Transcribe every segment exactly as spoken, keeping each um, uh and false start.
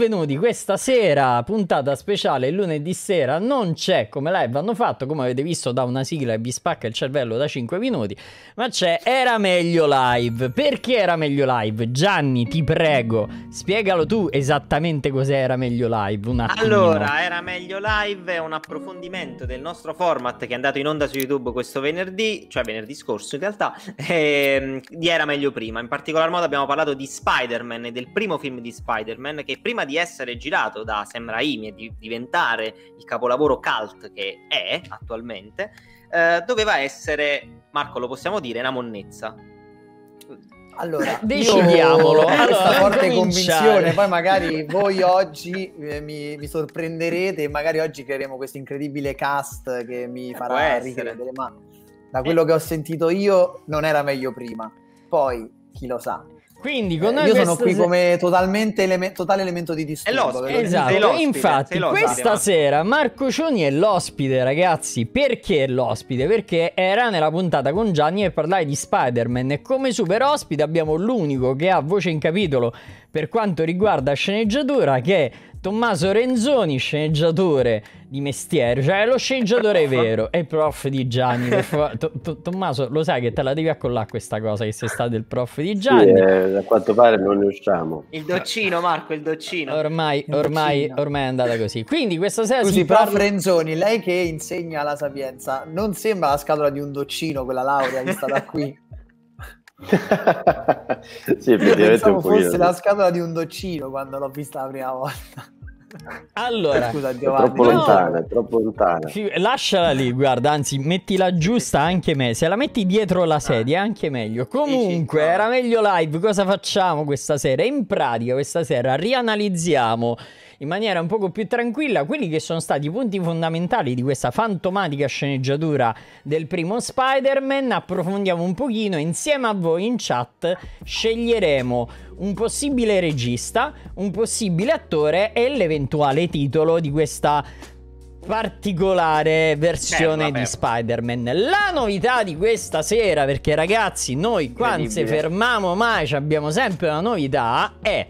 benvenuti questa sera, puntata speciale lunedì sera. Non c'è come live hanno fatto, come avete visto da una sigla che vi spacca il cervello da cinque minuti, ma c'è Era Meglio Live. Perché Era Meglio Live? Gianni, ti prego, spiegalo tu esattamente cos'è Era Meglio Live un attimino. Allora, Era Meglio Live è un approfondimento del nostro format che è andato in onda su YouTube questo venerdì, cioè venerdì scorso in realtà, ehm, di Era Meglio Prima. In particolar modo abbiamo parlato di Spider-Man e del primo film di Spider-Man, che prima di essere girato da Sam Raimi e di diventare il capolavoro cult che è attualmente, eh, doveva essere, Marco, lo possiamo dire, una monnezza. Allora, decidiamolo. Io, allora, questa forte cominciare. convinzione, poi magari voi oggi eh, mi, mi sorprenderete e magari oggi creeremo questo incredibile cast che mi Eh, farà ricredere, ma da quello eh. che ho sentito io non era meglio prima. Poi, chi lo sa. Quindi con eh, noi io sono qui se... come totalmente eleme- totale elemento di disturbo. Esatto, l'ospite, infatti questa sera Marco Cioni è l'ospite, ragazzi. Perché è l'ospite? Perché era nella puntata con Gianni e parlai di Spider-Man e come super ospite abbiamo l'unico che ha voce in capitolo per quanto riguarda sceneggiatura, che è Tommaso Renzoni, sceneggiatore di mestiere, cioè lo sceneggiatore vero, è il prof di Gianni. Tommaso, lo sai che te la devi accollare questa cosa, che sei stato il prof di Gianni? Sì, eh, a quanto pare non ne usciamo. Il doccino, Marco, il doccino. Ormai, ormai, ormai è andata così. Quindi questa sera Scusi, si prof parla... Renzoni, lei che insegna la Sapienza, non sembra la scatola di un doccino, quella laurea vista da qui? Sì, io pensavo fosse la scatola di un doccino quando l'ho vista la prima volta. Allora, scusa, Giovanni, è troppo no, lontana, è troppo lontana. Lasciala lì, guarda, anzi, mettila giusta anche me. Se la metti dietro la sedia è anche meglio. Comunque, Era Meglio Live, cosa facciamo questa sera? In pratica, questa sera rianalizziamo in maniera un poco più tranquilla quelli che sono stati i punti fondamentali di questa fantomatica sceneggiatura del primo Spider-Man. Approfondiamo un pochino insieme a voi in chat, sceglieremo un possibile regista, un possibile attore e l'eventuale titolo di questa particolare versione Beh, di Spider-Man. La novità di questa sera, perché ragazzi noi quando ci fermiamo mai abbiamo sempre una novità, è...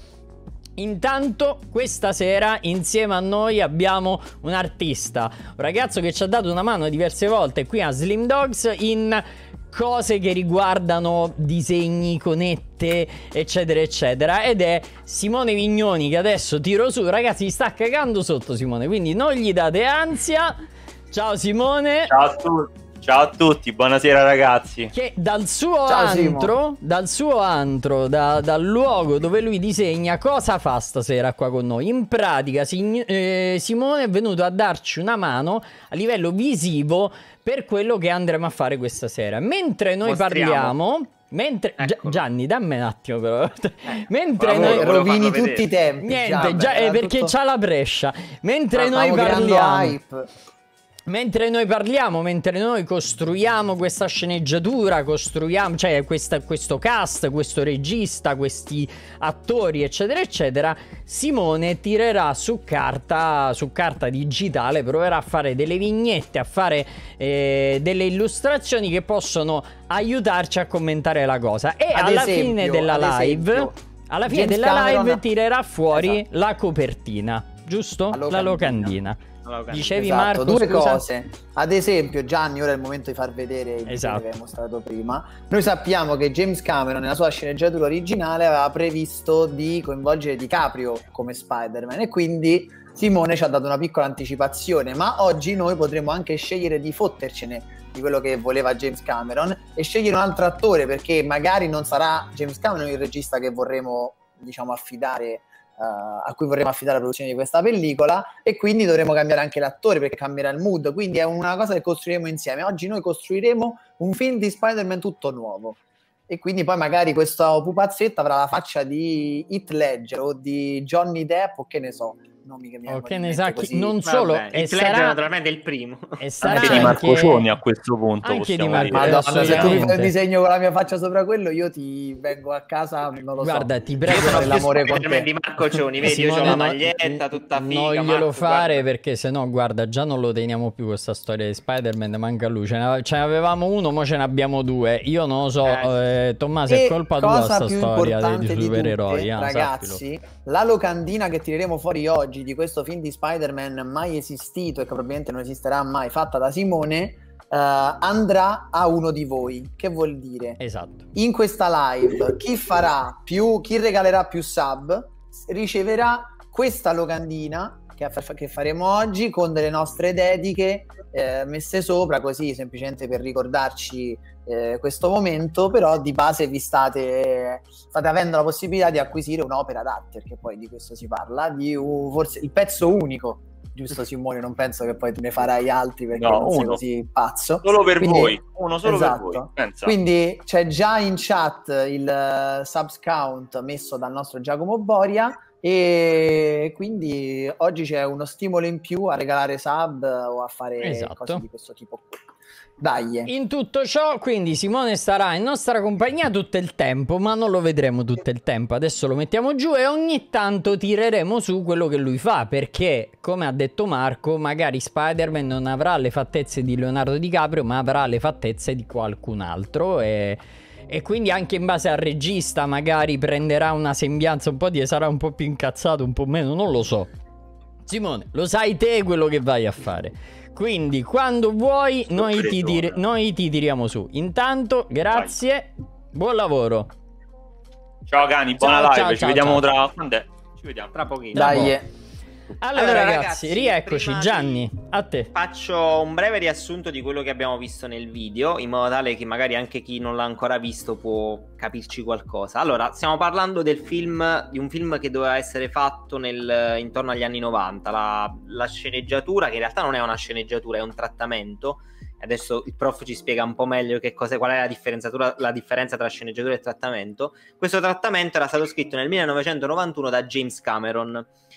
Intanto questa sera insieme a noi abbiamo un artista, un ragazzo che ci ha dato una mano diverse volte qui a Slim Dogs in cose che riguardano disegni, conette, eccetera eccetera, ed è Simone Vignoni, che adesso tiro su. Ragazzi, sta cagando sotto Simone, quindi non gli date ansia. Ciao Simone. Ciao a tutti. Ciao a tutti, buonasera ragazzi. Che dal suo Ciao, antro, Simo. dal suo antro, da, dal luogo dove lui disegna, cosa fa stasera qua con noi? In pratica si, eh, Simone è venuto a darci una mano a livello visivo per quello che andremo a fare questa sera. Mentre noi Mostriamo. parliamo... Mentre Eccolo. Gianni, dammi un attimo però. Eh, Mentre noi noi rovini tutti i tempi. Niente, già, eh, perché tutto... c'ha la brescia. Mentre ah, noi parliamo hype. Mentre noi parliamo, mentre noi costruiamo questa sceneggiatura, costruiamo, cioè questa, questo cast, questo regista, questi attori, eccetera, eccetera, Simone tirerà su carta, su carta digitale, proverà a fare delle vignette, a fare eh, delle illustrazioni che possono aiutarci a commentare la cosa. E ad alla esempio, fine della live, esempio, alla fine James della Cameron... live tirerà fuori esatto. la copertina, giusto? La locandina. La locandina. Dicevi esatto, Marco, due scusa? cose. Ad esempio, Gianni, ora è il momento di far vedere il esatto. video che hai mostrato prima. Noi sappiamo che James Cameron nella sua sceneggiatura originale aveva previsto di coinvolgere DiCaprio come Spider-Man e quindi Simone ci ha dato una piccola anticipazione, ma oggi noi potremo anche scegliere di fottercene di quello che voleva James Cameron e scegliere un altro attore, perché magari non sarà James Cameron il regista che vorremmo, diciamo, affidare Uh, a cui vorremmo affidare la produzione di questa pellicola, e quindi dovremo cambiare anche l'attore perché cambierà il mood, quindi è una cosa che costruiremo insieme. Oggi noi costruiremo un film di Spider-Man tutto nuovo e quindi poi magari questo pupazzetto avrà la faccia di Heath Ledger o di Johnny Depp o che ne so, nomi che mi Oh, vengono che in ne mente sa chi- così. non solo, Vabbè, e il Pledge sarà- naturalmente è il primo. E sarà Anche di anche- Marco Cioni a questo punto anche possiamo di Marco- dire. Madonna, se tu mi fai assolutamente. un disegno con la mia faccia sopra quello, io ti vengo a casa, non lo Guarda, so. ti prego, Io sono per più l'amore con Spider-Man te. di Marco Cioni, vedi, io ho Simone, la no- maglietta tutta figa. non glielo Marco, fare guarda. perché sennò, guarda, già non lo teniamo più questa storia di Spider-Man, manca lui. Ce ne, ce ne avevamo uno, mo ce ne abbiamo due. Io non lo so, Eh. eh, Tommaso, è E colpa tua cosa sta più storia di, importante di di supereroi. tutte, ah, ragazzi, la locandina che tireremo fuori oggi di questo film di Spider-Man mai esistito e che probabilmente non esisterà mai, fatta da Simone, eh, andrà a uno di voi. Che vuol dire? Esatto. In questa live chi farà più, chi regalerà più sub riceverà questa locandina che, che faremo oggi con delle nostre dediche eh, messe sopra, così semplicemente per ricordarci eh, questo momento. Però di base vi state, state avendo la possibilità di acquisire un'opera d'arte, perché poi di questo si parla, di un, forse il pezzo unico, giusto Simone? Non penso che poi te ne farai altri perché No, non sei uno. così pazzo. Solo per Quindi- voi, uno solo esatto. per voi. Pensa. Quindi c'è già in chat il uh, subs count messo dal nostro Giacomo Boria, e quindi oggi c'è uno stimolo in più a regalare sub o a fare Esatto. cose di questo tipo qui. Dai. In tutto ciò, quindi, Simone starà in nostra compagnia tutto il tempo, ma non lo vedremo tutto il tempo. Adesso lo mettiamo giù e ogni tanto tireremo su quello che lui fa, perché, come ha detto Marco, magari Spider-Man non avrà le fattezze di Leonardo DiCaprio, ma avrà le fattezze di qualcun altro, e... E quindi anche in base al regista magari prenderà una sembianza un po' di... sarà un po' più incazzato, un po' meno, non lo so. Simone, lo sai te quello che vai a fare. Quindi quando vuoi noi ti, dir- noi ti tiriamo su. Intanto, grazie, buon lavoro. Ciao cani, buona Ciao, live, ciao, ci ciao, vediamo ciao. tra... Quando è? Ci vediamo. Tra pochino. Dai. Allora, Allora, ragazzi, ragazzi, rieccoci. prima Gianni, di- a te. Faccio un breve riassunto di quello che abbiamo visto nel video, in modo tale che magari anche chi non l'ha ancora visto può capirci qualcosa. Allora, stiamo parlando del film, di un film che doveva essere fatto nel, intorno agli anni novanta. La, la sceneggiatura, che in realtà non è una sceneggiatura, è un trattamento. Adesso il prof ci spiega un po' meglio che cosa, qual è la differenza, la differenza tra sceneggiatura e trattamento. Questo trattamento era stato scritto nel millenovecentonovantuno da James Cameron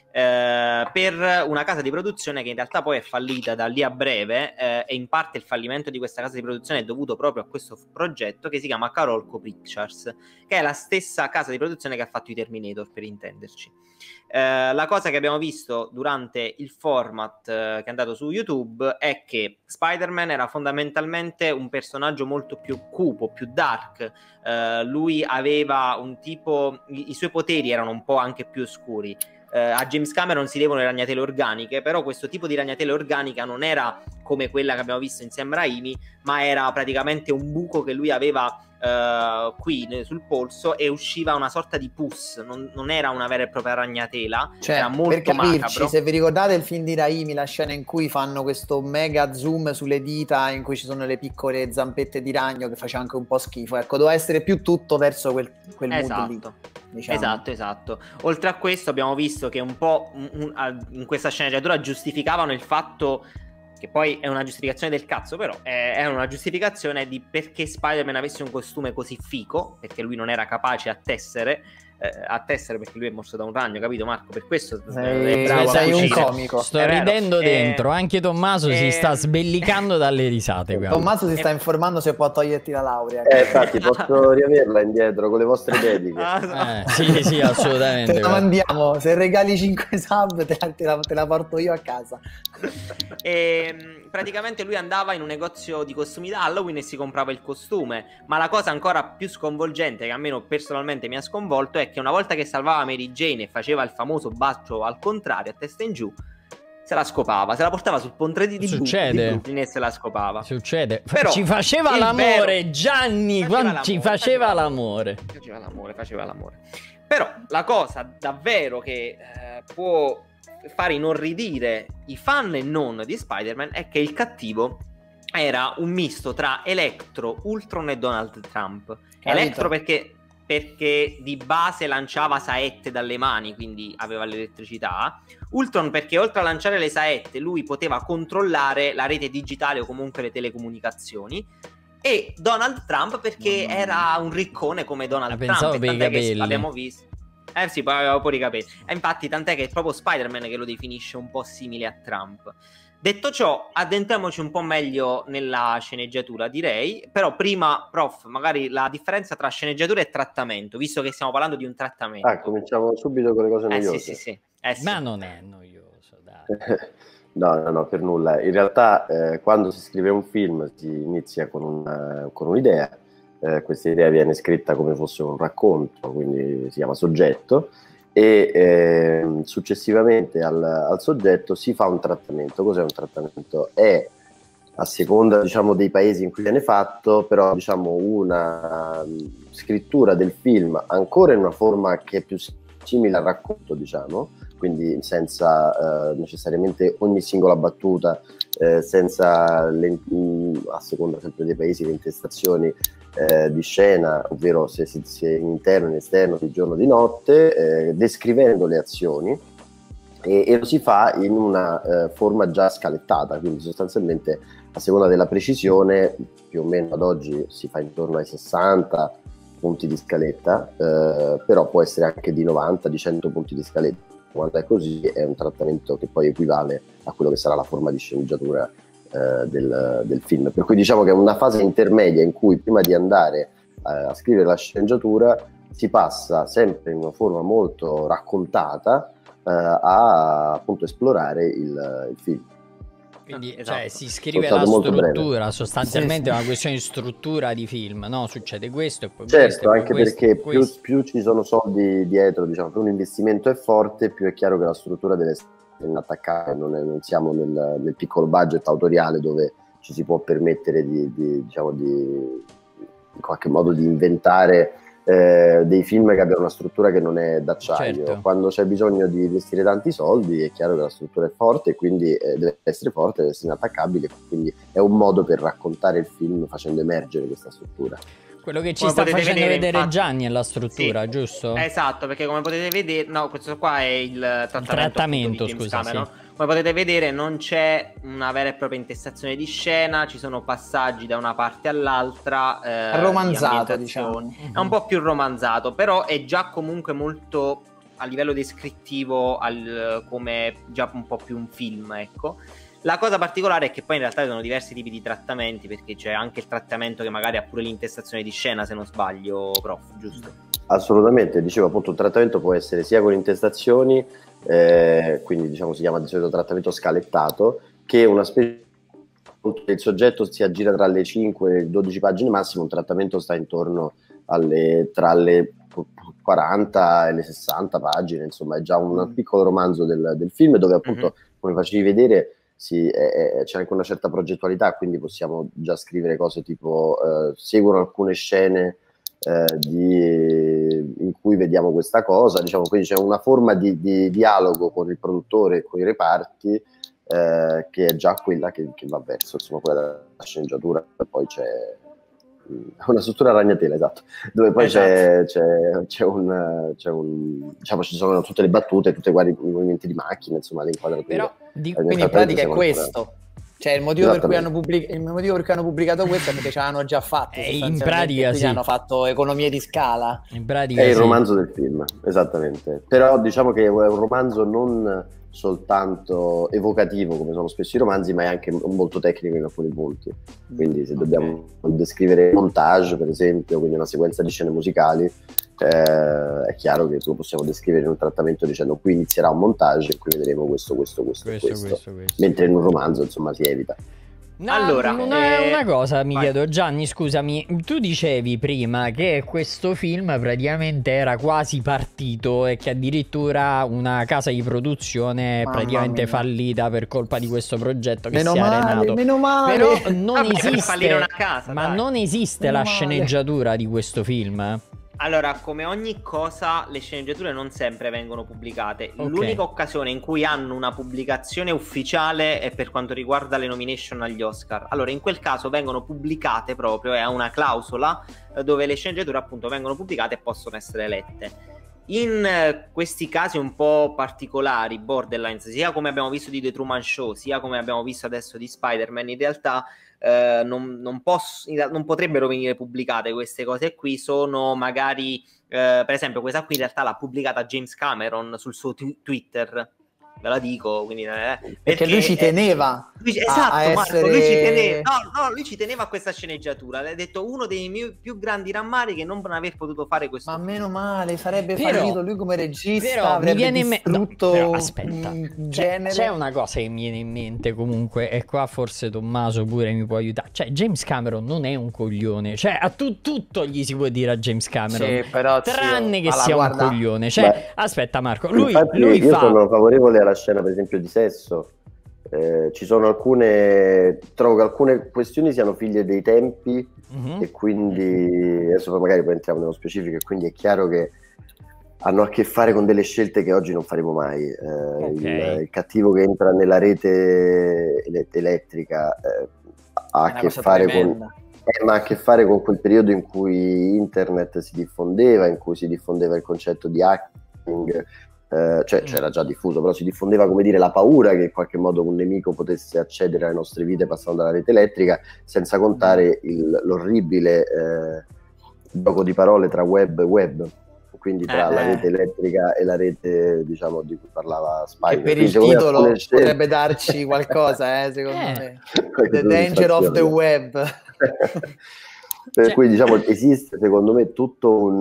eh, per una casa di produzione che in realtà poi è fallita da lì a breve, eh, e in parte il fallimento di questa casa di produzione è dovuto proprio a questo progetto che si chiama Carolco Pictures, che è la stessa casa di produzione che ha fatto i Terminator, per intenderci. Eh, la cosa che abbiamo visto durante il format eh, che è andato su YouTube è che Spider-Man era fondamentalmente un personaggio molto più cupo, più dark. Eh, lui aveva un tipo, i, i suoi poteri erano un po' anche più oscuri. Eh, a James Cameron si devono le ragnatele organiche, però questo tipo di ragnatela organica non era come quella che abbiamo visto in Sam Raimi, ma era praticamente un buco che lui aveva Uh, qui sul polso e usciva una sorta di pus, non, non era una vera e propria ragnatela, Cioè, era molto per capirci, macabro. se vi ricordate il film di Raimi, la scena in cui fanno questo mega zoom sulle dita in cui ci sono le piccole zampette di ragno, che faceva anche un po' schifo, ecco, doveva essere più tutto verso quel, quel Esatto. mood lì, diciamo. Esatto, esatto. Oltre a questo abbiamo visto che un po' un, un, in questa sceneggiatura giustificavano il fatto, che poi è una giustificazione del cazzo, però è, è una giustificazione di perché Spider-Man avesse un costume così fico, perché lui non era capace a tessere, eh, a tessere perché lui è morso da un ragno, capito Marco? Per questo sei, è bravo sei a un cucire. comico. Sto È vero. ridendo Eh, dentro, anche Tommaso si eh, sta sbellicando dalle risate. guarda. Tommaso si sta Eh, informando se può toglierti la laurea. Eh, infatti, posso riaverla indietro con le vostre dediche. Ah, Eh, sì, sì, assolutamente. Te la guarda. mandiamo, se regali cinque sub te la, te la- te la porto io a casa. E mh, praticamente lui andava in un negozio di costumi da Halloween e si comprava il costume, ma la cosa ancora più sconvolgente, che almeno personalmente mi ha sconvolto, è che una volta che salvava Mary Jane e faceva il famoso bacio al contrario, a testa in giù, se la scopava, se la portava sul ponte di, di, Bru- Succede. di Brooklyn e se la scopava. Succede. Però, ci faceva il l'amore, vero- Gianni, Faceva quando l'amore, ci faceva faceva l'amore. Faceva l'amore, faceva l'amore. Però la cosa davvero che eh, può fare inorridire i fan e non di Spider-Man è che il cattivo era un misto tra Electro, Ultron e Donald Trump. Capito. Electro perché, perché di base lanciava saette dalle mani, quindi aveva l'elettricità. Ultron perché oltre a lanciare le saette lui poteva controllare la rete digitale o comunque le telecomunicazioni. E Donald Trump perché Mamma mia. era un riccone come Donald Ah, Trump. pensavo e per i tant'è che capelli. abbiamo visto. Eh sì, poi avevo pure i capelli. E infatti tant'è che è proprio Spider-Man che lo definisce un po' simile a Trump. Detto ciò, addentriamoci un po' meglio nella sceneggiatura, direi. Però prima, prof, magari la differenza tra sceneggiatura e trattamento, visto che stiamo parlando di un trattamento. Ah, cominciamo subito con le cose Eh noiose. sì, sì, sì. Eh, sì. Ma non è noioso, dai. No, no, no, per nulla. In realtà eh, quando si scrive un film si inizia con, una, con un'idea, eh, questa idea viene scritta come fosse un racconto, quindi si chiama soggetto, e eh, successivamente al, al soggetto si fa un trattamento. Cos'è un trattamento? È, a seconda, diciamo, dei paesi in cui viene fatto, però diciamo una um, scrittura del film ancora in una forma che è più simile al racconto, diciamo, quindi senza eh, necessariamente ogni singola battuta, eh, senza le, mh, a seconda sempre dei paesi, le intestazioni eh, di scena, ovvero se si è in interno, in esterno, di giorno, di notte, eh, descrivendo le azioni, e, e lo si fa in una eh, forma già scalettata, quindi sostanzialmente a seconda della precisione, più o meno ad oggi si fa intorno ai sessanta punti di scaletta, eh, però può essere anche di novanta, di cento punti di scaletta. Quando è così è un trattamento che poi equivale a quello che sarà la forma di sceneggiatura eh, del, del film. Per cui diciamo che è una fase intermedia in cui prima di andare eh, a scrivere la sceneggiatura si passa sempre in una forma molto raccontata eh, a appunto esplorare il, il film. Quindi esatto. cioè, si scrive la struttura, breve. Sostanzialmente sì, sì. è una questione di struttura di film, no? Succede questo e poi certo, questo, e poi anche questo, perché poi più, questo. più ci sono soldi dietro, diciamo, più un investimento è forte, più è chiaro che la struttura deve essere inattaccata, non, è, non siamo nel, nel piccolo budget autoriale dove ci si può permettere di, di, diciamo, di in qualche modo di inventare eh, dei film che abbiano una struttura che non è d'acciaio. Certo. Quando c'è bisogno di investire tanti soldi è chiaro che la struttura è forte e quindi eh, deve essere forte, deve essere inattaccabile, quindi è un modo per raccontare il film facendo emergere questa struttura. Quello che ci Come sta potete facendo vedere, vedere infatti, Gianni è la struttura, sì, giusto? Esatto, perché come potete vedere, no, questo qua è il trattamento, il trattamento appunto, di James scusa, Cameron. sì. Come potete vedere non c'è una vera e propria intestazione di scena, ci sono passaggi da una parte all'altra. Eh, romanzato, di diciamo. È un po' più romanzato, però è già comunque molto a livello descrittivo, al, come già un po' più un film, ecco. La cosa particolare è che poi in realtà ci sono diversi tipi di trattamenti, perché c'è anche il trattamento che magari ha pure l'intestazione di scena, se non sbaglio, prof, giusto? Assolutamente, dicevo appunto un trattamento può essere sia con intestazioni, eh, quindi diciamo si chiama di solito trattamento scalettato, che una specie il soggetto si aggira tra le cinque e le dodici pagine massimo, un trattamento sta intorno alle tra le quaranta e le sessanta pagine, insomma è già un piccolo romanzo del, del film dove appunto, mm-hmm. come facevi vedere, sì, è, è, c'è anche una certa progettualità, quindi possiamo già scrivere cose tipo eh, seguono alcune scene eh, di, in cui vediamo questa cosa, diciamo, quindi c'è una forma di, di dialogo con il produttore e con i reparti eh, che è già quella che, che va verso, insomma, quella della sceneggiatura. Poi c'è una struttura a ragnatela, esatto, dove poi esatto. c'è, c'è, c'è, un, c'è un diciamo ci sono tutte le battute, tutti i movimenti di macchina, insomma le inquadrature. Però di, quindi in pratica è questo, cioè il motivo, per cui hanno pubblic- il motivo per cui hanno pubblicato questo è perché ce l'hanno già fatto, in pratica sì, hanno fatto economie di scala, in pratica è il sì. romanzo del film, esattamente, però diciamo che è un romanzo non soltanto evocativo come sono spesso i romanzi, ma è anche molto tecnico in alcuni punti, quindi se okay. dobbiamo descrivere montage per esempio, quindi una sequenza di scene musicali, eh, è chiaro che lo possiamo descrivere in un trattamento dicendo qui inizierà un montage e qui vedremo questo, questo, questo, questo, questo. questo, questo. Mentre in un romanzo insomma si evita. No, allora, una, eh, una cosa mi vai. chiedo, Gianni, scusami, tu dicevi prima che questo film praticamente era quasi partito e che addirittura una casa di produzione è Mamma praticamente mia. fallita per colpa di questo progetto che meno si è male, arenato. Meno male. Però non Vabbè, esiste, fallire una casa, ma dai. non esiste Meno la male. sceneggiatura di questo film? Allora, come ogni cosa, le sceneggiature non sempre vengono pubblicate. Ok. L'unica occasione in cui hanno una pubblicazione ufficiale è per quanto riguarda le nomination agli Oscar. Allora, in quel caso vengono pubblicate proprio, e ha una clausola eh, dove le sceneggiature appunto vengono pubblicate e possono essere lette. in eh, questi casi un po' particolari, Borderlands, sia come abbiamo visto di The Truman Show, sia come abbiamo visto adesso di Spider-Man, in realtà eh, non, non, posso, non potrebbero venire pubblicate queste cose qui, sono magari, eh, per esempio questa qui in realtà l'ha pubblicata James Cameron sul suo tu- Twitter, ve la dico, quindi, eh, perché, perché lui ci teneva eh, lui, a, esatto, a Marco, essere... lui ci teneva, no, no, lui ci teneva a questa sceneggiatura, l'ha detto uno dei miei più grandi rammarichi è non aver potuto fare questo ma film. meno male, sarebbe Però- fallito lui come regista, Però avrebbe mi viene in mente distrutto però aspetta, un c'è, genere. c'è una cosa che mi viene in mente comunque, e qua forse Tommaso pure mi può aiutare. Cioè, James Cameron non è un coglione, cioè a tu- tutto gli si può dire a James Cameron, Sì, però, zio, tranne che alla sia guarda- un coglione. Cioè, Beh, aspetta Marco, lui, infatti lui io fa sono favorevole alla scena per esempio di sesso. Eh, ci sono alcune, trovo che alcune questioni siano figlie dei tempi Mhm. e quindi adesso poi magari poi entriamo nello specifico, e quindi è chiaro che hanno a che fare con delle scelte che oggi non faremo mai. Eh, Ok. il, il cattivo che entra nella rete ele- elettrica eh, ha È a una che cosa fare con tremenda. eh, ma ha a che fare con quel periodo in cui internet si diffondeva, in cui si diffondeva il concetto di hacking, eh, cioè Mm. c'era già diffuso, però si diffondeva, come dire, la paura che in qualche modo un nemico potesse accedere alle nostre vite passando dalla rete elettrica, senza contare il- l'orribile eh, gioco di parole tra web e web, quindi tra Eh, la eh. rete elettrica e la rete, diciamo, di cui parlava Che Spider. per Quindi il secondo me titolo alcune scelte- potrebbe darci qualcosa, eh, secondo Eh. me. Qualche The Danger of the soddisfazione. Web. Per Cioè- cui diciamo esiste secondo me tutto un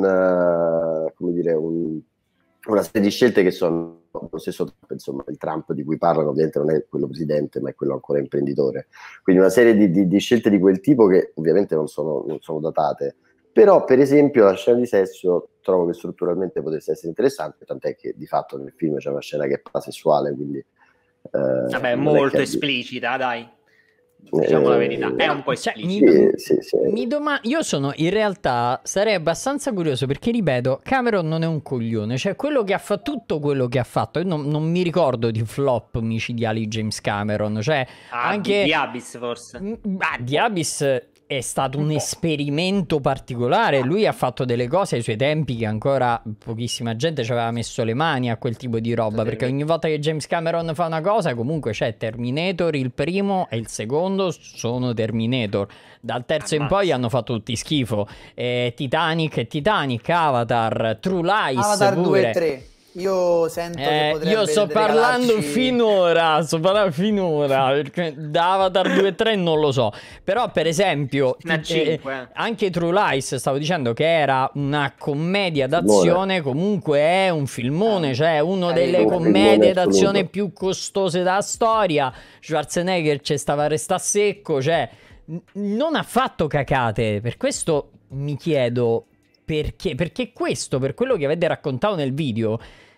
uh, come dire un, una serie di scelte che sono lo stesso Trump, insomma il Trump di cui parlano ovviamente non è quello presidente ma è quello ancora imprenditore, quindi una serie di, di, di scelte di quel tipo che ovviamente non sono, non sono datate, però per esempio la scena di sesso trovo che strutturalmente potesse essere interessante, tant'è che di fatto nel film c'è una scena che è pasessuale, quindi eh, Vabbè, è non è molto che- esplicita, dai. Diciamo la verità, è un po' Cioè, esplicita. mi- Sì, sì, sì. Mi doma- io sono in realtà sarei abbastanza curioso perché ripeto, Cameron non è un coglione, cioè quello che ha fatto, tutto quello che ha fatto, io non, non mi ricordo di flop micidiali di James Cameron, cioè Ah, anche di, di Abyss forse. Mm, ah, The Abyss è stato un esperimento particolare, lui ha fatto delle cose ai suoi tempi che ancora pochissima gente ci aveva messo le mani a quel tipo di roba, perché ogni volta che James Cameron fa una cosa comunque c'è Terminator, il primo e il secondo sono Terminator, dal terzo in Ammazza. poi hanno fatto tutti schifo, eh, Titanic e Titanic, Avatar, True Lies Avatar pure. due e tre. Io sento che Eh, potrebbe io sto parlando regalarci- finora, sto parlando finora, perché da Avatar due e tre non lo so, però per esempio Fino a ti- eh, cinque, eh. anche True Lies stavo dicendo che era una commedia d'azione, comunque è un filmone, cioè uno Eh, delle un commedie filmone d'azione assoluto. più costose della storia, Schwarzenegger ci stava a restare secco, cioè n- non ha fatto cacate, per questo mi chiedo perché, perché questo, per quello che avete raccontato nel video,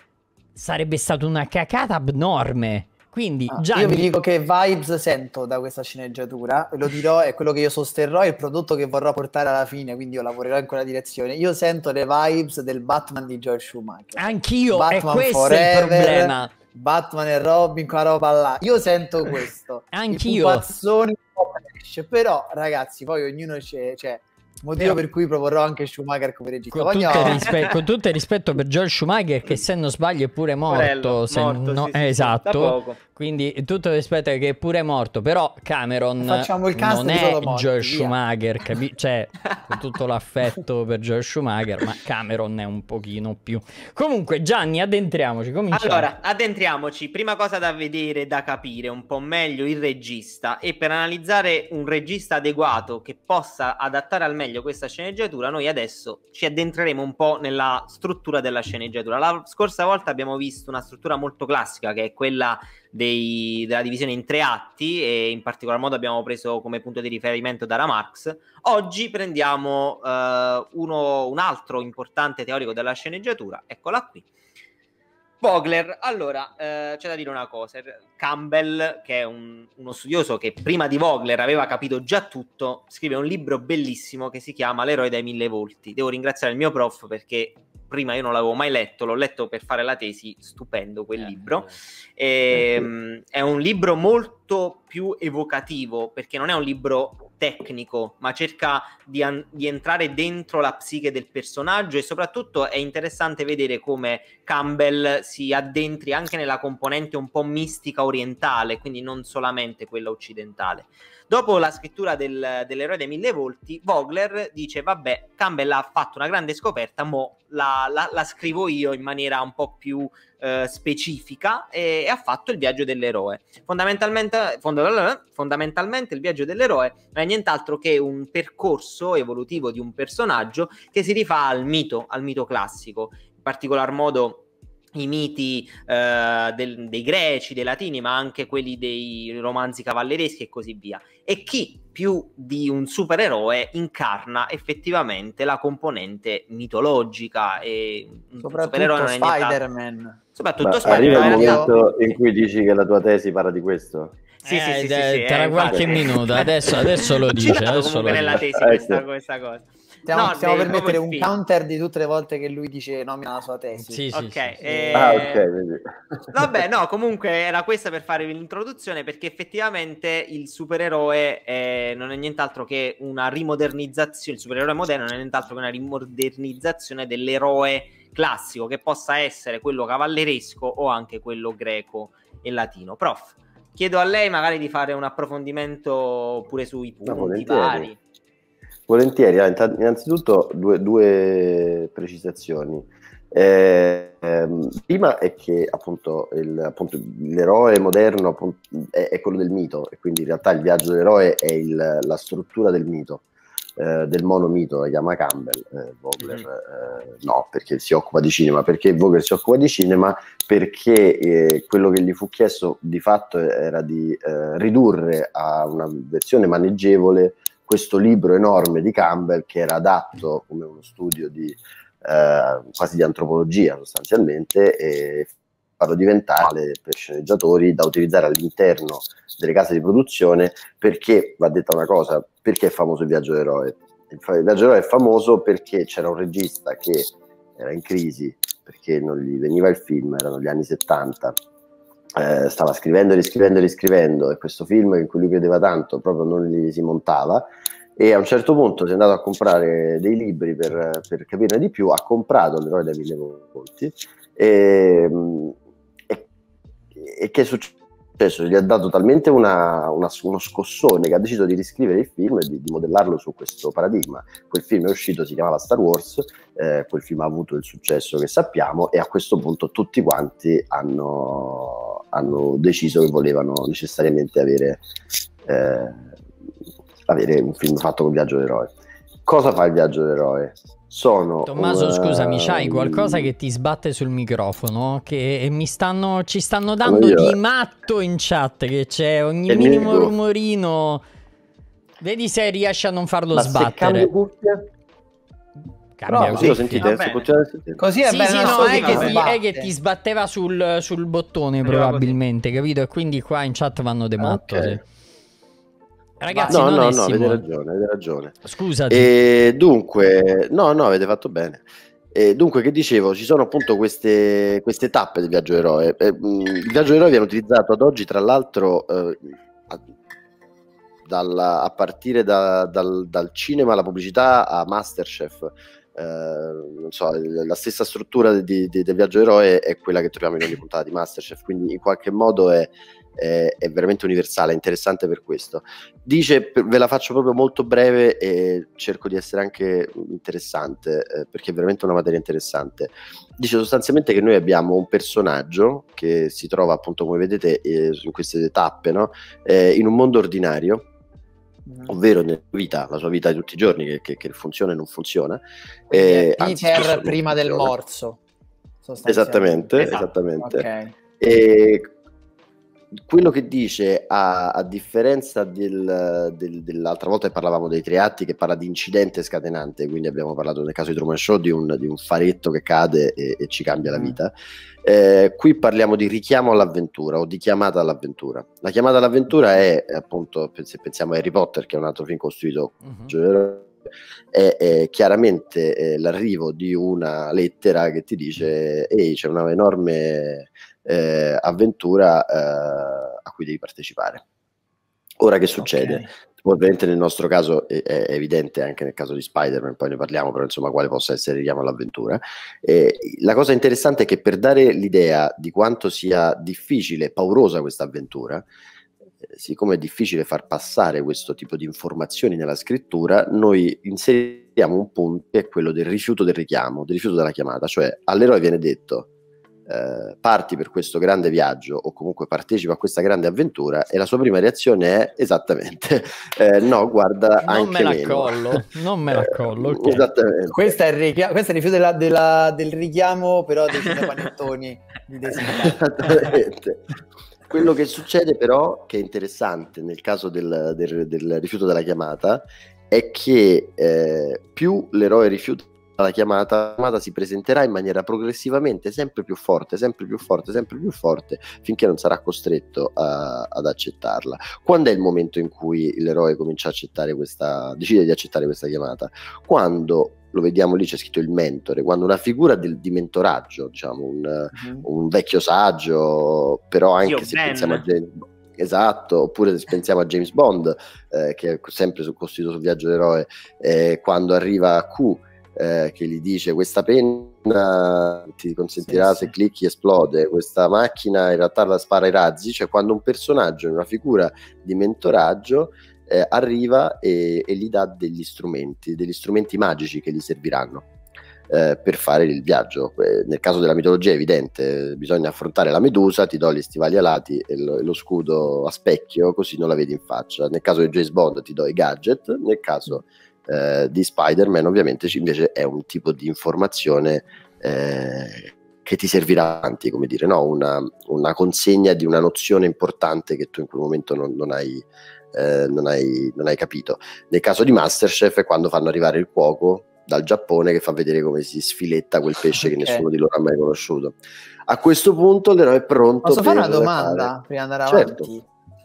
sarebbe stata una cacata abnorme. Quindi Ah, già io vi dico che vibes sento da questa sceneggiatura, e lo dirò, è quello che io sosterrò, è il prodotto che vorrò portare alla fine, quindi io lavorerò in quella direzione. Io sento le vibes del Batman di George Schumacher. anch'io, Batman e questo Forever, è il problema. Batman e Robin, quella roba là. Io sento questo. Anch'io. I pupazzoni un po' pesce, però ragazzi, poi ognuno c'è, cioè, motivo Però- per cui proporrò anche Schumacher come regista. Con tutto, Voglio- il rispe- con tutto il rispetto per George Schumacher, che se non sbaglio è pure morto, Porello, se morto, no- sì, sì, sì, esatto. da poco. Quindi tutto il rispetto che è pure morto, però Cameron Facciamo il cast non di è solo morti, George via. Schumacher, capi- cioè con tutto l'affetto per George Schumacher, ma Cameron è un pochino più. Comunque Gianni, addentriamoci, cominciamo. Allora, addentriamoci. Prima cosa da vedere, da capire un po' meglio il regista, e per analizzare un regista adeguato che possa adattare al meglio questa sceneggiatura, noi adesso ci addentreremo un po' nella struttura della sceneggiatura. La scorsa volta abbiamo visto una struttura molto classica, che è quella dei, della divisione in tre atti, e in particolar modo abbiamo preso come punto di riferimento Dara Marx. Oggi prendiamo eh, uno, un altro importante teorico della sceneggiatura, eccola qui, Vogler. Allora, eh, c'è da dire una cosa. Campbell, che è un- uno studioso che prima di Vogler aveva capito già tutto, scrive un libro bellissimo che si chiama L'eroe dai mille volti. Devo ringraziare il mio prof perché prima io non l'avevo mai letto, l'ho letto per fare la tesi, stupendo quel Eh, libro. eh. Ehm, è un libro molto molto più evocativo, perché non è un libro tecnico, ma cerca di, an- di entrare dentro la psiche del personaggio, e soprattutto è interessante vedere come Campbell si addentri anche nella componente un po' mistica orientale, quindi non solamente quella occidentale. Dopo la scrittura del, dell'eroe dei mille volti, Vogler dice: vabbè, Campbell ha fatto una grande scoperta, mo la, la, la scrivo io in maniera un po' più eh, specifica, e, e ha fatto il viaggio dell'eroe. Fondamentalmente, fond- fondamentalmente il viaggio dell'eroe non è nient'altro che un percorso evolutivo di un personaggio che si rifà al mito, al mito classico, in particolar modo i miti eh, del, dei greci, dei latini, ma anche quelli dei romanzi cavallereschi e così via. E chi più di un supereroe incarna effettivamente la componente mitologica, e un supereroe non è Spider-Man. Soprattutto Ma Spider-Man. arriva il in realtà- momento in cui dici che la tua tesi parla di questo? Sì, sì, Eh, sì, sì, de- sì, tra eh, qualche infatti. minuto, adesso, adesso lo dice. Citato Adesso comunque lo nella dice. tesi Eh, questa, sì. questa cosa. Stiamo, No, stiamo de- per mettere proprio un il film. counter di tutte le volte che lui dice nomina la sua tesi. Sì, sì, Ok, sì, sì. eh, Ah, ok, vedi. Vabbè, no, comunque era questa per fare l'introduzione, perché effettivamente il supereroe eh, non è nient'altro che una rimodernizzazione, il supereroe moderno non è nient'altro che una rimodernizzazione dell'eroe classico, che possa essere quello cavalleresco o anche quello greco e latino. Prof, chiedo a lei magari di fare un approfondimento pure sui No, punti volentieri. vari. Volentieri, ah, inta- innanzitutto due, due precisazioni. Eh, ehm, prima è che appunto, il, appunto l'eroe moderno appunto, è, è quello del mito, e quindi in realtà il viaggio dell'eroe è il, la struttura del mito, eh, del monomito, la chiama Campbell. eh, Vogler Mhm. eh, no, perché si occupa di cinema. Perché Vogler si occupa di cinema? Perché eh, quello che gli fu chiesto di fatto era di eh, ridurre a una versione maneggevole questo libro enorme di Campbell, che era adatto come uno studio di eh, quasi di antropologia sostanzialmente, e farlo diventare per sceneggiatori da utilizzare all'interno delle case di produzione. Perché, va detta una cosa, perché è famoso il viaggio dell'eroe? Il, il viaggio dell'eroe è famoso perché c'era un regista che era in crisi perché non gli veniva il film, erano gli anni settanta. Eh, stava scrivendo e riscrivendo e riscrivendo, e questo film in cui lui credeva tanto proprio non gli si montava, e a un certo punto si è andato a comprare dei libri per, per capirne di più. Ha comprato l'eroe dei mille volti, e, e, e che è successo? Gli ha dato talmente una, una, uno scossone che ha deciso di riscrivere il film e di, di modellarlo su questo paradigma. Quel film è uscito, si chiamava Star Wars, eh, quel film ha avuto il successo che sappiamo, e a questo punto tutti quanti hanno, hanno deciso che volevano necessariamente avere, eh, avere un film fatto con il viaggio dell'eroe. Cosa fa il viaggio dell'eroe? Sono Tommaso, uh, scusami, c'hai qualcosa che ti sbatte sul microfono? Che mi stanno, ci stanno dando io, di eh. matto in chat, che c'è ogni E minimo mi- rumorino. Vedi se riesci a non farlo Ma se sbattere. cambio cuffie? Cambia Prova. Così lo cuffie. sentite? Va Se bene. continuate a sentire. Così è Sì, bene, sì, non no, so è se che, ti ti, sbatte. è che ti sbatteva sul, sul bottone Arriva probabilmente, capito? E quindi qua in chat vanno de matto. Ok. Sì. Ragazzi, No, non no, è no, avete Simone. ragione, avete ragione. Scusati. E dunque, no, no, avete fatto bene. E dunque, che dicevo, ci sono appunto queste, queste tappe del viaggio eroe. E, mh, il viaggio eroe viene utilizzato ad oggi, tra l'altro, eh, a, dalla- a partire da- dal, dal cinema alla pubblicità a Masterchef. Eh, non so, la stessa struttura di, di- del viaggio eroe è quella che troviamo in ogni puntata di Masterchef, quindi in qualche modo è, è- è veramente universale, è interessante per questo. Dice, ve la faccio proprio molto breve e cerco di essere anche interessante, eh, perché è veramente una materia interessante. Dice sostanzialmente che noi abbiamo un personaggio che si trova appunto, come vedete, eh, in queste tappe, no? Eh, in un mondo ordinario, ovvero nella vita, la sua vita di tutti i giorni, che, che, che funziona e non funziona. Quindi Eh, è anzi, Peter spesso non prima del funziona. morso. sostanzialmente. Esattamente, Esatto. esattamente. Ok. E quello che dice, a, a differenza del, del- dell'altra volta che parlavamo dei tre atti, che parla di incidente scatenante, quindi abbiamo parlato nel caso di Truman Show di un, di un faretto che cade e, e ci cambia la Mm. vita. Eh, qui parliamo di richiamo all'avventura o di chiamata all'avventura. La chiamata all'avventura è appunto, se pensiamo a Harry Potter, che è un altro film costruito Mhm. è, è chiaramente eh, l'arrivo di una lettera che ti dice: ehi, c'è una enorme eh, avventura eh, a cui devi partecipare. Ora che succede? Ok. Ovviamente nel nostro caso è, è evidente, anche nel caso di Spider-Man, poi ne parliamo, però insomma quale possa essere il richiamo all'avventura. Eh, la cosa interessante è che per dare l'idea di quanto sia difficile, paurosa questa avventura, eh, siccome è difficile far passare questo tipo di informazioni nella scrittura, noi inseriamo un punto che è quello del rifiuto del richiamo, del rifiuto della chiamata, cioè all'eroe viene detto Eh, parti per questo grande viaggio o comunque partecipa a questa grande avventura e la sua prima reazione è esattamente eh, no, guarda, Non anche me la meno. collo, non me la collo. Eh, ok. esattamente. Questo è il, richiamo, questo è il rifiuto della, della, del richiamo, però dei cinepanettoni di Desiderio. Esattamente. Quello che succede però, che è interessante nel caso del, del, del rifiuto della chiamata, è che eh, più l'eroe rifiuta la chiamata, la chiamata si presenterà in maniera progressivamente sempre più forte, sempre più forte, sempre più forte, finché non sarà costretto a, ad accettarla. Quando è il momento in cui l'eroe comincia a accettare questa, decide di accettare questa chiamata? Quando, lo vediamo lì, c'è scritto il mentore, quando una figura del, di mentoraggio, diciamo un, mm-hmm. un vecchio saggio, però anche Io se ben. pensiamo a James, esatto, oppure se pensiamo a James Bond, eh, che è sempre su, costruito sul viaggio d'eroe, eh, quando arriva Q, Eh, che gli dice questa penna ti consentirà, sì, se sì. clicchi esplode, questa macchina in realtà la spara i razzi, cioè quando un personaggio, una figura di mentoraggio eh, arriva e, e gli dà degli strumenti, degli strumenti magici che gli serviranno eh, per fare il viaggio. Eh, nel caso della mitologia è evidente, bisogna affrontare la Medusa, ti do gli stivali alati e lo, e lo scudo a specchio così non la vedi in faccia. Nel caso di James Bond ti do i gadget, nel caso Eh, di Spider-Man ovviamente invece è un tipo di informazione eh, che ti servirà avanti, come dire, no? una, una consegna di una nozione importante che tu in quel momento non, non, hai, eh, non, hai, non hai capito. Nel caso di MasterChef è quando fanno arrivare il cuoco dal Giappone che fa vedere come si sfiletta quel pesce okay. che nessuno di loro ha mai conosciuto. A questo punto l'eroe è pronto. Posso fare una domanda fare... prima di andare certo. avanti?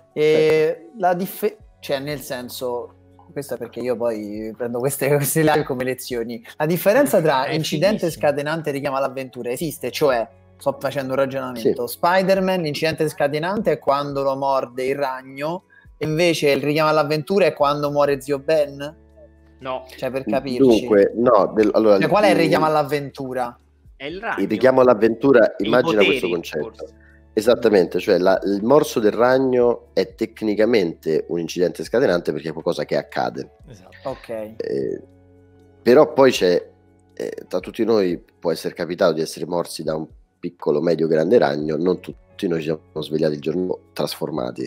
E certo. La dif- cioè nel senso, questo è perché io poi prendo queste, queste live come lezioni. La differenza tra è incidente finissimo. Scatenante e richiamo all'avventura esiste, cioè, sto facendo un ragionamento, sì. Spider-Man, l'incidente scatenante è quando lo morde il ragno, e invece il richiamo all'avventura è quando muore zio Ben? No. Cioè, per capirci. Dunque, no. Del, allora, cioè, qual è il richiamo all'avventura? È il ragno. Il richiamo all'avventura, immagina poteri, questo concetto. Forse. Esattamente, cioè la, il morso del ragno è tecnicamente un incidente scatenante perché è qualcosa che accade. Esatto. Ok. Eh, però poi c'è, eh, tra tutti noi può essere capitato di essere morsi da un piccolo, medio, grande ragno, non tutti noi ci siamo svegliati il giorno trasformati.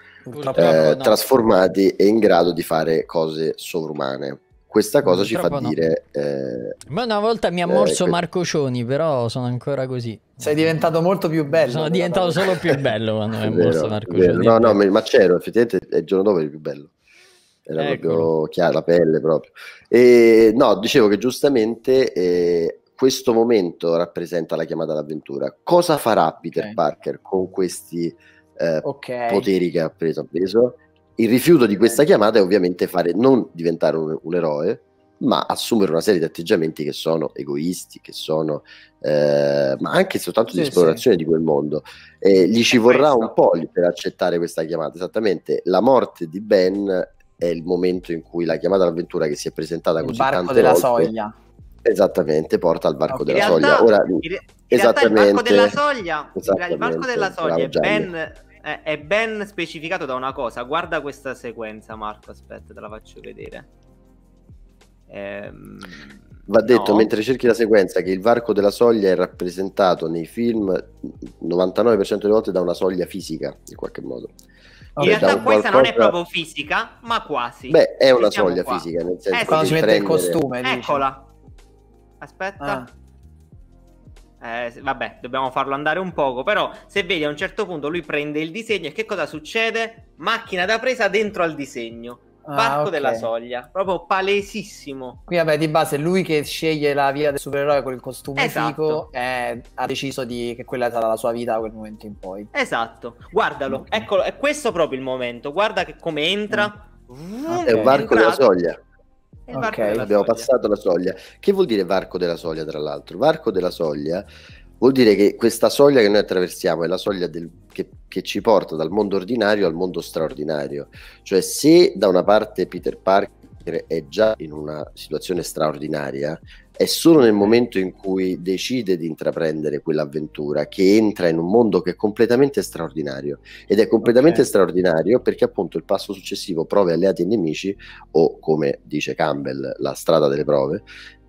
Eh, no. Trasformati e in grado di fare cose sovrumane. Questa cosa ci fa no. dire eh, ma una volta mi ha morso eh, Marco Cioni, però sono ancora così. Sei diventato molto più bello. Sono diventato solo più bello quando mi ha morso Marco Cioni. No, no, ma c'ero, effettivamente il giorno dopo eri più bello. Era Eccolo. proprio chiara, la pelle proprio. E no, dicevo che giustamente eh, questo momento rappresenta la chiamata all'avventura. Cosa farà Peter okay. Parker con questi eh, okay. poteri che ha preso? Ha preso? Il rifiuto di questa chiamata è ovviamente fare non diventare un, un eroe, ma assumere una serie di atteggiamenti che sono egoisti, che sono eh, ma anche soltanto sì, di esplorazione sì. di quel mondo. Eh, gli ci è vorrà questo. un po' per accettare questa chiamata. Esattamente, la morte di Ben è il momento in cui la chiamata all'avventura che si è presentata il così tante volte, della soglia. Esattamente, porta al varco okay. della realtà, soglia. Ora, in, in esattamente, il varco della soglia, il varco della soglia è ben, è, è ben specificato da una cosa. Guarda questa sequenza, Marco, aspetta, te la faccio vedere. Ehm, Va detto, no. mentre cerchi la sequenza, che il varco della soglia è rappresentato nei film novantanove per cento delle volte da una soglia fisica, in qualche modo. In realtà questa qualcosa... non è proprio fisica, ma quasi. Beh, è una soglia qua. fisica, nel senso eh, quando si mette prendere... il costume. Eccola. Aspetta. Ah. Eh, vabbè, dobbiamo farlo andare un poco, però se vedi a un certo punto lui prende il disegno e che cosa succede? Macchina da presa dentro al disegno. Ah, Varco okay. della soglia, proprio palesissimo. Qui vabbè, di base lui che sceglie la via del supereroe con il costume esatto. figo eh, ha deciso di, che quella sarà la sua vita da quel momento in poi. Esatto, guardalo, okay. Eccolo, è questo proprio il momento. Guarda che come entra. Mm. Okay. È un varco della soglia. È il varco okay. della Abbiamo soglia. passato la soglia. Che vuol dire varco della soglia, tra l'altro? Varco della soglia Vuol dire che questa soglia che noi attraversiamo è la soglia del, che, che ci porta dal mondo ordinario al mondo straordinario. Cioè, se da una parte Peter Parker è già in una situazione straordinaria, è solo nel momento in cui decide di intraprendere quell'avventura che entra in un mondo che è completamente straordinario, ed è completamente okay. straordinario perché appunto il passo successivo, prove, alleati e nemici, o come dice Campbell, la strada delle prove,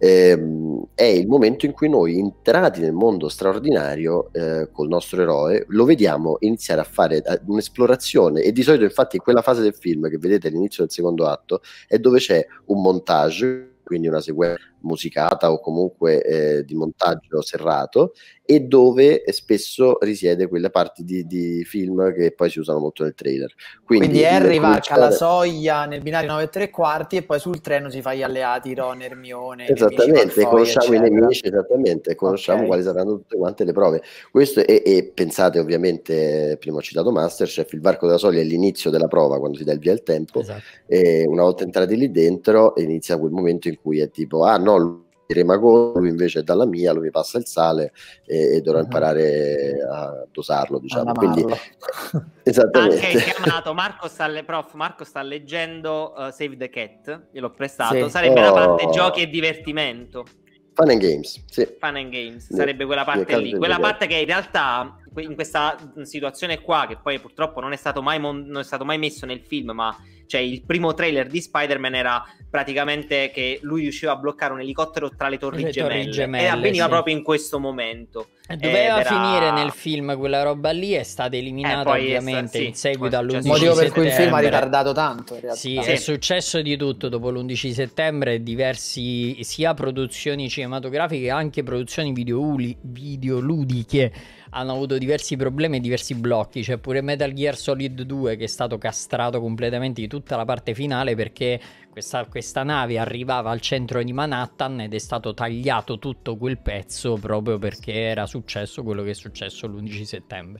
ehm, è il momento in cui noi, entrati nel mondo straordinario eh, col nostro eroe, lo vediamo iniziare a fare un'esplorazione, e di solito infatti in quella fase del film che vedete all'inizio del secondo atto è dove c'è un montage, quindi una sequenza musicata o comunque eh, di montaggio serrato, e dove spesso risiede quelle parti di, di film che poi si usano molto nel trailer. Quindi, Quindi Harry va cominciare... alla soglia nel binario nove e tre quarti e poi sul treno si fa gli alleati, Ron, Hermione, esattamente, Malfoy, conosciamo eccetera. i nemici, esattamente, conosciamo okay. quali saranno tutte quante le prove. Questo è, e pensate ovviamente, prima ho citato Masterchef, il varco della soglia è l'inizio della prova, quando si dà il via al tempo, esatto. E una volta entrati lì dentro inizia quel momento in cui è tipo, ah no, Remago, lui invece è dalla mia, lui mi passa il sale e, e dovrà uh-huh. imparare a dosarlo, diciamo. Quindi, esattamente. Anche chiamato Marco sta, le, prof, Marco sta leggendo uh, Save the Cat, gliel'ho prestato, sì. sarebbe oh. la parte giochi e divertimento. Fun and Games, sì. Fun and Games, sarebbe quella parte lì, quella parte che in realtà in questa situazione qua, che poi purtroppo non è stato mai, mon- non è stato mai messo nel film, ma cioè il primo trailer di Spider-Man era praticamente che lui riusciva a bloccare un elicottero tra le torri, le gemelle, torri gemelle, e avveniva sì. proprio in questo momento. E doveva era... finire nel film quella roba lì, è stata eliminata eh, ovviamente sì, in seguito all'undici motivo per settembre. cui il film ha ritardato tanto in realtà. Sì, sì, è successo di tutto dopo l'undici settembre, diversi sia produzioni cinematografiche anche produzioni videoli, videoludiche hanno avuto diversi problemi e diversi blocchi. C'è pure Metal Gear Solid due che è stato castrato completamente di tutta la parte finale perché questa, questa nave arrivava al centro di Manhattan ed è stato tagliato tutto quel pezzo proprio perché era successo quello che è successo l'undici settembre.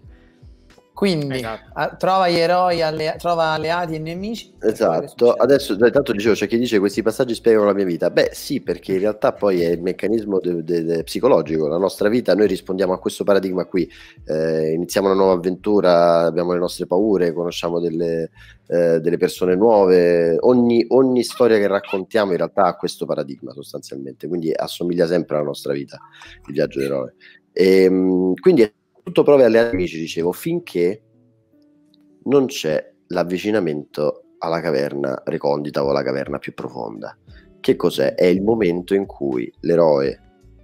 Quindi esatto. a, trova gli eroi, alle, trova alleati e nemici. Esatto, adesso intanto dicevo, c'è chi dice questi passaggi spiegano la mia vita. Beh sì, perché in realtà poi è il meccanismo de, de, de psicologico, la nostra vita, noi rispondiamo a questo paradigma qui, eh, iniziamo una nuova avventura, abbiamo le nostre paure, conosciamo delle, eh, delle persone nuove, ogni, ogni storia che raccontiamo in realtà ha questo paradigma sostanzialmente, quindi assomiglia sempre alla nostra vita, il viaggio d'eroe. E, quindi è tutto prove alle amici, dicevo, finché non c'è l'avvicinamento alla caverna recondita o alla caverna più profonda. Che cos'è? È il momento in cui l'eroe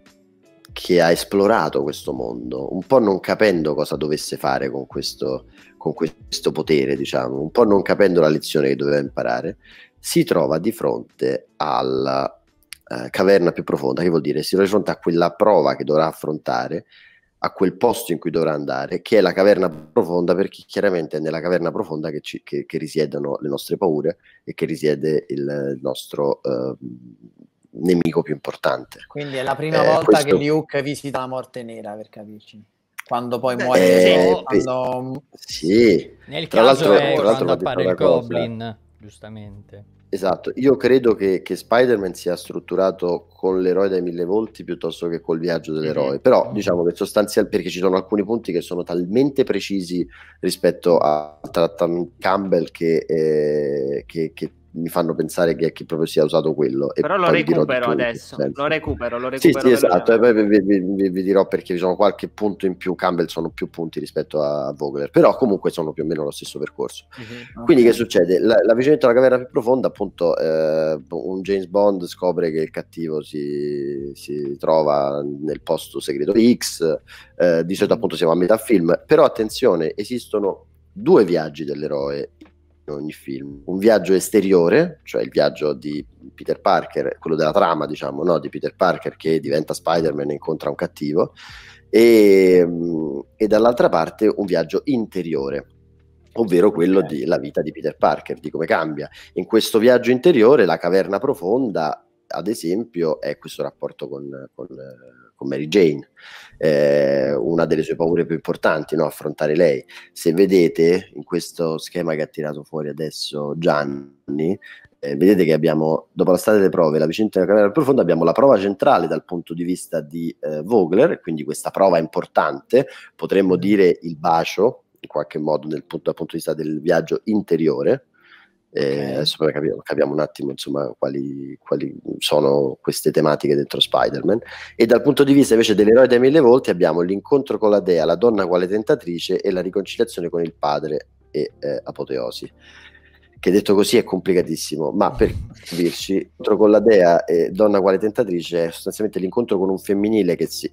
che ha esplorato questo mondo, un po' non capendo cosa dovesse fare con questo, con questo potere, diciamo, un po' non capendo la lezione che doveva imparare, si trova di fronte alla eh, caverna più profonda. Che vuol dire? Si trova di fronte a quella prova che dovrà affrontare, a quel posto in cui dovrà andare, che è la caverna profonda, perché chiaramente è nella caverna profonda che, ci, che, che risiedono le nostre paure e che risiede il, il nostro uh, nemico più importante. Quindi è la prima eh, volta questo... che Luke visita la morte nera, per capirci, quando poi Beh, muore eh, quando... sì, nel tra caso l'altro, è tra l'altro quando appare il cosa. Goblin, giustamente. Esatto, io credo che, che Spider-Man sia strutturato con l'eroe dai mille volti piuttosto che col viaggio dell'eroe, mm-hmm. però diciamo che sostanzialmente, perché ci sono alcuni punti che sono talmente precisi rispetto a, a, a Campbell che, eh, che, che mi fanno pensare che, che proprio sia usato quello. Però e lo recupero adesso, lo recupero, lo recupero. Sì, sì, esatto, e poi vi, vi, vi, vi dirò perché ci sono qualche punto in più, Campbell sono più punti rispetto a Vogler, però comunque sono più o meno lo stesso percorso. Uh-huh. Quindi okay. Che succede? La, l'avvicinamento alla caverna più profonda, appunto, eh, un James Bond scopre che il cattivo si, si trova nel posto segreto X, eh, di solito appunto siamo a metà film, però attenzione, esistono due viaggi dell'eroe ogni film, un viaggio esteriore, cioè il viaggio di Peter Parker, quello della trama, diciamo, no? Di Peter Parker che diventa Spider-Man e incontra un cattivo, e, e dall'altra parte un viaggio interiore, ovvero quello okay. della vita di Peter Parker, di come cambia. In questo viaggio interiore la caverna profonda, ad esempio, è questo rapporto con, con, con Mary Jane, eh, una delle sue paure più importanti, no? Affrontare lei. Se vedete in questo schema che ha tirato fuori adesso Gianni, eh, vedete che abbiamo, dopo la strada delle prove, la vicenda della camera profonda, abbiamo la prova centrale dal punto di vista di eh, Vogler, quindi questa prova importante, potremmo dire il bacio, in qualche modo nel punto, dal punto di vista del viaggio interiore. Eh, Okay. adesso poi capiamo, capiamo un attimo insomma quali, quali sono queste tematiche dentro Spider-Man. E dal punto di vista invece dell'eroe dai mille volti abbiamo l'incontro con la dea, la donna quale tentatrice e la riconciliazione con il padre e eh, apoteosi, che detto così è complicatissimo, ma per capirci, l'incontro con la dea e donna quale tentatrice è sostanzialmente l'incontro con un femminile che si,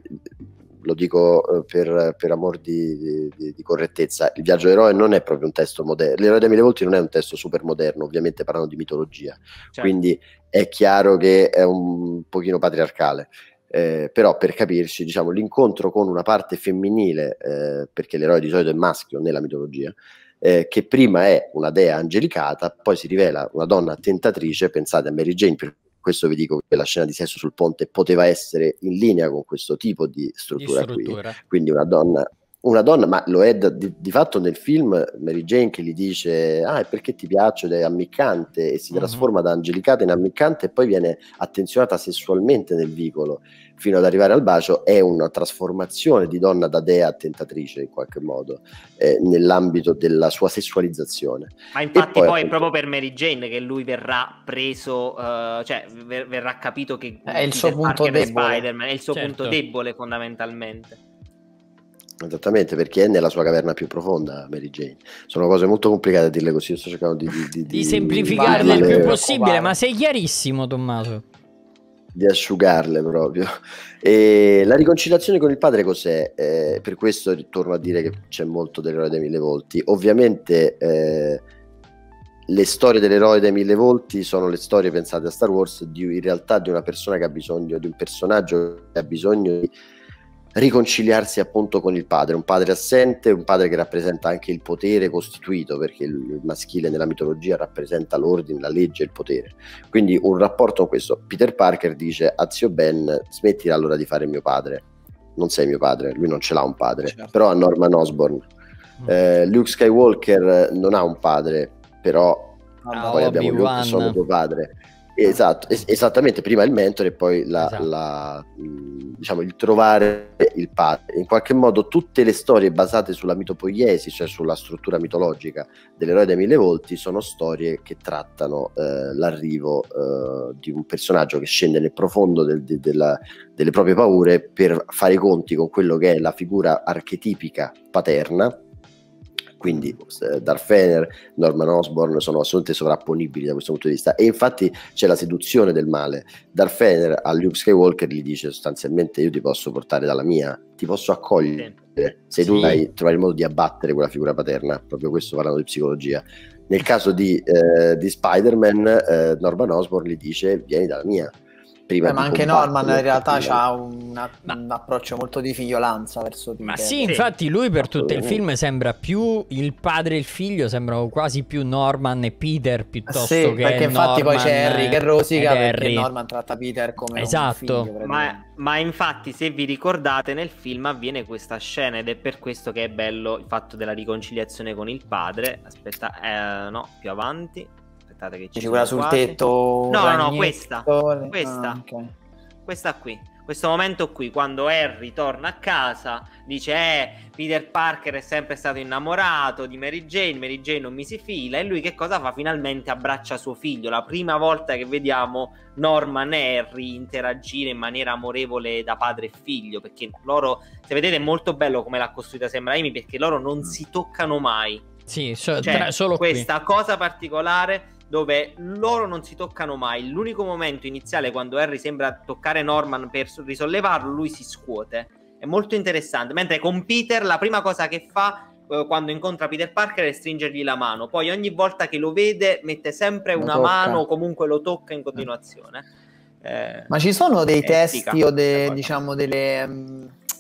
lo dico per, per amor di, di, di correttezza, il viaggio eroe non è proprio un testo moderno, l'eroe dei mille volti non è un testo super moderno, ovviamente parlando di mitologia, Certo. quindi è chiaro che è un pochino patriarcale. Eh, però per capirci, diciamo, l'incontro con una parte femminile, eh, perché l'eroe di solito è maschio nella mitologia, eh, che prima è una dea angelicata, poi si rivela una donna tentatrice. Pensate a Mary Jane, per questo vi dico che la scena di sesso sul ponte poteva essere in linea con questo tipo di struttura, Di struttura. qui, quindi una donna, una donna, ma lo è da, di, di fatto nel film Mary Jane che gli dice ah, e perché ti piaccio, ed è ammiccante, e si Mhm. trasforma da angelicata in ammiccante e poi viene attenzionata sessualmente nel vicolo fino ad arrivare al bacio. È una trasformazione di donna da dea a tentatrice in qualche modo, eh, nell'ambito della sua sessualizzazione. Ma infatti poi, poi, è appunto, proprio per Mary Jane che lui verrà preso, eh, cioè ver- verrà capito che È il Peter suo punto Parker è debole. Spider-Man, è il suo Certo. punto debole fondamentalmente. Esattamente, perché è nella sua caverna più profonda Mary Jane. Sono cose molto complicate a dirle così, io sto cercando di, di, di, Di semplificarle Vai, il vai, più vai. possibile, ma sei chiarissimo, Tommaso. di asciugarle proprio. E la riconciliazione con il padre cos'è? Eh, per questo torno a dire che c'è molto dell'eroe dei mille volti. Ovviamente eh, le storie dell'eroe dei mille volti sono le storie pensate a Star Wars di, in realtà di una persona che ha bisogno, di un personaggio che ha bisogno di riconciliarsi appunto con il padre, un padre assente, un padre che rappresenta anche il potere costituito, perché il, il maschile nella mitologia rappresenta l'ordine, la legge e il potere, quindi un rapporto con questo. Peter Parker dice a zio Ben smettila allora di fare mio padre, non sei mio padre, lui non ce l'ha un padre, Certo. però ha Norman Osborn. eh, Luke Skywalker non ha un padre, però Ah, poi abbiamo Luke, Obi-Wan. sono tuo padre. Esatto, es- esattamente, prima il mentore e poi la, Esatto. la, mh, diciamo, il trovare il padre. In qualche modo tutte le storie basate sulla mitopoiesi, cioè sulla struttura mitologica dell'eroe dei mille volti, sono storie che trattano eh, l'arrivo eh, di un personaggio che scende nel profondo del- de- della- delle proprie paure per fare i conti con quello che è la figura archetipica paterna. Quindi eh, Darth Vader, Norman Osborn sono assolutamente sovrapponibili da questo punto di vista, e infatti c'è la seduzione del male. Darth Vader a Luke Skywalker gli dice sostanzialmente io ti posso portare dalla mia, ti posso accogliere se tu Sì. hai trovare il modo di abbattere quella figura paterna, proprio questo parlando di psicologia. Nel caso di, eh, di Spider-Man, eh, Norman Osborn gli dice vieni dalla mia. Prima Eh, di ma anche combattere, Norman in realtà effettivamente. ha un, Ma- un approccio molto di figliolanza verso Peter. Ma sì, Sì, infatti lui per tutto il assolutamente. film sembra più il padre e il figlio, sembrano quasi più Norman e Peter piuttosto Sì, che perché infatti poi c'è Norman Harry che rosica ed perché Harry. Norman tratta Peter come Esatto. un figlio Ma, praticamente. ma infatti, se vi ricordate, nel film avviene questa scena ed è per questo che è bello il fatto della riconciliazione con il padre. Aspetta, eh, no, più avanti. Aspettate che ci Dici quella sono sul quasi. tetto? No, no, no, ragnetto, questa. le- Questa. Ah, ok. Questa qui, questo momento qui, quando Harry torna a casa, dice eh, Peter Parker è sempre stato innamorato di Mary Jane, Mary Jane non mi si fila, e lui che cosa fa? Finalmente abbraccia suo figlio, la prima volta che vediamo Norman e Harry interagire in maniera amorevole da padre e figlio, perché loro, se vedete, è molto bello come l'ha costruita Sam Raimi, perché loro non si toccano mai. Sì, so- Cioè, tra- solo qui. questa cosa particolare dove loro non si toccano mai. L'unico momento iniziale, quando Harry sembra toccare Norman per risollevarlo, lui si scuote. È molto interessante. Mentre con Peter la prima cosa che fa eh, quando incontra Peter Parker è stringergli la mano. Poi ogni volta che lo vede mette sempre Lo una tocca. mano o comunque lo tocca in continuazione. Eh, Ma ci sono dei è testi figa o de- questa cosa. diciamo delle, mm,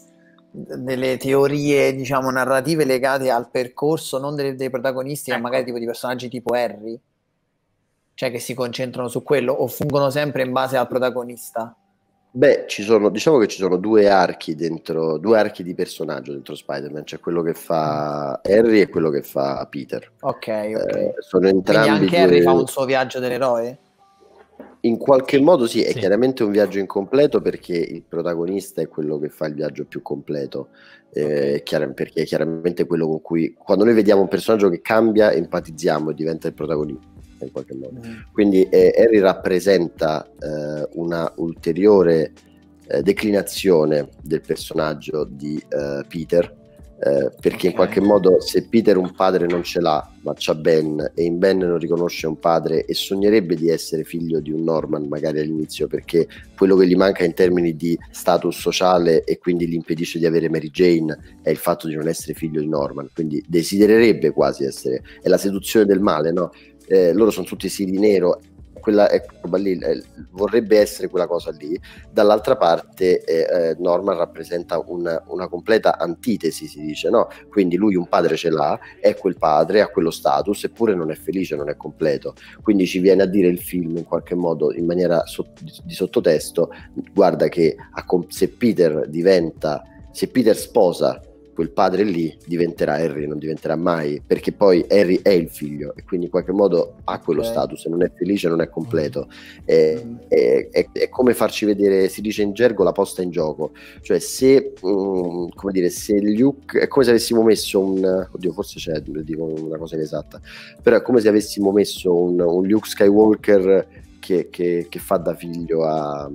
delle teorie diciamo narrative legate al percorso non dei, dei protagonisti, ma Ecco. magari tipo di personaggi tipo Harry? Cioè che si concentrano su quello o fungono sempre in base al protagonista? Beh, ci sono, diciamo che ci sono due archi dentro, due archi di personaggio dentro Spider-Man, c'è quello che fa Harry e quello che fa Peter. Ok, ok. Eh, sono Quindi entrambi anche Harry due... fa un suo viaggio dell'eroe? In qualche modo sì, è Sì. chiaramente un viaggio incompleto perché il protagonista è quello che fa il viaggio più completo, eh, chiar- perché è chiaramente quello con cui, quando noi vediamo un personaggio che cambia, empatizziamo e diventa il protagonista in qualche modo. Mm. Quindi eh, Harry rappresenta eh, una ulteriore eh, declinazione del personaggio di eh, Peter, eh, perché Ok. in qualche modo se Peter un padre non ce l'ha, ma c'ha Ben, e in Ben non riconosce un padre e sognerebbe di essere figlio di un Norman magari all'inizio, perché quello che gli manca in termini di status sociale e quindi gli impedisce di avere Mary Jane è il fatto di non essere figlio di Norman, quindi desidererebbe quasi essere, è la seduzione del male, no? Eh, loro sono tutti sì di nero, quella è roba lì, eh, vorrebbe essere quella cosa lì. Dall'altra parte eh, eh, Norman rappresenta una, una completa antitesi, si dice, no? Quindi lui un padre ce l'ha, è quel padre, ha quello status, eppure non è felice, non è completo. Quindi ci viene a dire il film in qualche modo, in maniera so- di, di sottotesto, guarda che a com- se Peter diventa, se Peter sposa quel padre lì, diventerà Harry, non diventerà mai, perché poi Harry è il figlio e quindi in qualche modo ha quello Ok. status, e non è felice, non è completo. È, Mm. è- è- è come farci vedere, si dice in gergo, la posta in gioco, cioè se mm, come dire, se Luke, è come se avessimo messo un, oddio forse c'è, dico una cosa inesatta, però è come se avessimo messo un, un Luke Skywalker che, che- che fa da figlio a,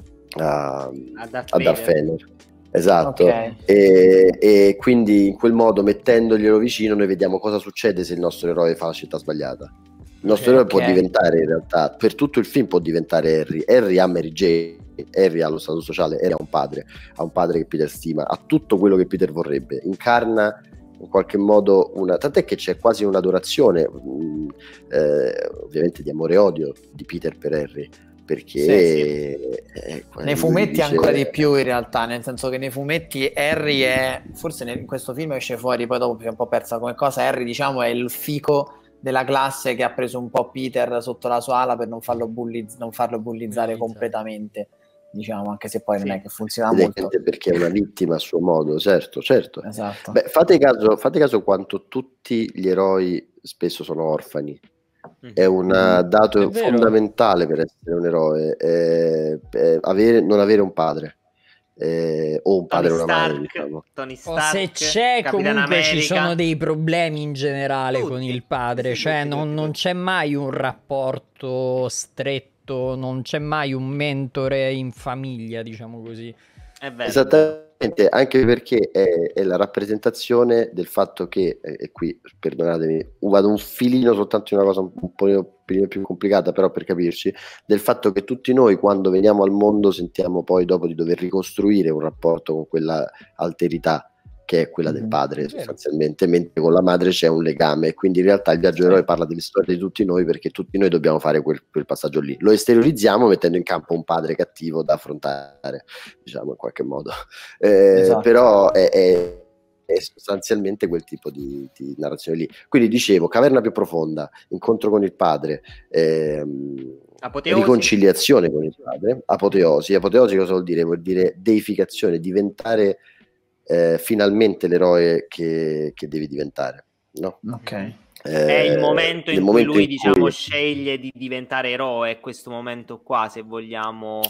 a, A Darth a Darth Vader. Vader. Esatto. Ok. E, e quindi in quel modo, mettendoglielo vicino, noi vediamo cosa succede se il nostro eroe fa la scelta sbagliata. Il nostro Ok, eroe ok. può diventare, in realtà, per tutto il film può diventare Harry. Harry ha Mary Jane, Harry ha lo stato sociale, Harry ha un padre, ha un padre che Peter stima, ha tutto quello che Peter vorrebbe, incarna in qualche modo una, tant'è che c'è quasi un'adorazione mh, eh, ovviamente di amore e odio di Peter per Harry, perché Sì, eh, Nei lui fumetti dice- ancora di più in realtà, nel senso che nei fumetti Harry è, forse nel- in questo film esce fuori, poi dopo si è un po' persa come cosa, Harry diciamo è il fico della classe che ha preso un po' Peter sotto la sua ala per non farlo, bulliz- non farlo bullizzare Bullizzare. completamente, diciamo, anche se poi Sì. non è che funziona molto. evidente, perché è una vittima a suo modo, certo, certo. Esatto. Beh, fate caso, fate caso quanto tutti gli eroi spesso sono orfani. È un Mhm. dato È vero. fondamentale per essere un eroe, eh, eh, avere, non avere un padre, eh, o un Tony padre e una madre, Stark, diciamo. Tony O Stark, se c'è, Capitan comunque ci America. sono dei problemi in generale con Tutti. il padre, Sì, cioè tutti, non, tutti, non tutti. c'è mai un rapporto stretto, non c'è mai un mentore in famiglia, diciamo così. È vero. Esattamente, anche perché è, è la rappresentazione del fatto che, e, e qui perdonatemi, vado un filino soltanto in una cosa un po' un po' più complicata, però per capirci, del fatto che tutti noi quando veniamo al mondo sentiamo poi dopo di dover ricostruire un rapporto con quella alterità che è quella del Mhm. padre È vero. sostanzialmente, mentre con la madre c'è un legame, quindi in realtà il viaggio Sì. dell'eroe parla delle storie di tutti noi, perché tutti noi dobbiamo fare quel, quel passaggio lì, lo esteriorizziamo mettendo in campo un padre cattivo da affrontare, diciamo in qualche modo. Eh, Esatto. però è, è, è sostanzialmente quel tipo di, di narrazione lì. Quindi dicevo, caverna più profonda, incontro con il padre, ehm, Apoteosi. riconciliazione con il padre, apoteosi. Apoteosi cosa vuol dire? Vuol dire deificazione, diventare eh, finalmente l'eroe che, che devi diventare, no? Ok. Eh, È il momento in nel cui momento lui, in diciamo, cui- sceglie di diventare eroe, è questo momento qua, se vogliamo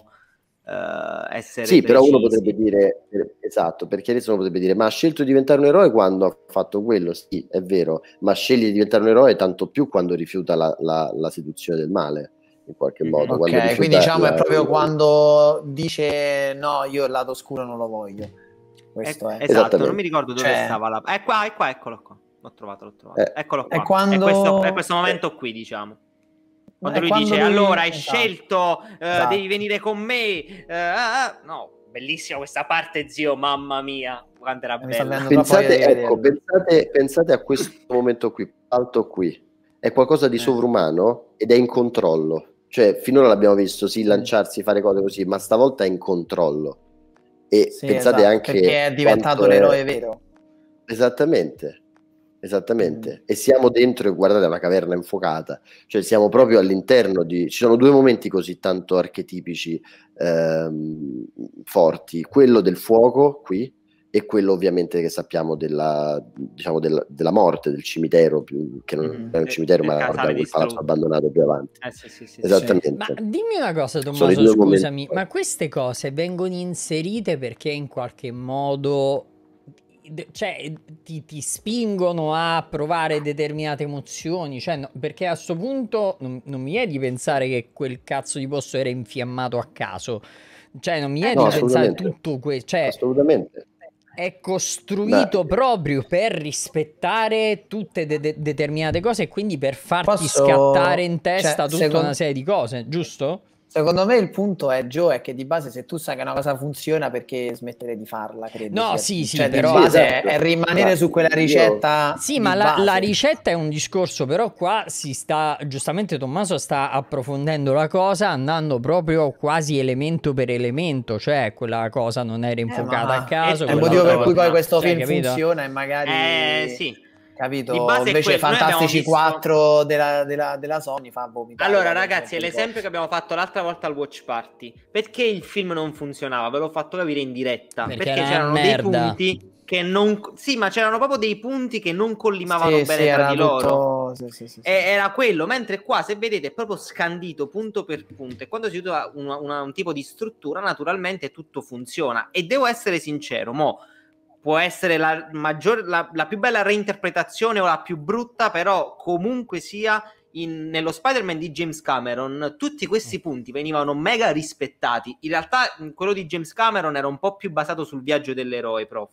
eh, essere Sì, però uno precisi. potrebbe dire, eh, esatto, perché adesso uno potrebbe dire, ma ha scelto di diventare un eroe quando ha fatto quello? Sì, è vero, ma sceglie di diventare un eroe tanto più quando rifiuta la, la- la seduzione del male, in qualche Mhm. modo. Quando Ok, rifiuta quindi diciamo è la- proprio quando dice no, io il lato oscuro non lo voglio. Questo Eh, è. esatto, Esattamente. non mi ricordo dove Cioè- stava la... È qua, è qua, eccolo qua. L'ho trovato, l'ho trovato. Eh. Eccolo qua. È quando- questo, è questo momento qui, diciamo. Quando è lui quando dice, lui- allora hai esatto. scelto, eh, Esatto. devi venire con me. eh, ah, ah. No, bellissima questa parte, zio, mamma mia, quanto era Mi sta bella. venendo troppo Pensate, voglia di ecco, vederlo. pensate, pensate a questo momento qui, alto qui, è qualcosa di Eh. sovrumano ed è in controllo. Cioè, finora l'abbiamo visto, sì, Sì. lanciarsi, fare cose così, ma stavolta è in controllo. E Sì, pensate esatto, anche perché è diventato quanto è- l'eroe vero. Esattamente. Esattamente, mm. e siamo dentro, guardate, una caverna infuocata, cioè siamo proprio all'interno di... Ci sono due momenti così tanto archetipici ehm, forti, quello del fuoco qui e quello ovviamente che sappiamo della, diciamo, della, della morte, del cimitero, più, che non mm. è un cimitero ma guarda quel palazzo abbandonato più avanti. Eh, sì, sì, sì, esattamente. sì. Ma dimmi una cosa, Tommaso, scusami, momenti... ma queste cose vengono inserite perché in qualche modo... cioè ti, ti spingono a provare determinate emozioni, cioè no, perché a sto punto non, non mi è di pensare che quel cazzo di posto era infiammato a caso, cioè non mi è no, di pensare tutto questo, cioè assolutamente è costruito Beh. proprio per rispettare tutte de- de- determinate cose e quindi per farti Posso... scattare in testa cioè, tutta secondo... una serie di cose, giusto? Secondo me il punto è, Joe, è che di base se tu sai che una cosa funziona, perché smettere di farla, credo. No, sia. sì, sì, cioè, però... di base esatto. è, è rimanere su quella ricetta. Io... Sì, ma la, la ricetta è un discorso, però qua si sta, giustamente Tommaso sta approfondendo la cosa, andando proprio quasi elemento per elemento, cioè quella cosa non era infuocata eh, a caso. È il motivo per cui poi questo cioè, film capito? funziona e magari... Eh, sì. Capito? Di base invece Fantastici visto... quattro della, della, della Sony fa vomitare. Allora ragazzi, è l'esempio che abbiamo fatto l'altra volta al Watch Party. Perché il film non funzionava? Ve l'ho fatto capire in diretta. Perché, perché c'erano dei punti che non... Sì, ma c'erano proprio dei punti che non collimavano sì, bene sì, tra di tutto... loro. Sì, sì, sì, e era quello, mentre qua, se vedete, è proprio scandito punto per punto. E quando si usa una, una, un tipo di struttura, naturalmente tutto funziona. E devo essere sincero, mo... può essere la maggior, la, la più bella reinterpretazione o la più brutta, però comunque sia in, nello Spider-Man di James Cameron tutti questi punti venivano mega rispettati. In realtà quello di James Cameron era un po' più basato sul viaggio dell'eroe, prof.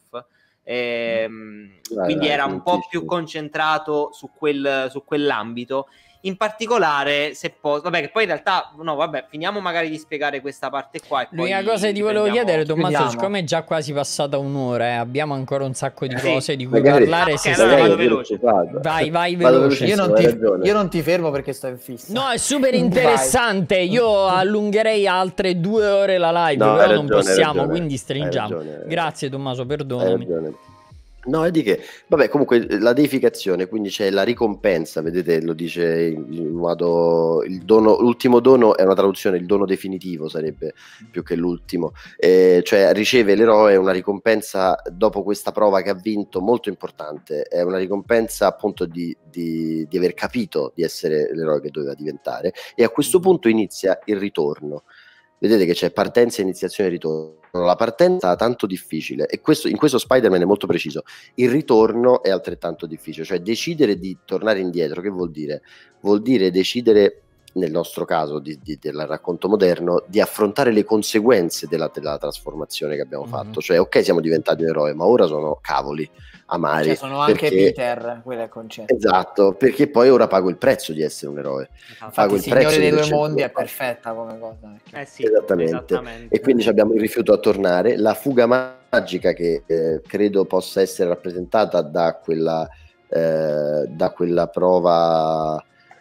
Ehm, vai, quindi vai, era un po' più concentrato su, quel, su quell'ambito. In particolare, se posso, vabbè, che poi in realtà, no, vabbè, finiamo magari di spiegare questa parte qua. E L'unica poi cosa che ti volevo chiedere, Tommaso, chiudiamo. siccome è già quasi passata un'ora, eh, abbiamo ancora un sacco di sì. cose di cui magari, parlare. Okay, se allora stai... vado veloce. Vai, vai veloce. Io non, ti, io non ti fermo perché sto in fissa. No, è super interessante. Io allungherei altre due ore la live, no, però ragione, non possiamo, ragione, quindi stringiamo. Grazie, Tommaso, perdonami. No, è di che, vabbè, comunque la deificazione, quindi c'è la ricompensa, vedete, lo dice in modo, il dono, l'ultimo dono è una traduzione, il dono definitivo sarebbe più che l'ultimo, eh, cioè riceve l'eroe una ricompensa dopo questa prova che ha vinto, molto importante, è una ricompensa appunto di, di, di aver capito di essere l'eroe che doveva diventare, e a questo punto inizia il ritorno. Vedete che c'è partenza, iniziazione e ritorno. La partenza è tanto difficile, e questo, in questo Spider-Man è molto preciso. Il ritorno è altrettanto difficile, cioè decidere di tornare indietro, che vuol dire? Vuol dire decidere, nel nostro caso di, di, del racconto moderno, di affrontare le conseguenze della, della trasformazione che abbiamo mm-hmm. fatto. Cioè, ok, siamo diventati un eroe, ma ora sono cavoli amari. Cioè, sono anche perché... Peter, quello è il concetto. Esatto, perché poi ora pago il prezzo di essere un eroe. Infatti, pago il Signore prezzo dei di due mondi è perfetta come cosa. Eh sì, esattamente. esattamente. E quindi abbiamo il rifiuto a tornare, la fuga magica che eh, credo possa essere rappresentata da quella, eh, da quella prova,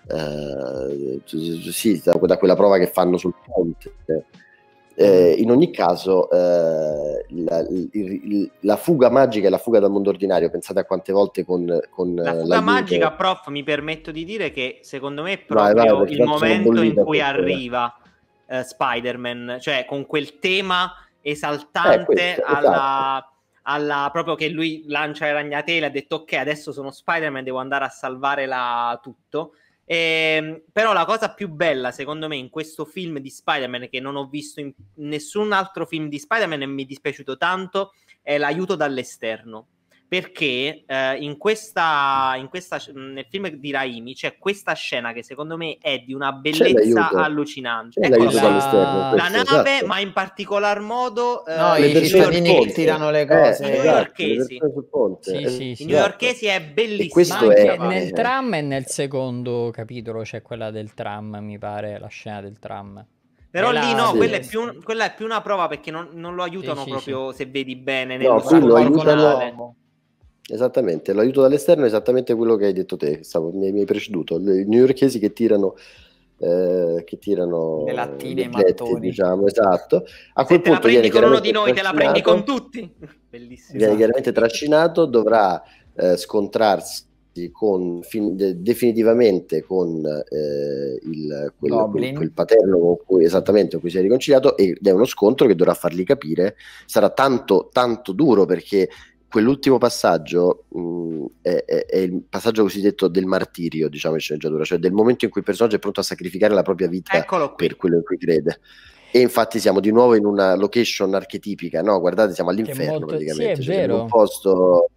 eh, sì, da, da quella prova che fanno sul ponte. Eh, in ogni caso eh, la, il, il, la fuga magica e la fuga dal mondo ordinario, pensate a quante volte con, con la fuga l'aiuto... magica, prof, mi permetto di dire che secondo me è proprio vai, vai, il momento in cui questo, arriva eh, Spider-Man, cioè con quel tema esaltante eh, questo, alla, esatto. alla proprio che lui lancia le ragnatele, ha detto ok, adesso sono Spider-Man, devo andare a salvare la tutto. Eh, però la cosa più bella secondo me in questo film di Spider-Man, che non ho visto in nessun altro film di Spider-Man e mi è dispiaciuto tanto, è l'aiuto dall'esterno, perché eh, in questa, in questa nel film di Raimi c'è questa scena che secondo me è di una bellezza allucinante. C'è ecco la, la nave, esatto. Ma in particolar modo no, eh, i cittadini che tirano le cose, eh, i newyorkesi. Sì, sì, I sì. newyorkesi è bellissimo. Questo ma anche è... nel tram e nel secondo capitolo c'è quella del tram, mi pare, la scena del tram. Però la... lì no, sì. quella, è più, quella è più una prova, perché non, non lo aiutano sì, proprio, sì. se vedi bene, no, nello lo aiutano... Esattamente, l'aiuto dall'esterno è esattamente quello che hai detto te, stavo, mi, mi hai preceduto, i newyorkesi che tirano eh, che tirano le lattine, i biglietti, mattoni, diciamo, esatto. A se quel te punto la prendi viene con uno di noi, te la prendi con tutti. Viene Bellissimo. esatto. chiaramente trascinato, dovrà eh, scontrarsi con, fin, de, definitivamente con eh, il, quel, Goblin. quel, quel paterno con cui, esattamente, con cui si è riconciliato, ed è uno scontro che dovrà fargli capire, sarà tanto, tanto duro, perché quell'ultimo passaggio mh, è, è, è il passaggio cosiddetto del martirio, diciamo in sceneggiatura, cioè del momento in cui il personaggio è pronto a sacrificare la propria vita per quello in cui crede. E infatti siamo di nuovo in una location archetipica, no? Guardate, siamo all'inferno molto... praticamente, sì, è cioè, vero. in un posto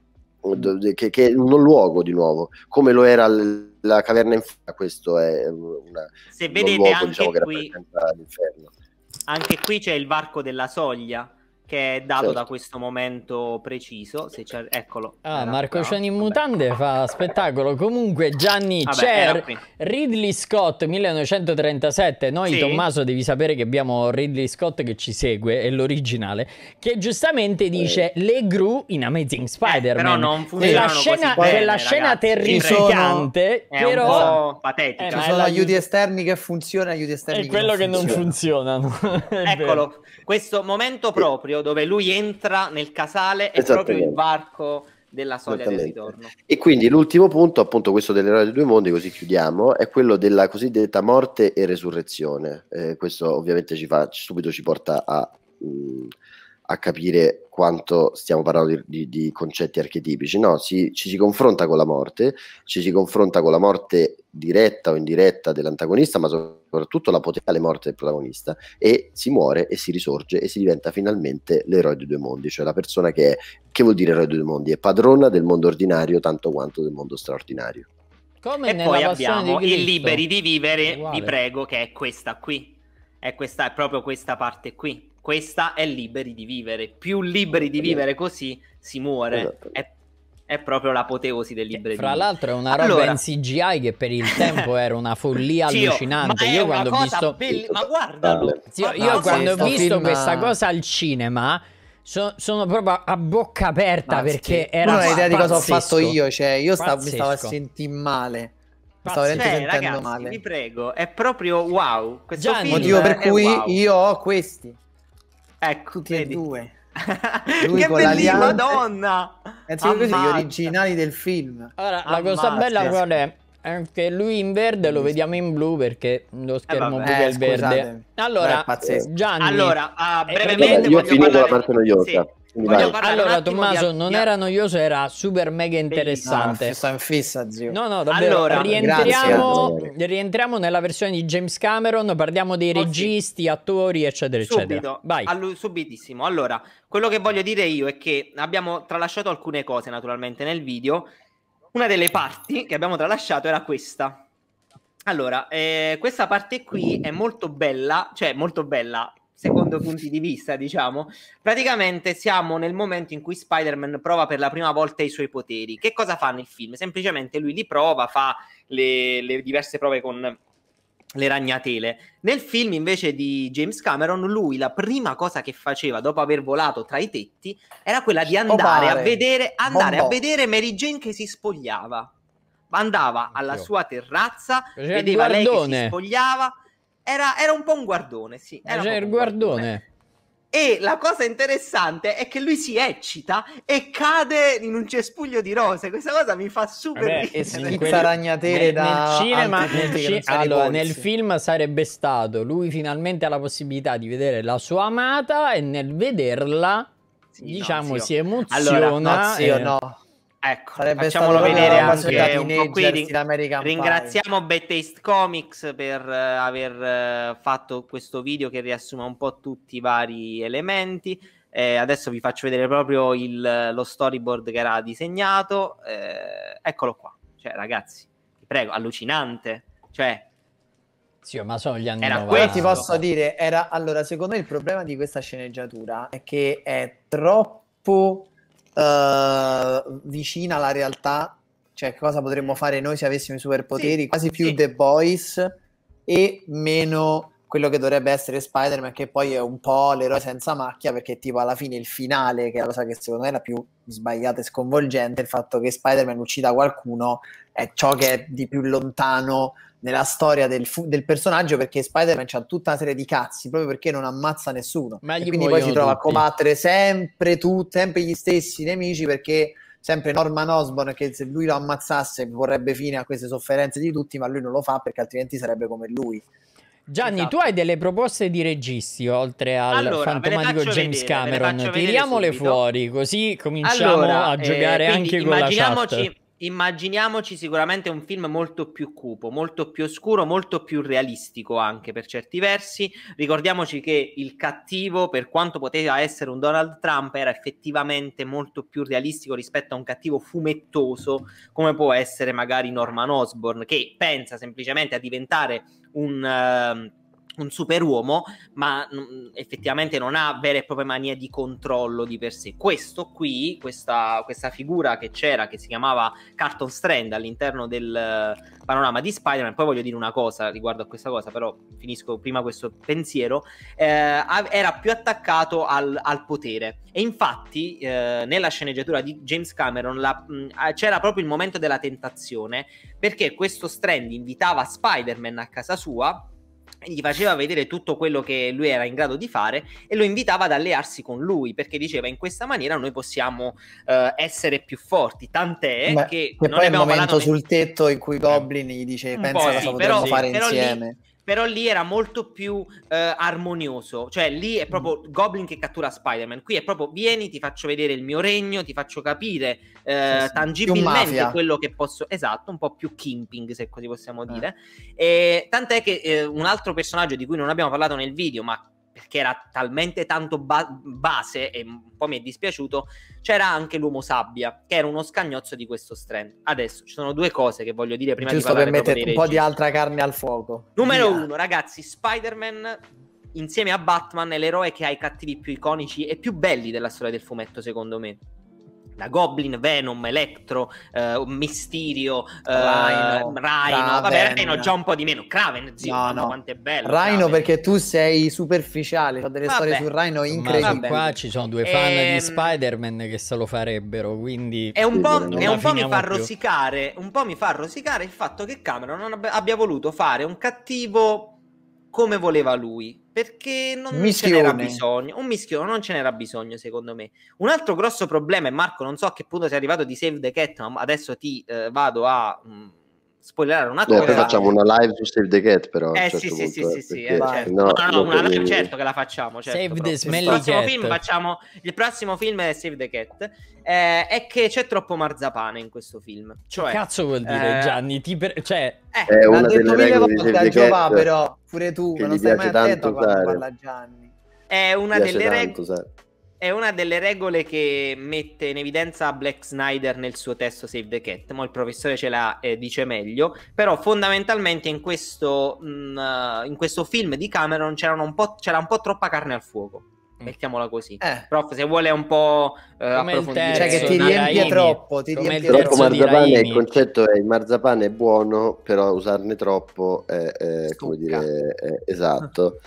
che, che è un luogo di nuovo, come lo era l- la caverna in fuoco. Questo è una, se vedete luogo, anche diciamo, che qui rappresenta l'inferno. Anche qui c'è il varco della soglia che è dato certo. da questo momento preciso. Se c'è, eccolo. Ah, Marco Ciani in mutande fa spettacolo. Comunque, Gianni, Vabbè, c'è Ridley Scott millenovecentotrentasette. Noi, sì. Tommaso, devi sapere che abbiamo Ridley Scott che ci segue, è l'originale, che giustamente dice eh. le Gru in Amazing Spider-Man. Eh, però non quella scena, così bene, quella scena terrificante, è però un po' patetica. Eh, ci sono aiuti esterni che funzionano, aiuti esterni è quello che non funzionano. Eccolo, questo momento proprio dove lui entra nel casale è proprio il varco della soglia del ritorno. E quindi l'ultimo punto, appunto questo dell'eroe dei due mondi, così chiudiamo, è quello della cosiddetta morte e resurrezione. Eh, questo ovviamente ci fa, subito ci porta a, mh, a capire quanto stiamo parlando di, di, di concetti archetipici. No, si, ci si confronta con la morte, ci si confronta con la morte diretta o indiretta dell'antagonista, ma soprattutto la potenziale morte del protagonista, e si muore e si risorge e si diventa finalmente l'eroe dei due mondi, cioè la persona che è, che vuol dire eroe dei due mondi? È padrona del mondo ordinario tanto quanto del mondo straordinario. Come e poi abbiamo il liberi di vivere, uguale. Vi prego, che è questa qui, è, questa, è proprio questa parte qui. Questa è liberi di vivere. Più liberi di vivere così si muore. È, è proprio l'apoteosi del liberi Fra di l'altro è una roba allora... in C G I che per il tempo era una follia Zio, allucinante. Ma io quando ho visto belli... Ma guardalo. Zio, ma io no, quando ho visto film... questa cosa al cinema so, sono proprio a bocca aperta, ma perché sì. era non ho idea di cosa ho fatto io, cioè io stavo, mi stavo a Pazzesco. sentire male. Stavo cioè, sentendo ragazzi, male. Vi prego, è proprio wow. Questo Gianni, film motivo per cui wow. io ho questi. Ecco, tutti vedi. e due. Lui che bellissima Madonna! Penso che questi gli originali del film. Allora, la cosa bella qual è? È che lui in verde lo vediamo in blu perché lo schermo eh, blu è il verde. Scusate. Allora, Gianni, allora uh, brevemente io ho finito parlare... la parte noiosa. Sì. Allora Tommaso, non era noioso, era super mega interessante. No, sto in fissa, zio. No, no, davvero. Allora, rientriamo, rientriamo nella versione di James Cameron, parliamo dei oh, registi, sì. attori, eccetera, Subito, eccetera. Vai. Allo, subitissimo. Allora, quello che voglio dire io è che abbiamo tralasciato alcune cose naturalmente nel video. Una delle parti che abbiamo tralasciato era questa. Allora, eh, questa parte qui è molto bella, cioè molto bella secondo punti di vista, diciamo. Praticamente siamo nel momento in cui Spider-Man prova per la prima volta i suoi poteri. Che cosa fa nel film? Semplicemente lui li prova, fa le, le diverse prove con le ragnatele. Nel film invece di James Cameron, lui la prima cosa che faceva dopo aver volato tra i tetti era quella di andare Scopare. a vedere andare Bombò. a vedere Mary Jane che si spogliava. Andava alla sua terrazza, C'è vedeva lei che si spogliava. Era, era un po' un guardone, sì. Era C'è il guardone. guardone. E la cosa interessante è che lui si eccita e cade in un cespuglio di rose. Questa cosa mi fa super Vabbè, ridere. E schizza ragnatele nel, da nel cinema. Nel, ci... allora, nel polsi. film sarebbe stato lui finalmente ha la possibilità di vedere la sua amata e nel vederla, sì, diciamo, no, si emoziona. Allora, no, zio, e... no. Ecco, sarebbe facciamolo stato vedere una anche un po' qui. Ring- ringraziamo Bad Taste Comics per uh, aver uh, fatto questo video che riassuma un po' tutti i vari elementi. Eh, adesso vi faccio vedere proprio il, lo storyboard che era disegnato. Eh, eccolo qua. Cioè, ragazzi, vi prego, allucinante. Cioè, sì, ma sono gli anni era novanta. Questo ti posso dire, era allora, secondo me il problema di questa sceneggiatura è che è troppo Uh, vicina alla realtà, cioè cosa potremmo fare noi se avessimo i superpoteri, sì, quasi più sì. The Boys e meno quello che dovrebbe essere Spider-Man, che poi è un po' l'eroe senza macchia, perché tipo alla fine il finale, che è la cosa che secondo me è la più sbagliata e sconvolgente, il fatto che Spider-Man uccida qualcuno è ciò che è di più lontano nella storia del, fu- del personaggio, perché Spider-Man c'ha tutta una serie di cazzi proprio perché non ammazza nessuno, ma e quindi poi si trova tutti. a combattere sempre tu, sempre gli stessi nemici, perché sempre Norman Osborn, che se lui lo ammazzasse vorrebbe fine a queste sofferenze di tutti, ma lui non lo fa perché altrimenti sarebbe come lui. Gianni, Esatto. tu hai delle proposte di registi oltre al Allora, ve le fantomatico faccio James vedere, ve le Cameron? faccio vedere Tiriamole subito. fuori, così cominciamo Allora, a giocare eh, quindi anche con la immaginiamoci, chat. immaginiamoci sicuramente un film molto più cupo, molto più oscuro, molto più realistico anche per certi versi. Ricordiamoci che il cattivo, per quanto poteva essere un Donald Trump, era effettivamente molto più realistico rispetto a un cattivo fumettoso come può essere magari Norman Osborn, che pensa semplicemente a diventare un... Uh, un superuomo, ma mh, effettivamente non ha vere e proprie manie di controllo di per sé. Questo qui, questa, questa figura che c'era, che si chiamava Carlton Strand all'interno del uh, panorama di Spider-Man, poi voglio dire una cosa riguardo a questa cosa, però finisco prima questo pensiero, eh, era più attaccato al, al potere. E infatti eh, nella sceneggiatura di James Cameron la, mh, c'era proprio il momento della tentazione, perché questo Strand invitava Spider-Man a casa sua, gli faceva vedere tutto quello che lui era in grado di fare e lo invitava ad allearsi con lui, perché diceva in questa maniera noi possiamo uh, essere più forti, tant'è Beh, che, che non poi è il abbiamo momento parlato sul tetto in cui Goblin gli dice un pensa po' cosa sì, potremmo però, fare però insieme. Lì, però lì era molto più uh, armonioso, cioè lì è proprio mm. Goblin che cattura Spider-Man, qui è proprio vieni, ti faccio vedere il mio regno, ti faccio capire uh, sì, sì. tangibilmente quello che posso, esatto, un po' più Kingpin, se così possiamo dire, eh. E, tant'è che eh, un altro personaggio di cui non abbiamo parlato nel video, ma perché era talmente tanto ba- base e un po' mi è dispiaciuto, c'era anche l'uomo sabbia, che era uno scagnozzo di questo Strand. Adesso ci sono due cose che voglio dire prima giusto di parlare per mettere dei un po' registi. di altra carne al fuoco. Numero Via. uno, ragazzi, Spider-Man insieme a Batman è l'eroe che ha i cattivi più iconici e più belli della storia del fumetto, secondo me. Da Goblin, Venom, Electro, uh, Mysterio, uh, Rhino, Rhino. Vabbè, Rhino già un po' di meno. Kraven, zio, no, no. quanto è bello. Rhino Kraven. Perché tu sei superficiale, ho delle Vabbè. storie su Rhino incredibili. Ma qua ci sono due fan ehm... di Spider-Man che se lo farebbero, quindi... E un po', sì, e un po' mi fa più. rosicare, un po' mi fa rosicare il fatto che Cameron non abbia, abbia voluto fare un cattivo come voleva lui, perché non Mischione. ce n'era bisogno, un mischione, non ce n'era bisogno secondo me. Un altro grosso problema, e Marco non so a che punto sei arrivato di Save the Cat, ma adesso ti eh, vado a mh, spoilerare una cosa. No, poi facciamo una live su Save the Cat, però eh certo sì, punto, sì sì sì sì perché, eh, certo. no, no no, no una live mi... certo che la facciamo, certo, Save però. the Smelly il prossimo Cat. film facciamo il prossimo film è Save the Cat, eh, è che c'è troppo marzapane in questo film, cioè, che cazzo vuol dire, eh, Gianni? Ti per... cioè eh, è una l'ha detto delle mille regole di volte Save a the Giova, Cat, però pure tu che non gli stai mai piace attento tanto quando usare. parla Gianni. è una Piace delle regole tanto, sai. È una delle regole che mette in evidenza Black Snyder nel suo testo Save the Cat. Mo' il professore ce la eh, dice meglio, però fondamentalmente in questo, mh, in questo film di Cameron c'era un po', c'era un po' troppa carne al fuoco, mettiamola così. Eh. Prof, se vuole un po' eh, Come il approfondire, Cioè che ti Terzo, riempie Raimi. troppo, ti Come il riempie Troppo terzo di troppo. marzapane, Raimi. il concetto è il marzapane è buono, però usarne troppo è, è come Stucca. dire, è, esatto.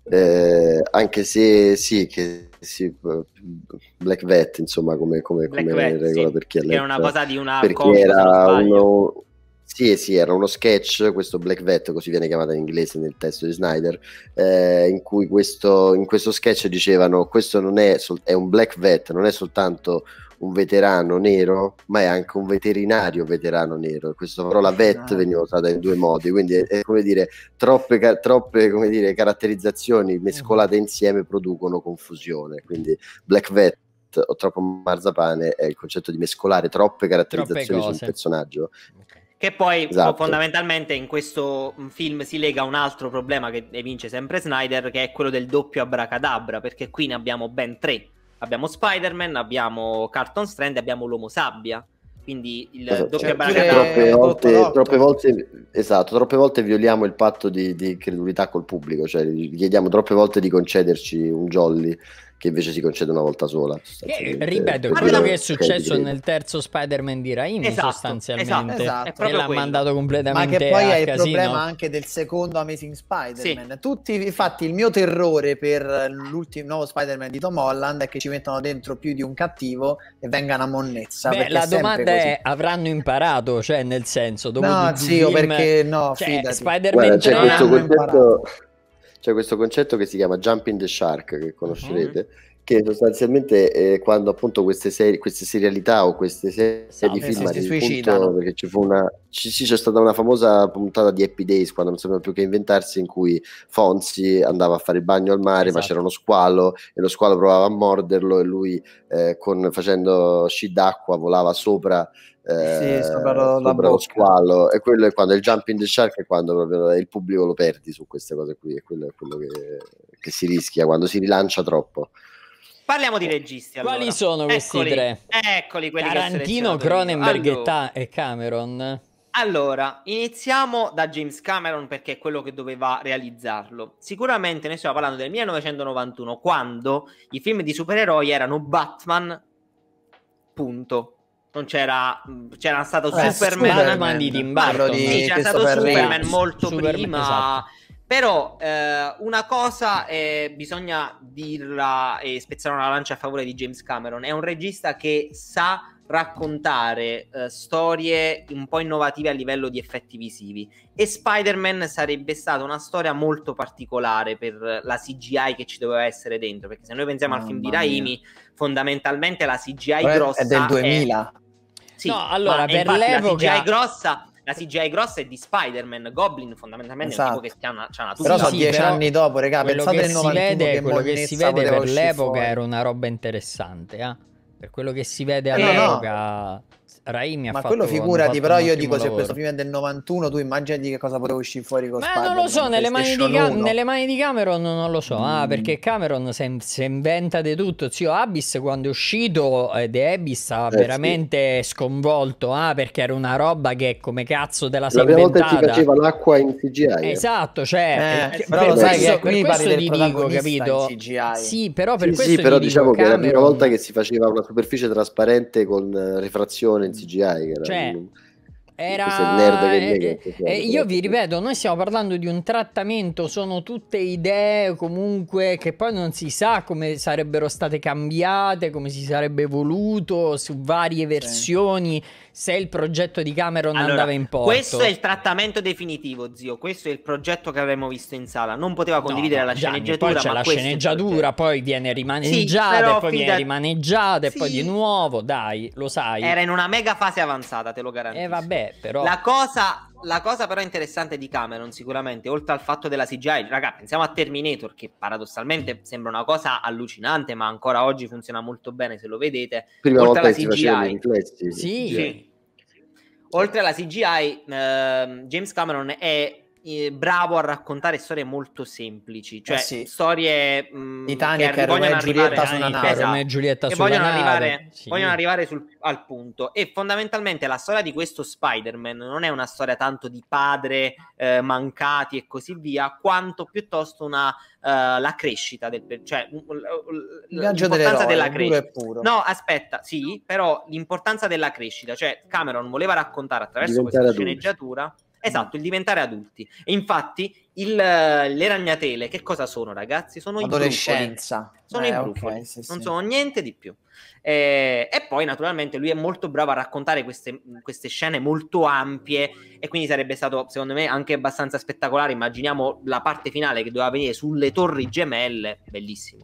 Eh, anche se sì, che sì, Black Vet, insomma, come, come, Black come Vet, regola sì, per chi ha che è una letto, cosa di una perché comica, se non era sbaglio. uno sì, sì, era uno sketch, questo Black Vet, così viene chiamata in inglese nel testo di Snyder, eh, in cui questo, in questo sketch dicevano questo non è, sol- è un Black Vet, non è soltanto un veterano nero, ma è anche un veterinario veterano nero. Questa parola vet veniva usata in due modi, quindi è, è come dire troppe, ca- troppe come dire, caratterizzazioni mescolate insieme producono confusione, quindi Black Vet o troppo marzapane è il concetto di mescolare troppe caratterizzazioni Troppe su un cose. personaggio. Che poi Esatto. fondamentalmente in questo film si lega a un altro problema che evince sempre Snyder, che è quello del doppio abracadabra, perché qui ne abbiamo ben tre. Abbiamo Spider-Man, abbiamo Carlton Strand e abbiamo l'Uomo Sabbia. Quindi il Esatto. doppio Cioè, abracadabra. troppe volte, Dottor troppe volte esatto, troppe volte violiamo il patto di, di credulità col pubblico, cioè gli chiediamo troppe volte di concederci un jolly che invece si concede una volta sola. Che, ripeto, è Ma quello no, che è ok, successo ti nel terzo Spider-Man di Raimi, Esatto, sostanzialmente, esatto, esatto. è e proprio l'ha quello. mandato Ma completamente che poi a è il casino. problema anche del secondo Amazing Spider-Man. Tutti, infatti, il mio terrore per l'ultimo nuovo Spider-Man di Tom Holland è che ci mettano dentro più di un cattivo e vengano a monnezza. Beh, perché la è sempre domanda così. è, avranno imparato? Cioè, nel senso, dopo No, due zio, film, perché no, cioè, fidati. Spider-Man Guarda, c'è tre questo hanno concetto, imparato. c'è questo concetto che si chiama Jumping the Shark, che conoscerete, che sostanzialmente eh, quando appunto queste serie, queste serialità o queste serie Esatto, di film sì, si arrivano al suicidano. punto, perché ci fu una ci, sì, c'è stata una famosa puntata di Happy Days, quando non sapevano più che inventarsi, in cui Fonzie andava a fare il bagno al mare, Esatto. ma c'era uno squalo e lo squalo provava a morderlo e lui eh, con, facendo sci d'acqua volava sopra eh, Sì, sopra lo- la sopra lo bocca. squalo, e quello è quando il jumping the shark è quando proprio il pubblico lo perdi su queste cose qui, e quello è quello che, che si rischia quando si rilancia troppo. Parliamo di registi allora. Quali sono questi Eccoli, tre? Eccoli quelli che ho Tarantino, selezionato io. Cronenberg e, Allora, Ta- e Cameron. Allora, iniziamo da James Cameron perché è quello che doveva realizzarlo. Sicuramente noi stiamo parlando del millenovecentonovantuno, quando i film di supereroi erano Batman, punto. Non c'era, c'era stato Eh, Superman, Batman di Tim Burton. di sì, c'era stato Christopher Superman Reeve. molto Superman, prima. esatto. Però eh, una cosa eh, bisogna dirla e spezzare una lancia a favore di James Cameron: è un regista che sa raccontare eh, storie un po' innovative a livello di effetti visivi, e Spider-Man sarebbe stata una storia molto particolare per la C G I che ci doveva essere dentro, perché se noi pensiamo al film di Mamma Raimi, fondamentalmente la C G I Però è- grossa è del duemila. Sì, No, allora, ma per infatti l'epoca- la C G I grossa la C G I grossa è di Spider-Man. Goblin fondamentalmente è un Esatto. tipo che c'ha una, c'ha una Però tuta. sono dieci però anni dopo, regà, quello pensate che nel si novantuno vede, che quello che monnezza si vede poteva per uscire l'epoca fuori. era una roba interessante, eh? Per quello che si vede Eh, no, no. all'epoca, Raimi ha Ma fatto quello hanno figurati, fatto però un io ottimo dico, se lavoro. questo film è del novantuno, tu immaginati che cosa poteva uscire fuori con Ma Spider-Man. non lo so, nelle mani, di PlayStation Ca- uno. nelle mani di Cameron non lo so, ah, Mm. perché Cameron si, si inventa di tutto. Zio, Abyss quando è uscito, eh, The Abyss ha Eh, veramente sconvolto, ah, perché era una roba che come cazzo te la La sei prima volta che si inventata. faceva l'acqua in C G I. eh. Esatto, cioè, Eh, che- però per lo sai questo, che per qui questo parli del ti dico, protagonista capito? in C G I. Sì, però per Sì, questo sì, però ti diciamo dico, che è la prima Cameron- volta che si faceva una superficie trasparente con eh, rifrazione in C G I. Che era Cioè, un- Era... questo è il nerd che eh, nega, eh, che eh, io vi però- ripeto, noi stiamo parlando di un trattamento, sono tutte idee comunque che poi non si sa come sarebbero state cambiate, come si sarebbe evoluto su varie versioni, se il progetto di Cameron Allora, andava in porto. questo è il trattamento definitivo, zio. Questo è il progetto che avremmo visto in sala. Non poteva condividere No, no, la Gianni, sceneggiatura, poi c'è ma la questo è il sceneggiatura, progetto. poi viene rimaneggiata, Sì, però e poi viene fida- rimaneggiata, e poi Sì. di nuovo, dai, lo sai. Era in una mega fase avanzata, te lo garantisco. E vabbè, però... La cosa, la cosa però interessante di Cameron, sicuramente, oltre al fatto della C G I, raga, pensiamo a Terminator, che paradossalmente sembra una cosa allucinante, ma ancora oggi funziona molto bene se lo vedete. Prima oltre volta alla che si facevano i C G I, riflessi. Sì. sì. Oltre alla C G I, ehm, James Cameron è eh, bravo a raccontare storie molto semplici, cioè Eh sì. storie mh, Titanic, che arri- vogliono Romeo e Giulietta arrivare su una Titanic, nave. esatto, Romeo e Giulietta che sulla vogliono nave, arrivare, sì. vogliono arrivare sul- al punto. E fondamentalmente la storia di questo Spider-Man non è una storia tanto di padre eh, mancati e così via, quanto piuttosto una eh, la crescita del per- cioè l- l- Il viaggio l'importanza dell'eroe, della puro crescita. e puro. No, aspetta, sì, però l'importanza della crescita, cioè Cameron voleva raccontare attraverso Diventare questa adulti. sceneggiatura, esatto, il diventare adulti. E infatti il, le ragnatele che cosa sono, ragazzi? Sono i brufoli. Adolescenza. Sono Eh, i ok, brufoli, sì, non sì. sono niente di più. Eh, e poi naturalmente lui è molto bravo a raccontare queste, queste scene molto ampie, e quindi sarebbe stato secondo me anche abbastanza spettacolare. Immaginiamo la parte finale che doveva venire sulle torri gemelle, bellissimo.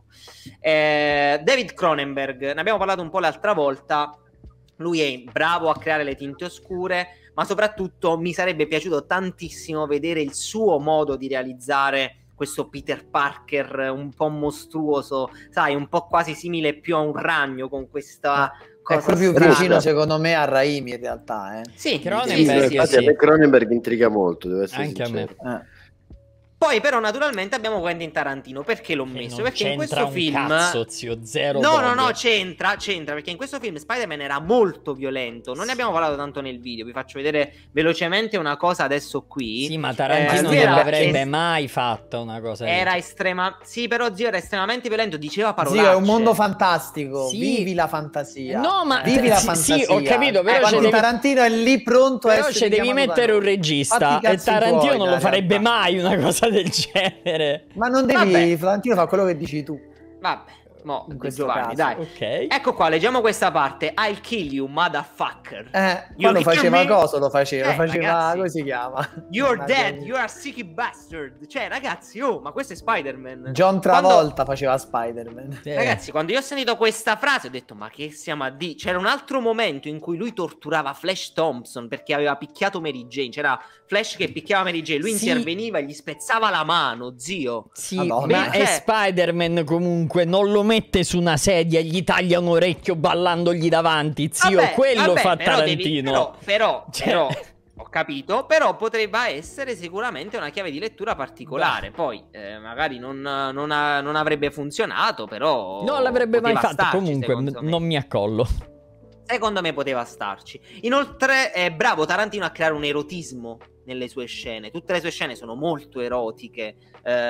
Eh, David Cronenberg, ne abbiamo parlato un po' l'altra volta. Lui è bravo a creare le tinte oscure, ma soprattutto mi sarebbe piaciuto tantissimo vedere il suo modo di realizzare questo Peter Parker un po' mostruoso, sai, un po' quasi simile più a un ragno, con questa cosa È proprio strana. vicino secondo me a Raimi in realtà, eh. Sì, Cronenberg, sì, Sì, sì, sì, infatti sì. a me Cronenberg intriga molto, devo essere Anche a me. sincero. Eh. Poi però naturalmente abbiamo Quentin Tarantino. Perché l'ho Che messo? non Perché in c'entra questo un film cazzo, zio, zero No, no, proprio. no, c'entra, c'entra, perché in questo film Spider-Man era molto violento. Non ne abbiamo parlato tanto nel video, vi faccio vedere velocemente una cosa adesso qui. Sì, ma Tarantino Eh, non lui era- l'avrebbe es- mai fatta una cosa del Era genere. estrema... Sì, però zio era estremamente violento, diceva parolacce. Zio, è un mondo fantastico. Sì. Vivi la fantasia. No, ma- vivi la sì, fantasia. sì, ho capito, però Eh, ci quando devi- Tarantino è lì pronto a Però essere ci devi chiamato da mettere un noi. regista, Fatti i e cazzi Tarantino tuoi, non lo nella farebbe realtà. mai una cosa del genere. Ma non devi, Vabbè. Tarantino fa quello che dici tu. Vabbè. Mo, In di questo Giovanni, caso. dai. Ok. Ecco qua, leggiamo questa parte. I'll kill you, motherfucker. Eh, You quando kill faceva me? cosa lo faceva? Eh, faceva, ragazzi. come si chiama? You're Non dead, abbiamo- you are sicky bastard. Cioè, ragazzi, oh, ma questo è Spider-Man. John Quando- Travolta faceva Spider-Man. Eh, Ragazzi, quando io ho sentito questa frase ho detto ma che siamo a di... C'era un altro momento in cui lui torturava Flash Thompson perché aveva picchiato Mary Jane. C'era Flash che picchiava Mary Jane, lui Sì. interveniva e gli spezzava la mano, zio. Sì, Madonna. ma è Cioè- Spider-Man comunque, non lo mette su una sedia e gli taglia un orecchio ballandogli davanti, zio, Vabbè, quello vabbè, fa però devi- Tarantino. però, però, Cioè- però, ho capito, però potrebbe essere sicuramente una chiave di lettura particolare. Poi eh, magari non, non ha- non avrebbe funzionato, però Non l'avrebbe mai poteva fatto, starci, comunque secondo me. non mi accollo. Secondo me poteva starci. Inoltre è bravo Tarantino a creare un erotismo nelle sue scene. Tutte le sue scene sono molto erotiche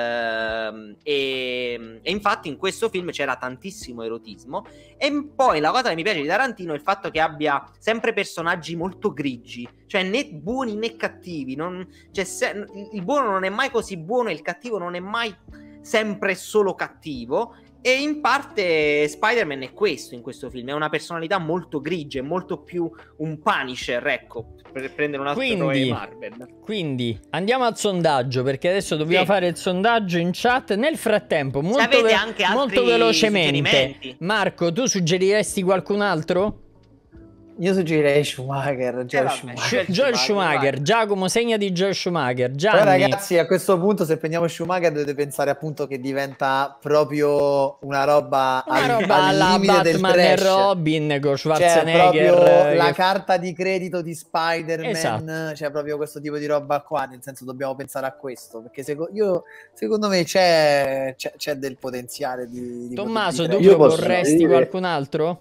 ehm, e, e infatti in questo film c'era tantissimo erotismo. E poi la cosa che mi piace di Tarantino è il fatto che abbia sempre personaggi molto grigi, cioè né buoni né cattivi. Non, cioè, se, il buono non è mai così buono e il cattivo non è mai sempre solo cattivo. E in parte Spider-Man è questo in questo film, è una personalità molto grigia, è molto più un Punisher, ecco, per prendere un altro Quindi- eroe Marvel. Quindi andiamo al sondaggio, perché adesso dobbiamo Sì. fare il sondaggio in chat. Nel frattempo, molto, avete ve- anche altri molto velocemente, suggerimenti. Marco, tu suggeriresti qualcun altro? Io suggerirei Schumacher, Joel vabbè, Schumacher. Joel Joel Schumacher, Schumacher, vai. Giacomo, segna di Joel Schumacher. Gianni, Però ragazzi, a questo punto se prendiamo Schumacher dovete pensare appunto che diventa proprio una roba, una al, roba al alla limite del Batman e trash. Robin con Cioè Schwarzenegger. proprio eh, la che- carta di credito di Spider-Man, Esatto. cioè proprio questo tipo di roba qua, nel senso dobbiamo pensare a questo, perché seco- io, secondo me c'è, c'è, c'è del potenziale di, di Tommaso, di tu trash. Io posso vorresti dire- qualcun altro?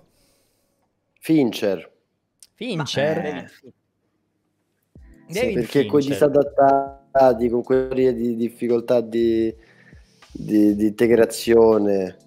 Fincher, Fincher? Eh, sì, David perché con gli Fincher. disadattati, con quelli di difficoltà di, di, di integrazione,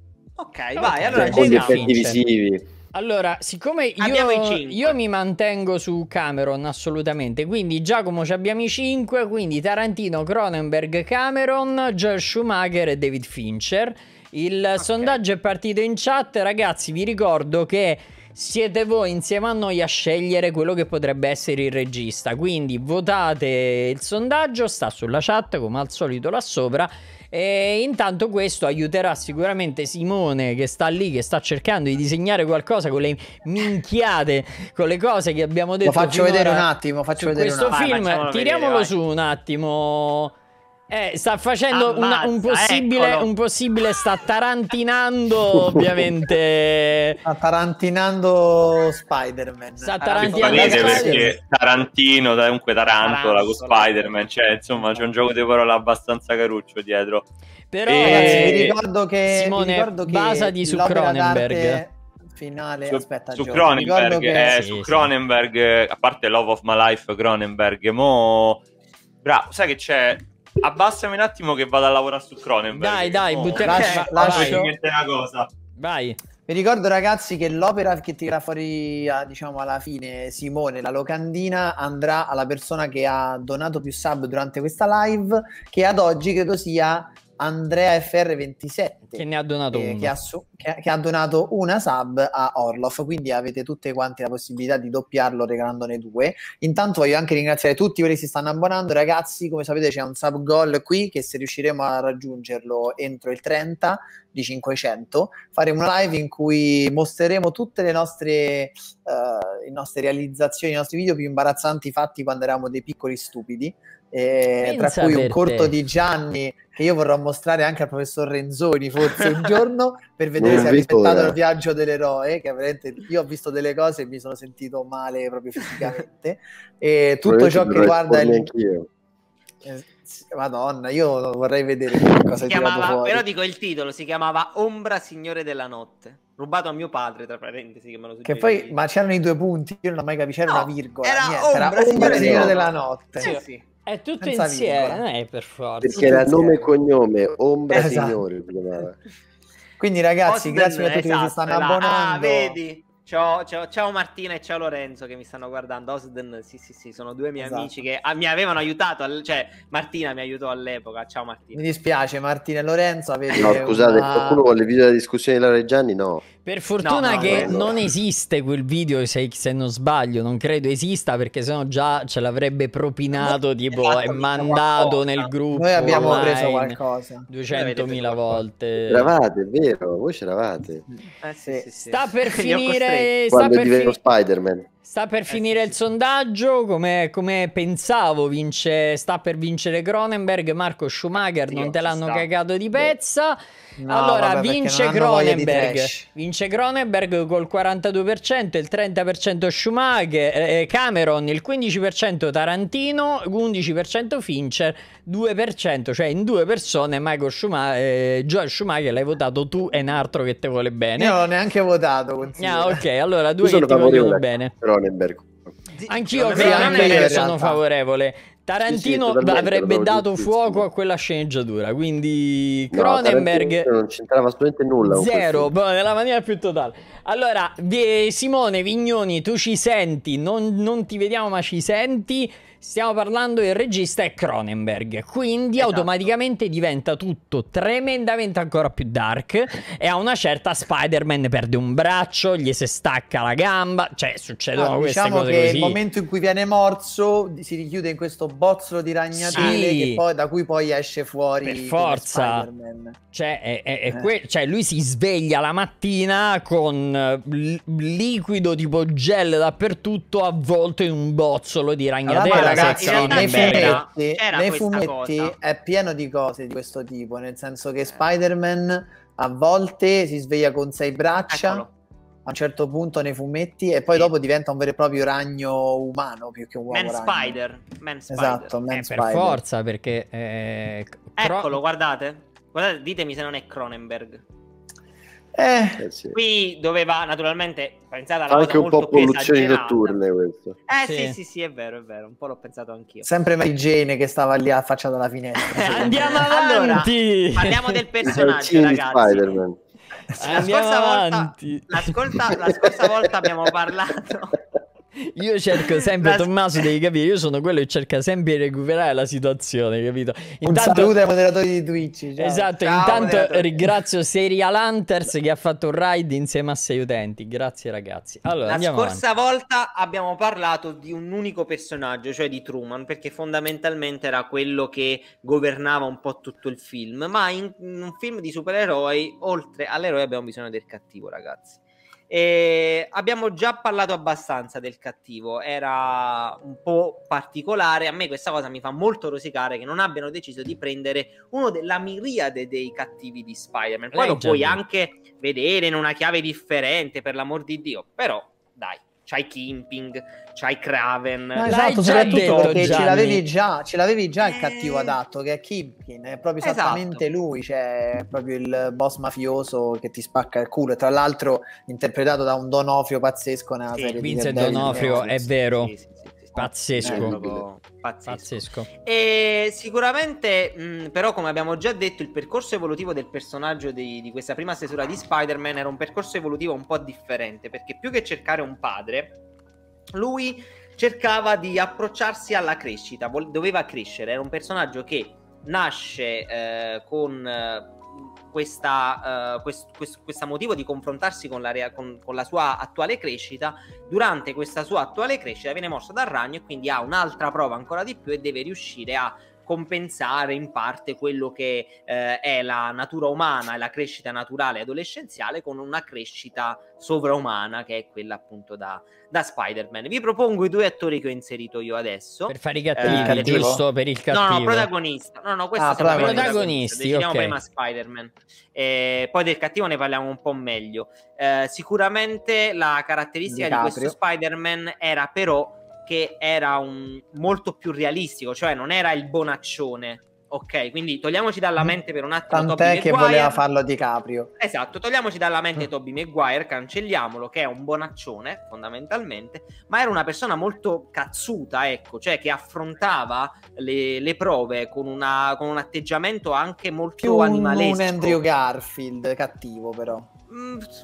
Ok, vai, allora Cioè, con ci gli David siamo. effetti Fincher. visivi. Allora, siccome Abbiamo i io, cinque. io mi mantengo su Cameron assolutamente, quindi Giacomo ci abbiamo i cinque, quindi Tarantino, Cronenberg, Cameron, Joel Schumacher e David Fincher. Il sondaggio è partito in chat, ragazzi, vi ricordo che siete voi insieme a noi a scegliere quello che potrebbe essere il regista, quindi votate il sondaggio, sta sulla chat come al solito là sopra. E intanto questo aiuterà sicuramente Simone, che sta lì, che sta cercando di disegnare qualcosa con le minchiate, con le cose che abbiamo detto. Lo faccio finora vedere un attimo, faccio su vedere questo un attimo. Vai, film. facciamolo Tiriamolo vedere, su un attimo. Eh, sta facendo una- un Ammazza, possibile, eccolo. un possibile, sta tarantinando ovviamente. Sta tarantinando Spider-Man. Sta Allora, tarantinando Vedete Spider-Man. perché Tarantino, comunque Tarantola con Tarantola. Spider-Man, cioè insomma c'è un gioco di parole abbastanza caruccio dietro. Però Eh, Ragazzi, vi eh, ricordo che, Simone, vi ricordo che basati su l'opera Cronenberg. d'arte finale, Su, aspetta, su Gio, vi ricordo Cronenberg, che- eh, Sì, su sì. Cronenberg, eh, a parte Love of My Life, Cronenberg, mo... Bravo, sai che c'è? Abbassami un attimo che vado a lavorare su Cronenberg. Dai, dai, mo- buttiamo- Lascia- va- lascio- vai. niente una cosa. Vai. Vi ricordo ragazzi che l'opera che tira fuori a- diciamo alla fine Simone, la locandina, andrà alla persona che ha donato più sub durante questa live, che ad oggi credo sia Andrea F R ventisette, Che ne ha donato eh, uno. che, ha su- che- che ha donato una sub a Orloff, quindi avete tutte quante la possibilità di doppiarlo regalandone due. Intanto voglio anche ringraziare tutti quelli che si stanno abbonando, ragazzi. Come sapete c'è un sub goal qui, che se riusciremo a raggiungerlo entro il trenta di cinquecento faremo una live in cui mostreremo tutte le nostre, eh, le nostre realizzazioni, i nostri video più imbarazzanti fatti quando eravamo dei piccoli stupidi, eh, tra Pensa cui un per corto te. di Gianni che io vorrò mostrare anche al professor Renzoni forse un giorno, per vedere Non se ha vedo rispettato ora. il viaggio dell'eroe, che veramente io ho visto delle cose e mi sono sentito male proprio fisicamente, e tutto ciò che Probabilmente riguarda dovrei il... espormi anch'io. eh, sì, Madonna, io vorrei vedere che cosa Si hai tirato chiamava, fuori. però dico il titolo, si chiamava Ombra Signore della Notte, rubato a mio padre, tra parentesi, che me lo Che suggerì. poi, ma c'erano i due punti, io non ho mai capito, c'era No, una virgola, era niente, Ombra, era Ombra Signore Signore della della Notte. Sì, sì. È tutto Senza insieme, virgola. eh, per forza. Perché Tutto era insieme. nome e cognome, Ombra Esatto. Signore si chiamava. Quindi ragazzi, Osden, grazie a tutti che si esatto, stanno è là. abbonando. Ah, vedi? Ciao, ciao, ciao Martina e ciao Lorenzo che mi stanno guardando. Osden, sì, sì, sì, sono due miei Esatto. amici che ah, mi avevano aiutato. Al, cioè, Martina mi aiutò all'epoca. Ciao Martina. Mi dispiace, Martina e Lorenzo. Avete No, scusate, una... qualcuno vuole il video della discussione di Laura e Gianni? No. Per fortuna No, no, che no, no. non esiste quel video, se, se non sbaglio, non credo esista, perché sennò già ce l'avrebbe propinato, tipo, Esatto, è visto mandato qualcosa. nel gruppo Noi abbiamo online preso qualcosa. duecentomila Voi avete volte. C'eravate, è vero, voi c'eravate. Eh, sì, sì, sì. Sta per Li ho costretti. finire, sta Quando per, divento fi- Spider-Man. sta per Eh, finire sì, il sì. sondaggio, come, come pensavo, vince, sta per vincere Cronenberg. Marco Schumacher, Dio, non te ci l'hanno sta. cagato di pezza. No, Allora, vabbè, perché vince non hanno voglia di Cronenberg. trash. Vince Cronenberg col quarantadue per cento, il trenta per cento Schumacher, eh, Cameron, il quindici per cento Tarantino, undici per cento Fincher, due per cento, cioè in due persone Michael Schumacher, eh, Joel Schumacher l'hai votato tu e un altro che te vuole bene. Io non l'ho neanche votato, considera. Ah, ok, allora Io due che sono ti vogliono favorevole bene. a Cronenberg. Anch'io Secondo me anche Cronenberg io in sono realtà. favorevole. Tarantino Sì, sì, totalmente, avrebbe lo trovo dato giustissimo. fuoco a quella sceneggiatura, quindi No, Cronenberg Tarantino non c'entrava assolutamente nulla con quel zero, film. boh, nella maniera più totale. Allora, vi- Simone Vignoni, tu ci senti? Non, non ti vediamo, ma ci senti? Stiamo parlando, il regista è Cronenberg, quindi Esatto. automaticamente diventa tutto tremendamente ancora più dark, e a una certa Spider-Man perde un braccio, gli si stacca la gamba, cioè succedono No, queste diciamo cose che così. il momento in cui viene morso si richiude in questo bozzolo di ragnatele Sì. che poi, da cui poi esce fuori Per come forza. Spider-Man. Cioè, è- è- è Eh. que- cioè, lui si sveglia la mattina con eh, l- liquido tipo gel dappertutto, avvolto in un bozzolo di Allora, ragnatela. ragazzi, senza in realtà nei Cronenberg. c'era- fumetti, c'era nei questa fumetti cosa. è pieno di cose di questo tipo, nel senso che Spider-Man a volte si sveglia con sei braccia, Eccolo. a un certo punto nei fumetti, e poi Sì. dopo diventa un vero e proprio ragno umano più che un uomo Man ragno. Spider. Man Spider. Esatto, Man Eh, per Spider. forza, perché eh, Cro- Eccolo, guardate. Guardate, ditemi se non è Cronenberg. Eh, Eh, sì. Qui doveva, naturalmente, pensate alla Fa cosa anche un molto po' più polluzioni esagerata. notturne questo. Eh Sì. sì, sì, sì, è vero, è vero, un po' l'ho pensato anch'io. sempre Mary Jane che stava lì affacciata alla finestra. Andiamo Allora, avanti. parliamo del I personaggio, calzini di ragazzi. Spider-Man. La Andiamo scorsa, volta, avanti. la, scorsa, la scorsa volta abbiamo parlato. Io cerco sempre, La- Tommaso, devi capire, io sono quello che cerca sempre di recuperare la situazione, capito? Un saluto ai moderatori di Twitch. Ciao. Esatto, Ciao, intanto moderatori. ringrazio Serial Hunters che ha fatto un raid insieme a sei utenti. Grazie ragazzi. Allora, La andiamo scorsa volta abbiamo parlato di un unico personaggio, cioè di Truman, perché fondamentalmente era quello che governava un po' tutto il film. Ma in, in un film di supereroi, oltre all'eroe, abbiamo bisogno del cattivo, ragazzi. E abbiamo già parlato abbastanza del cattivo, era un po' particolare. A me questa cosa mi fa molto rosicare che non abbiano deciso di prendere uno della miriade dei cattivi di Spider-Man. Poi lo puoi Leggendi. anche vedere in una chiave differente, per l'amor di Dio, però dai, c'hai Kimping, c'hai Kraven. No, L'hai esatto, già soprattutto detto, perché ce Gianni. l'avevi già, ce l'avevi già il Eh. cattivo adatto, che è Kingpin, è proprio Esatto. esattamente lui, cioè è proprio il boss mafioso che ti spacca il culo, e tra l'altro interpretato da un Donofrio pazzesco nella Sì, serie Vincent di Daredevil. D'Onofrio, è vero. Sì, sì, sì, sì. Pazzesco. È proprio pazzesco. Pazzesco. E sicuramente, mh, però, come abbiamo già detto, il percorso evolutivo del personaggio di, di questa prima stesura di Spider-Man era un percorso evolutivo un po' differente, perché più che cercare un padre, lui cercava di approcciarsi alla crescita, vol- doveva crescere. Era un personaggio che nasce eh, con eh, questa, eh, quest- quest- questo motivo di confrontarsi con la, rea- con, con la sua attuale crescita. Durante questa sua attuale crescita viene morso dal ragno e quindi ha un'altra prova ancora di più e deve riuscire a compensare in parte quello che eh, è la natura umana e la crescita naturale adolescenziale con una crescita sovraumana che è quella appunto da, da Spider-Man. Vi propongo i due attori che ho inserito io adesso. Per fare i cattivi, Eh, cattivo? giusto? Per il cattivo. No, no, protagonista. No, no, questo Ah, siamo protagonisti. protagonisti. Decidiamo ok. prima Spider-Man. Eh, poi del cattivo ne parliamo un po' meglio. Eh, sicuramente la caratteristica di, DiCaprio. questo Spider-Man era però che era un molto più realistico, cioè non era il bonaccione. Ok, quindi togliamoci dalla mente per un attimo Tant'è Tobey che Maguire. voleva farlo DiCaprio. Esatto, togliamoci dalla mente Mm. Tobey Maguire, cancelliamolo, che è un bonaccione fondamentalmente, ma era una persona molto cazzuta, ecco, cioè che affrontava le, le prove con, una, con un atteggiamento anche molto Più un, animalesco. un Andrew Garfield cattivo, però. Mm,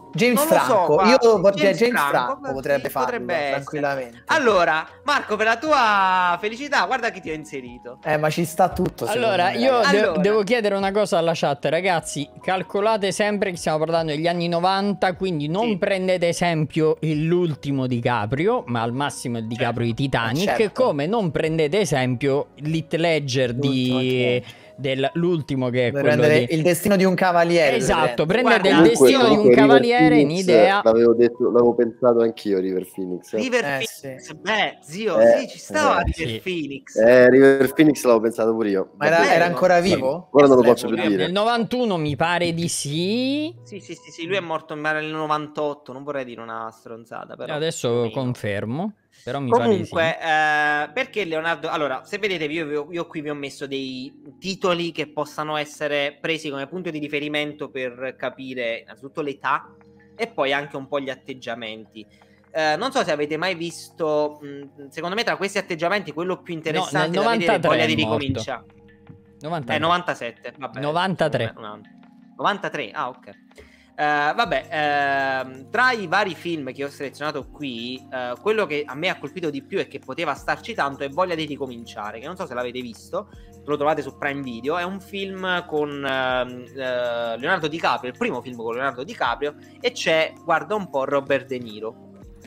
James Non lo so, Franco, guarda, io James James, James Franco, Franco sì, potrebbe farlo potrebbe essere. tranquillamente. Allora, Marco, per la tua felicità, guarda chi ti ho inserito. Eh, ma ci sta tutto. Allora, me, io ragazzi. de- Allora. devo chiedere una cosa alla chat, ragazzi. Calcolate sempre che stiamo parlando degli anni novanta, quindi non Sì. prendete esempio il- l'ultimo DiCaprio, ma al massimo il DiCaprio di Titanic, certo. come non prendete esempio l'Heath Ledger L'ultimo di che- del- l'ultimo che è Deve quello prendere di il destino di un cavaliere. Esatto, deve prendete il Guarda, destino di un comunque River cavaliere in Phoenix, idea. L'avevo detto, l'avevo pensato anch'io, River Phoenix. River Eh, Phoenix, sì. beh, zio, Eh, sì, ci stava eh, River sì. Phoenix. Eh, River Phoenix l'avevo pensato pure io. Ma era, Vabbè. era ancora Sì. vivo? Ora non lo Sì, posso lui più è- dire. Nel novantuno mi pare di sì. Sì, sì, sì, sì, lui è morto in nel novantotto, non vorrei dire una stronzata, però. più o Adesso meno. confermo, però mi Comunque, pare eh, perché Leonardo... Allora, se vedete, io, io qui vi ho messo dei titoli che possano essere presi come punto di riferimento per capire innanzitutto l'età e poi anche un po' gli atteggiamenti. Eh, non so se avete mai visto, mh, secondo me tra questi atteggiamenti quello più interessante nel da vedere è novantatré Voglia di è morto. ricominciare. sì. novanta Eh, novantasette, vabbè. novantatré. novantatré, ah ok. Uh, vabbè, uh, tra i vari film che ho selezionato qui, uh, quello che a me ha colpito di più e che poteva starci tanto è Voglia di ricominciare, che non so se l'avete visto, lo trovate su Prime Video. È un film con uh, uh, Leonardo DiCaprio, il primo film con Leonardo DiCaprio, e c'è, guarda un po', Robert De Niro.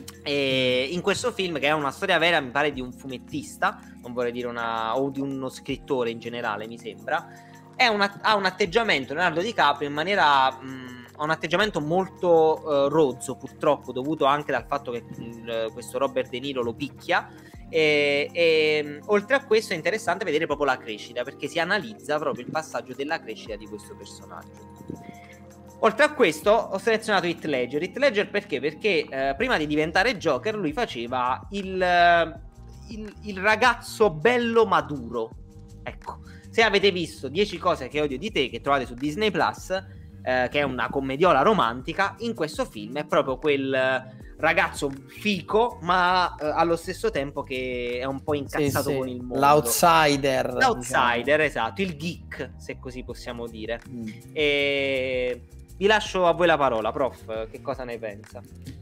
E in questo film, che è una storia vera, mi pare di un fumettista, non vorrei dire una, o di uno scrittore in generale, mi sembra, è una, ha un atteggiamento Leonardo DiCaprio in maniera mh, ha un atteggiamento molto uh, rozzo, purtroppo, dovuto anche dal fatto che mh, questo Robert De Niro lo picchia. E, e oltre a questo è interessante vedere proprio la crescita, perché si analizza proprio il passaggio della crescita di questo personaggio. Oltre a questo ho selezionato Heath Ledger. Heath Ledger perché? Perché eh, prima di diventare Joker lui faceva il, il, il ragazzo bello maduro. Ecco, se avete visto dieci cose che odio di te, che trovate su Disney Plus, eh, che è una commediola romantica, in questo film è proprio quel ragazzo fico, ma eh, allo stesso tempo che è un po' incazzato Sì, sì. con il mondo. L'outsider. L'outsider, esatto, il geek, se così possiamo dire. Diciamo. E vi lascio a voi la parola, prof, che cosa ne pensa?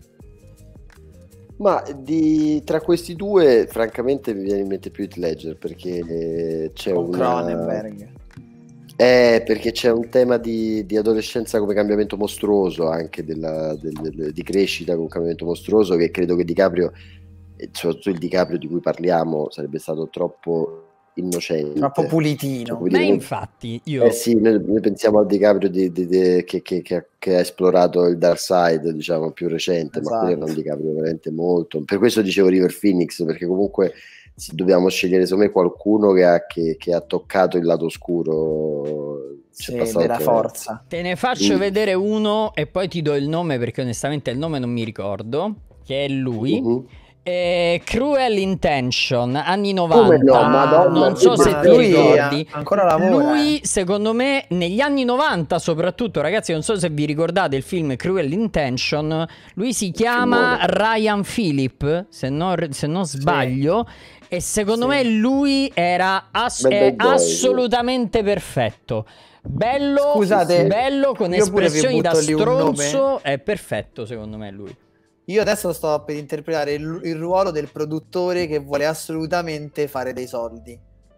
Ma di, tra questi due, francamente, mi viene in mente più Heath Ledger, perché c'è Con una... Cronenberg. Eh, perché c'è un tema di, di adolescenza come cambiamento mostruoso, anche della, del, del, di crescita con cambiamento mostruoso, che credo che DiCaprio, e soprattutto il DiCaprio di cui parliamo, sarebbe stato troppo innocente, Troppo pulitino. Cioè, come Ma dire, infatti io eh sì, noi, noi pensiamo al DiCaprio di, di, di, che, che, che, ha, che ha esplorato il dark side, diciamo, più recente, Esatto. ma quello era un DiCaprio veramente molto. Per questo dicevo River Phoenix, perché comunque se dobbiamo scegliere secondo me qualcuno che ha, che, che ha toccato il lato oscuro, Sì, della forza. te ne faccio Mm. vedere uno e poi ti do il nome, perché onestamente il nome non mi ricordo, che è lui. Uh-huh. Eh, Cruel Intention, anni novanta. Come no, Madonna, non so se Ma ti lui ricordi. ancora lavora. Lui, eh. secondo me, negli anni novanta, soprattutto, ragazzi, non so se vi ricordate il film Cruel Intention. Lui si chiama Filmone. Ryan Phillip, se non, se non sbaglio. E secondo Sì. me lui era ass- Bel è bad boy, assolutamente perfetto. Bello, Scusate, bello, con io pure vi espressioni da butto lì un stronzo. È perfetto, secondo me, lui. Io adesso sto per interpretare il, il ruolo del produttore che vuole assolutamente fare dei soldi.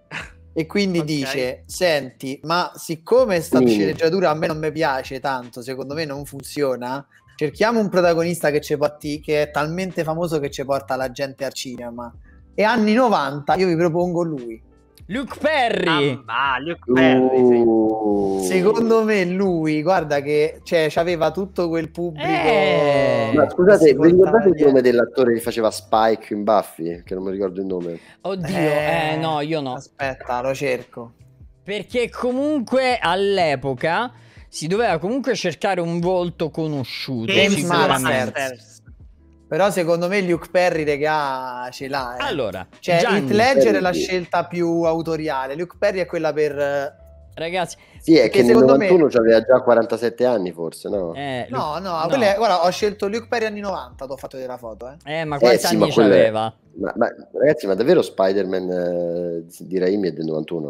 E quindi Ok. dice: senti, ma siccome sta Mm. sceneggiatura a me non mi piace tanto, secondo me non funziona, cerchiamo un protagonista che, ci porti, che è talmente famoso che ci porta la gente al cinema. E anni novanta io vi propongo lui. Luke Perry. Ah, Luke Perry, sì. Uh. Secondo me lui, guarda che cioè, c'aveva tutto quel pubblico. Eh. Ma che scusate, si vi ricordate portava il nome dietro. dell'attore che faceva Spike in Buffy? Che non mi ricordo il nome. Oddio, eh, no, io no. Aspetta, lo cerco. Perché comunque all'epoca si doveva comunque cercare un volto conosciuto. James sicuramente. Masters. Però secondo me Luke Perry, regà, ce l'ha. Eh. Allora, Cioè, Gianni, Heath Ledger è la Perry. scelta più autoriale. Luke Perry è quella per... eh, ragazzi, Sì, è Perché che nel secondo me- novantuno c'aveva già quarantasette anni, forse, no? eh, No, no, Luke- quella è- guarda, ho scelto Luke Perry anni novanta, ti ho fatto vedere la foto, eh. Eh, ma Eh, quanti sì, ma anni quello è- c'aveva? Ma, ma, ragazzi, ma davvero Spider-Man eh, di Raimi è del novantuno?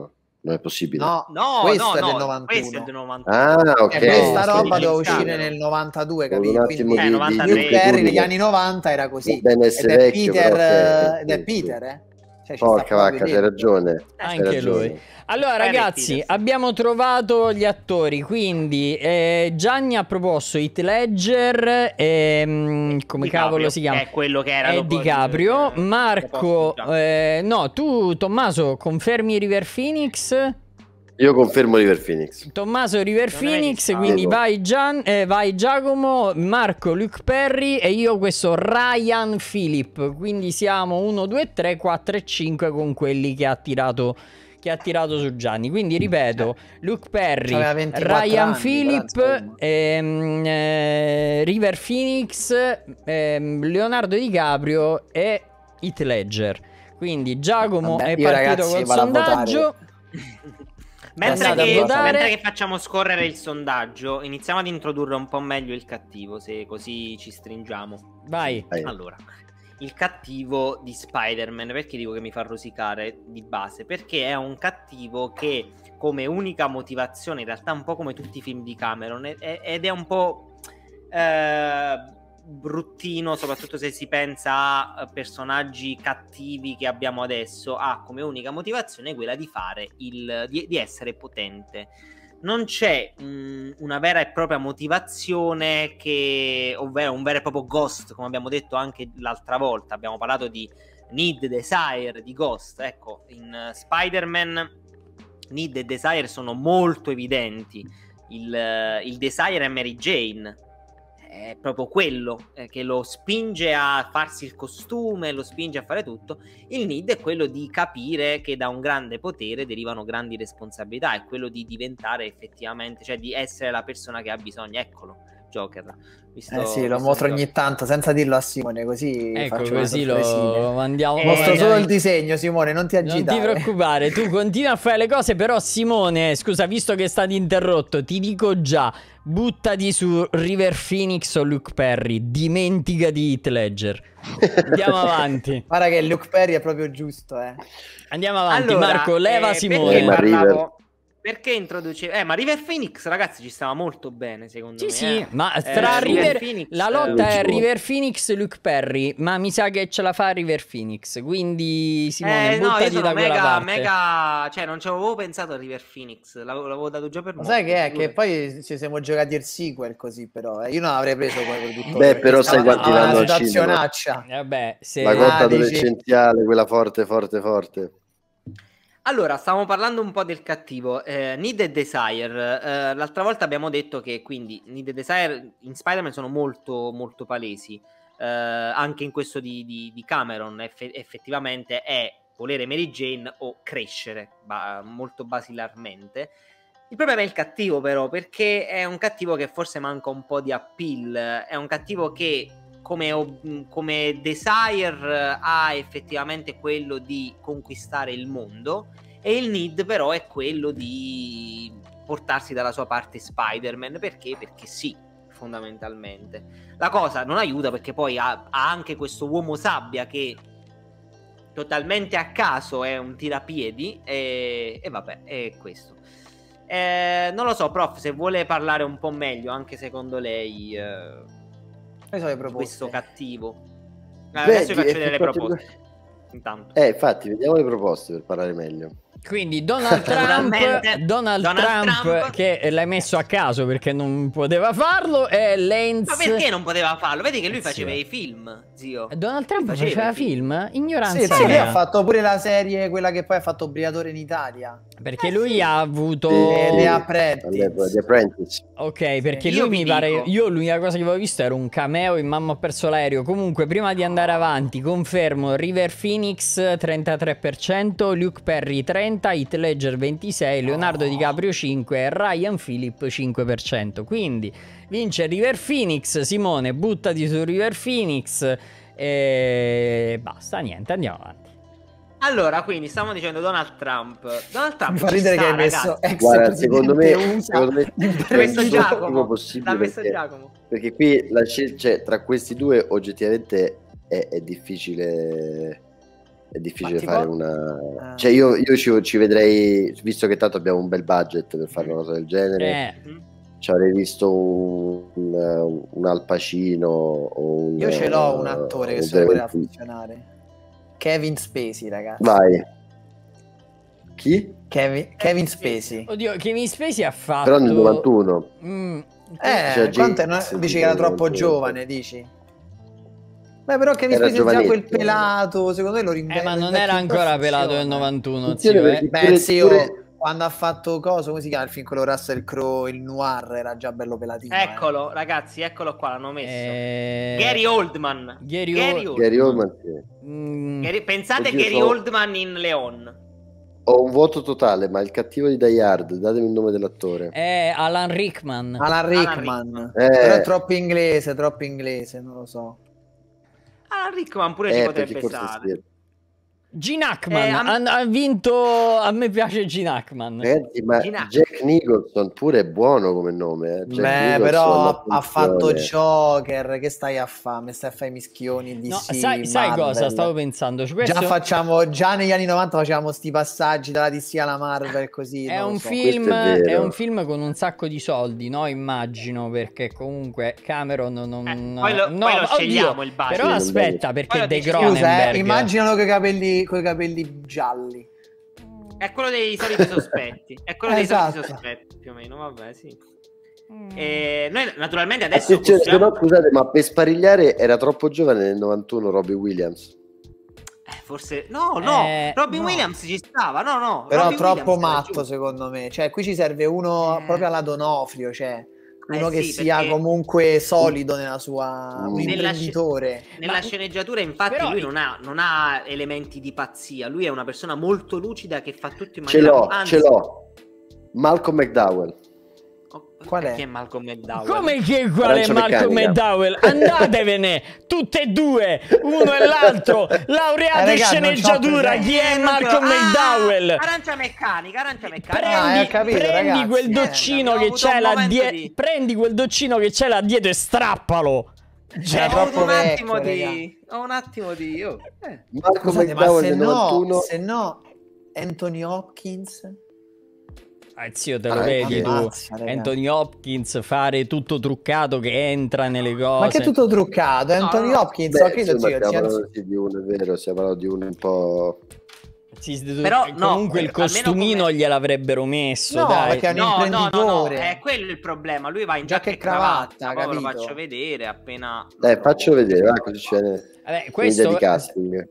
Non è possibile. No, No, questo no, è no, del novantuno. questo è del novantuno. Ah, ok. E questa sto roba dicendo. doveva uscire nel novantadue, Con un capito? attimo Quindi Eh, di, novantatré. di Luke Perry negli inquietudine. anni novanta era così. Va bene Ed essere è vecchio, Peter, però, ok, ed è sì, Peter, sì. eh? Cioè, ci Porca sta vacca, proprio c'hai dentro. ragione. c'hai Anche ragione. lui. Allora, Eric ragazzi, Peterson. abbiamo trovato gli attori. Quindi eh, Gianni ha proposto Heath Ledger, e, come Di cavolo Caprio, si chiama? che è quello che era È dopo Di Caprio. il- eh, Marco, proposto già. eh, no, tu, Tommaso, confermi River Phoenix? Io confermo River Phoenix. Tommaso River Secondo me ci Phoenix, sta. quindi Devo. vai, Gian, eh, vai Giacomo, Marco Luke Perry e io questo Ryan Phillip. Quindi siamo uno, due, tre, quattro e cinque con quelli che ha tirato, che ha tirato su Gianni. Quindi ripeto, Luke Perry, C'aveva ventiquattro Ryan anni, Phillip, però, insomma. ehm, eh, River Phoenix, ehm, Leonardo DiCaprio e Heath Ledger. Quindi Giacomo Vabbè, è io, partito ragazzi, col vado a votare. sondaggio. Mentre Andate a che, votare. mentre che facciamo scorrere il sondaggio, iniziamo ad introdurre un po' meglio il cattivo, se così ci stringiamo. Vai. Vai. Allora, il cattivo di Spider-Man, perché dico che mi fa rosicare di base? Perché è un cattivo che come unica motivazione, in realtà un po' come tutti i film di Cameron, è- è- ed è un po' eh, bruttino, soprattutto se si pensa a personaggi cattivi che abbiamo adesso, ha come unica motivazione quella di fare il di, di essere potente. Non c'è mh, una vera e propria motivazione, che ovvero un vero e proprio Ghost, come abbiamo detto anche l'altra volta. Abbiamo parlato di need, desire, di Ghost. Ecco, in uh, Spider-Man need e desire sono molto evidenti. Il, uh, il desire è Mary Jane, è proprio quello eh, che lo spinge a farsi il costume, lo spinge a fare tutto. Il need è quello di capire che da un grande potere derivano grandi responsabilità, è quello di diventare effettivamente, cioè di essere la persona che ha bisogno. Eccolo, Joker. Visto, Eh sì, lo visto mostro Joker. ogni tanto senza dirlo a Simone, così Ecco, faccio una così lo sorpresina. mandiamo. Eh, Mostro mandiamo- solo il disegno, Simone, non ti Non agitare. ti preoccupare, tu continua a fare le cose, però Simone, scusa, visto che è stato interrotto, ti dico già, buttati su River Phoenix o Luke Perry, dimentica di Heath Ledger. Andiamo avanti. Guarda che Luke Perry è proprio giusto, eh. Andiamo avanti, Allora, Marco, leva eh, Simone. Perché, Ma parlavo- River- perché introducevo... Eh, ma River Phoenix, ragazzi, ci stava molto bene, secondo Sì, me. sì, eh. ma Eh, tra River, Phoenix, la eh, lotta è Lucio. River Phoenix e Luke Perry, ma mi sa che ce la fa River Phoenix, quindi Simone, Eh, no, io buttati sono da quella mega, parte. mega... Cioè, non ci avevo pensato a River Phoenix. L'avevo, l'avevo dato già per Ma morto, sai che è? figurati. Che poi ci siamo giocati il sequel così, però. eh. Io non avrei preso quel produttore. Beh, perché però stava- stai guardando stava una al cinema. situazionaccia. Vabbè, se... La cotta Ah, dici- adolescenziale, quella forte, forte, forte. Allora, stavamo parlando un po' del cattivo. Eh, Need e Desire. Eh, l'altra volta abbiamo detto che quindi Need e Desire in Spider-Man sono molto, molto palesi. Eh, anche in questo di, di, di Cameron eff- effettivamente è volere Mary Jane o crescere, ba- molto basilarmente. Il problema è il cattivo, però, perché è un cattivo che forse manca un po' di appeal. È un cattivo che come, ob- come desire ha effettivamente quello di conquistare il mondo, e il need però è quello di portarsi dalla sua parte Spider-Man. Perché? Perché sì, fondamentalmente. La cosa non aiuta perché poi ha, ha anche questo uomo sabbia che totalmente a caso è un tirapiedi, e, e vabbè, è questo. Eh, non lo so, prof, se vuole parlare un po' meglio, anche secondo lei, eh, Quali sono le di proposte? questo cattivo. Eh, Beh, adesso vi di- faccio vedere le effettivamente- proposte. Intanto. Eh, infatti, vediamo le proposte per parlare meglio. Quindi Donald Trump, Naturalmente, Donald, Donald Trump, Trump- che l'hai messo a caso perché non poteva farlo, e Lenz. Ma perché non poteva farlo? Vedi che lui Zio. faceva i film, zio. Donald Trump Faceva faceva i film. film? Ignoranza Sì, sì, lui mia. ha fatto pure la serie, quella che poi ha fatto Briatore in Italia. Perché lui ha avuto... E Sì. The Apprentice. All'epoca, The Apprentice. Ok, perché Io lui vi mi pare. dico- Io l'unica cosa che avevo visto era un cameo in Mamma ho perso l'aereo. Comunque, prima di andare avanti, confermo: River Phoenix trentatré per cento, Luke Perry trenta, Heath Ledger ventisei, Leonardo DiCaprio cinque e Ryan Phillip cinque per cento. Quindi vince River Phoenix. Simone, buttati su River Phoenix. E basta, niente, andiamo avanti. Allora, quindi stiamo dicendo Donald Trump. Donald Trump Mi fa ci ridere sta, che hai messo ragazzi. ex Guarda, secondo me, presidente U S A secondo me di è L'ha il messo Brexit. primo Giacomo. possibile L'ha messo perché, Giacomo. perché qui la scelta, cioè, tra questi due oggettivamente è, è difficile è difficile Ma fare tipo... una... Ah. Cioè io, io ci, ci vedrei, visto che tanto abbiamo un bel budget per fare una cosa del genere, Eh. ci avrei visto un, un, un Al Pacino o un... Io ce l'ho un attore che un se voleva Terence- funzionare. Kevin Spacey, ragazzi. Vai. Chi? Kevin, Kevin Spacey. Oddio, Kevin Spacey ha fatto... Però nel novantuno. Mm, Eh, Cioè, quanto è- James- no, dici che era troppo giovane, dici? Beh, però Kevin Era Spacey già quel giovanetto. pelato, secondo me lo rinvende. eh, ma non era ancora pelato nel novantuno, Attenzione, zio, eh. perché- Beh, Pure- zio, pure- quando ha fatto cosa, come si chiama il film quello Russell Crowe, il noir, era già bello pelatino. Eccolo, ragazzi, eccolo qua, l'hanno messo. Eh, Gary Oldman. Gary Gary Old- Gary Oldman, sì. Mm, Gary- Pensate a Oddio, Gary so- Oldman in Leon. Ho un voto totale, ma il cattivo di Die Hard, datemi il nome dell'attore. è Alan Rickman. Alan Alan Rickman. Rickman. Eh. Però è troppo inglese, troppo inglese, non lo so. Ah, Rickman pure ci Eh, potrebbe perché forse stare. sì. Gene Hackman Eh, a me- ha, ha vinto. A me piace Gene Hackman. Ragazzi, ma Gina- Jack Nicholson pure è buono come nome. Eh. Jack Beh, Nicholson, però ha, ha fatto attenzione. Joker, che stai a fare? Mi stai a fare i mischioni di No, sì, sai, sai Marvel. cosa stavo pensando? Cioè, questo Già facciamo, già negli anni novanta facevamo sti passaggi dalla D C alla Marvel così. è non lo un so. film, Questo è è, vero. un film con un sacco di soldi, no? Immagino, perché comunque Cameron non. Eh, poi lo- no, poi lo oddio, scegliamo il budget. Però Sì, aspetta, Poi perché lo De decidiamo. Scusa, Cronenberg. eh, immaginalo coi capelli, coi capelli gialli. È quello dei soliti sospetti. È quello dei soliti Esatto. sospetti, più o meno, vabbè, sì. Mm. E noi naturalmente adesso Attenzione, possiamo... però scusate, ma per sparigliare era troppo giovane nel novantuno Robbie Williams. Eh, forse no, no, Eh, Robin no. Williams ci stava. No, no, Però Robin troppo Williams era matto giusto. secondo me. Cioè, qui ci serve uno Eh. proprio alla Donofrio, cioè uno Eh che sì, sia perché- comunque solido nella sua... Mm. un Nella imprenditore. Nella Ma- sceneggiatura, infatti, però- lui non ha, non ha elementi di pazzia. Lui è una persona molto lucida che fa tutto in Ce maniera. l'ho, anzi- ce l'ho. Malcolm McDowell. Oh, Qual è? Chi è Malcolm McDowell? Come che qual è Arancia Malcolm Meccanica. McDowell? Andatevene tutte e due, uno e l'altro, laureato Eh, in raga, non c'ho sceneggiatura. presente. Chi è Eh, Malcolm Ah, McDowell? Arancia meccanica, arancia meccanica. Prendi, Ah, ho capito, prendi ragazzi, quel eh, doccino abbiamo che avuto c'è un là momento dietro. di- Prendi quel doccino che c'è là dietro e strappalo. Cioè, Era Ho avuto troppo un vecchio, attimo di. raga. Ho un attimo di. oh, eh. Malcolm Scusate, ma McDowell se nel no, novantuno. se no Anthony Hopkins. Eh, zio, te lo Ah, vedi tu. ammazza, raga. Anthony Hopkins fare tutto truccato che entra nelle cose. Ma che è tutto truccato? No, Anthony no. Hopkins, Beh, ho credo insomma, zio, stiamo sia- parlando sì di uno, è vero, stiamo parlando di uno un po'... Sì, sì, Però, no, comunque il eh, almeno costumino come- gliel'avrebbero messo, No, dai. perché è un No, no, no, no, imprenditore. è quello il problema. Lui va in Giacca giacca e e cravatta. cravatta, Poi ve lo capito? faccio vedere appena. Dai, faccio vedere, va, così c'è Vabbè, un'idea questo di casting.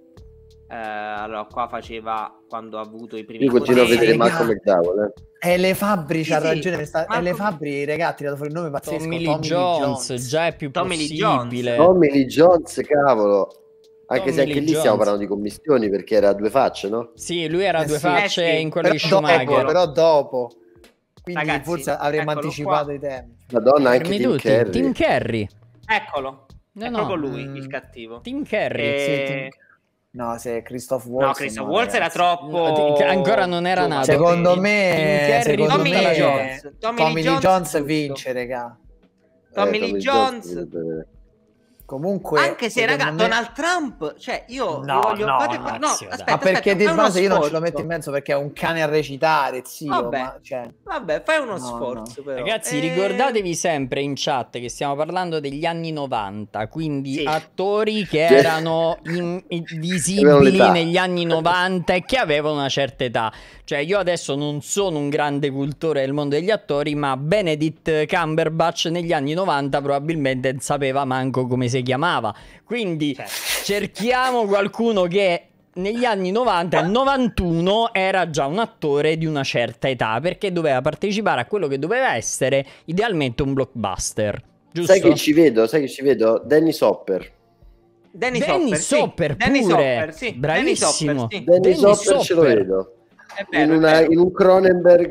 Eh, allora, qua faceva quando ha avuto i primi. Io continuo a Eh, vedere raga. Malcolm McDowell, eh. E le Fabbri, Sì, c'ha sì. ragione. Sta... Marco- E le Fabbri, ragazzi, ha tirato fuori il nome pazzesco. Tommy Lee Jones, già è più Tommy Lee possibile. Tommy Lee Jones, cavolo. Anche Tommy se anche Lee lì Jones. stiamo parlando di commissioni perché era a due facce, no? Sì, lui era Eh due sì. facce Eh sì. in quello Però di dopo, Schumacher. però dopo. Quindi Ragazzi, forse avremmo eccolo anticipato qua. i tempi. Madonna, anche Fermi Tim tutti. Carrey. Tim Carrey. Eccolo. No, è no. proprio lui Mm. il cattivo. Tim Carrey. Eh, Sì, Tim- No, se Christoph Waltz. No, Christoph no, Waltz era ragazzi. troppo. Che ancora non era giovane. nato. Secondo Tim me, Carrey secondo Tommy me Lee Jones. Tommy Tommy Lee Lee Jones, Jones giusto. vince, raga. Tommy Eh, Lee Tommy Jones. dovrebbe- Comunque, Anche se, secondo raga, me- Donald Trump, cioè io No, io voglio no, fate- no, no, zio, dai. aspetta, Ma perché aspetta, di fai uno base io non ce lo sforzo. metto in mezzo perché è un cane a recitare, zio. Vabbè. Ma, cioè, Vabbè, fai uno No, sforzo però. Ragazzi, Eh, ricordatevi sempre in chat che stiamo parlando degli anni novanta, quindi Sì. attori che erano in- in- Avevano visibili l'età. negli anni novanta e che avevano una certa età. Cioè, io adesso non sono un grande cultore del mondo degli attori, ma Benedict Cumberbatch negli anni novanta probabilmente non sapeva manco come si chiamava. Quindi Certo. cerchiamo qualcuno che negli anni novanta e novantuno era già un attore di una certa età, perché doveva partecipare a quello che doveva essere idealmente un blockbuster. Giusto? Sai che ci vedo, sai che ci vedo? Dennis Hopper. Dennis, Danny Hopper, Sopper sì. Dennis pure. Hopper, sì. Bravissimo. Dennis Hopper, sì. Dennis Dennis Hopper ce lo Hopper. vedo. È vero, In, è una- vero. in un Cronenberg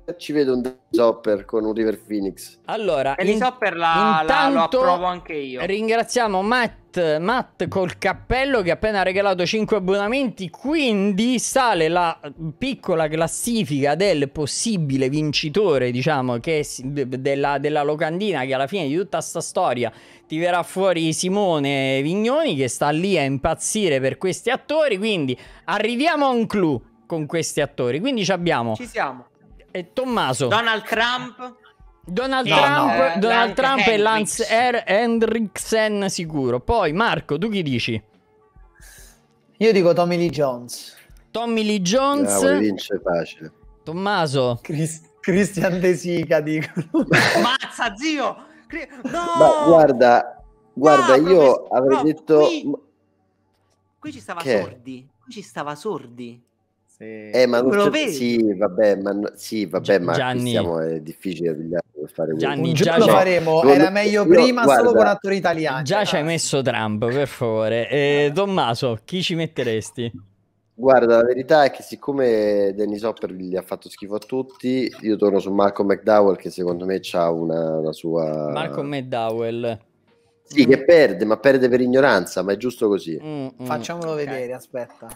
ci vedo un Dennis Hopper con un River Phoenix. Allora, Dennis in- Hopper la, la, lo intanto approvo anche io. ringraziamo Matt, Matt col cappello che ha appena regalato cinque abbonamenti, quindi sale la piccola classifica del possibile vincitore, diciamo, che si- de- della, della locandina, che alla fine di tutta sta storia ti verrà fuori Simone Vignoni, che sta lì a impazzire per questi attori. Quindi arriviamo a un clou con questi attori. Quindi ci abbiamo Ci siamo. eh, Tommaso, Donald Trump. Donald No, Trump, no, eh, Donald Lance Trump e Lance Hendricks. Er- Hendricksen sicuro. Poi Marco, tu chi dici? Io dico Tommy Lee Jones. Tommy Lee Jones. Ah, vuole vincere facile. Tommaso. Chris- Christian De Sica, dico. Mazza, zio. Cri- No. Ma guarda, guarda, No, io professor- avrei no, detto... qui- Qui ci stava Che? sordi. Qui ci stava sordi. Eh, ma non Me lo c'è- vedi? sì, vabbè, ma no- sì, vabbè, ma qui Gianni. stiamo, è difficile pigliare per fare quello. Gianni, Un già giorno c'è- faremo, Secondo- era meglio io- prima guarda, solo con attori italiani. Già ci hai Ah, messo Trump, per favore. Eh, Tommaso, chi ci metteresti? Guarda, la verità è che siccome Dennis Hopper gli ha fatto schifo a tutti, io torno su Malcolm McDowell, che secondo me ha una, una sua... Malcolm McDowell. Sì, che perde, ma perde per ignoranza, ma è giusto così. Mm, mm. Facciamolo Ok. vedere, aspetta.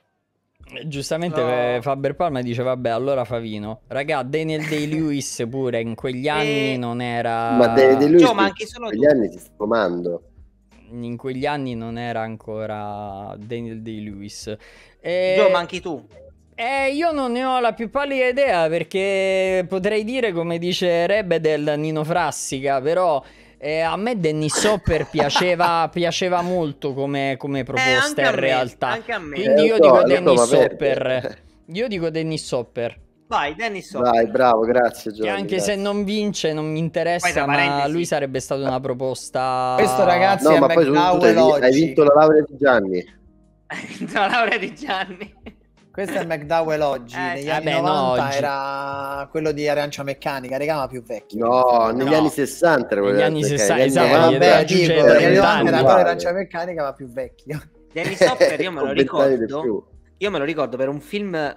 Eh, Giustamente No. eh, Faber Palma dice vabbè, allora Favino. Raga, Daniel Day-Lewis pure in quegli anni Eh, non era Ma De, De Luis Gio, ma anche solo negli tu. anni si sta comando. in quegli anni non era ancora Daniel Day-Lewis. Eh, Gio, ma anche tu. Eh, io non ne ho la più pallida idea, perché potrei dire, come dice Rebe, del Nino Frassica, però eh, a me Dennis Hopper piaceva, piaceva molto come, come proposta Eh, anche a in me, realtà. anche a me. Quindi Eh, io lo so, dico lo so, Dennis ma perde. Hopper. Io dico Dennis Hopper. Vai, Dennis Hopper. Vai, bravo, grazie Che Giovanni. anche grazie. se non vince non mi Poi interessa, tra ma parentesi- lui sarebbe stata una proposta. Questo, ragazzi, No, è ma poi soprattutto McDowell hai, oggi. hai vinto la laurea di Gianni. La laurea di Gianni. Questo è McDowell oggi. Eh, Negli sì. anni Vabbè, no, novanta oggi. era quello di Arancia Meccanica, regà, ma più vecchio. No, negli No. anni sessanta era quello Negli del- anni perché sessanta, negli esatto, anni Eh, gli novanta vabbè, aggiunge dico, trenta negli anni anni. era uguale. ancora Arancia Meccanica, ma più vecchio. Dennis Hopper io me lo Con vent'anni di ricordo. più. Io me lo ricordo per un film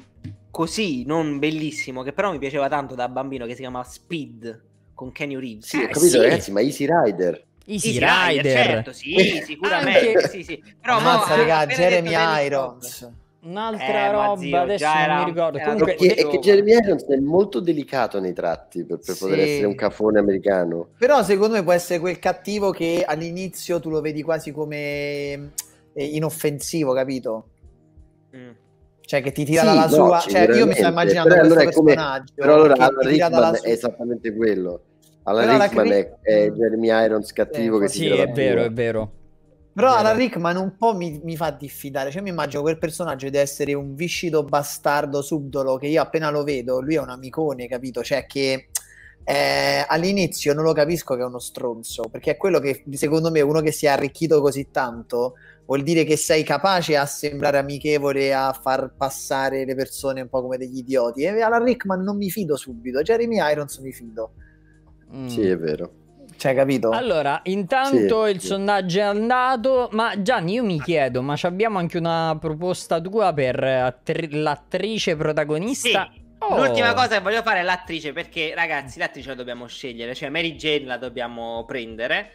così, non bellissimo, che però mi piaceva tanto da bambino, che si chiama Speed, con Kenny Reeves. Sì, ho Eh, capito, sì. ragazzi, ma Easy Rider. Easy Easy Rider. certo, sì, sicuramente, Anche- sì, sì. Però mo, Ammazza, ha regà, appena Jeremy detto Dennis Irons. Hopper. Un'altra Eh, ma roba, zio, adesso già non era- mi ricordo. era Comunque, troppo Perché, è che giovane. Jeremy Irons è molto delicato nei tratti per, per poter Sì. essere un cafone americano. Però secondo me può essere quel cattivo che all'inizio tu lo vedi quasi come eh, inoffensivo, capito? Mm. Cioè che ti tira Sì, dalla no, sua... Cioè io mi sto sicuramente. immaginando Però questo allora è come- personaggio Però allora che Alan ti tira dalla Rickman sua... è esattamente quello. Alan Però la Rickman cri- è, è Mm. Jeremy Irons cattivo Eh, che forse si sì, tira è la vero, tua. è vero. Però Vero. Alan Rickman un po' mi, mi fa diffidare, cioè mi immagino quel personaggio di essere un viscido bastardo subdolo che io appena lo vedo, lui è un amicone, capito? Cioè che eh, all'inizio non lo capisco che è uno stronzo, perché è quello che secondo me uno che si è arricchito così tanto vuol dire che sei capace a sembrare amichevole, a far passare le persone un po' come degli idioti. E Alan Rickman non mi fido subito, Jeremy Irons mi fido. Mm. Sì, è vero. Cioè, capito? Allora, intanto Sì, il sì. sondaggio è andato, ma Gianni, io mi chiedo, ma ci abbiamo anche una proposta tua per attri- l'attrice protagonista? Sì. Oh. L'ultima cosa che voglio fare è l'attrice, perché ragazzi l'attrice la dobbiamo scegliere, cioè Mary Jane la dobbiamo prendere.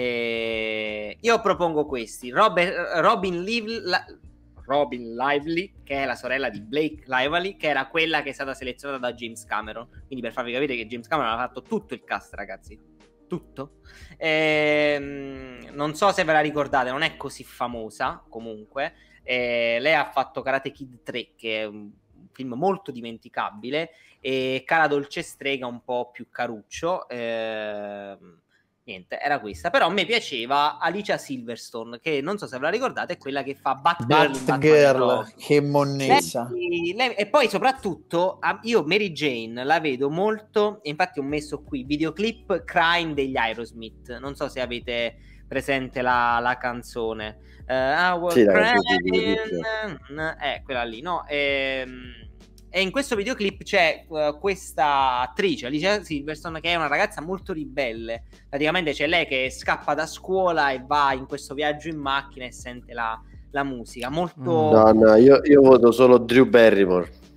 E io propongo questi: Robert, Robin, Liv- la- Robin Lively, che è la sorella di Blake Lively, che era quella che è stata selezionata da James Cameron. Quindi per farvi capire che James Cameron ha fatto tutto il cast, ragazzi, tutto. Ehm, non so se ve la ricordate, non è così famosa comunque. Eh, lei ha fatto Karate Kid tre, che è un film molto dimenticabile, e Cara Dolce Strega un po' più caruccio. Ehm, niente, era questa. Però a me piaceva Alicia Silverstone, che non so se ve la ricordate, è quella che fa Batgirl in Batman e Batgirl, Robin. che monnezza. Lei- lei- e poi soprattutto ah, io Mary Jane la vedo molto, e infatti ho messo qui videoclip Crying degli Aerosmith, non so se avete presente la, la canzone. Eh, I was Sì, la crying, canzone eh, quella lì, no? Ehm, E in questo videoclip c'è uh, questa attrice, Alicia Silverstone, che è una ragazza molto ribelle. Praticamente c'è lei che scappa da scuola e va in questo viaggio in macchina e sente la, la musica. Molto... No, no, io, io voto solo Drew Barrymore.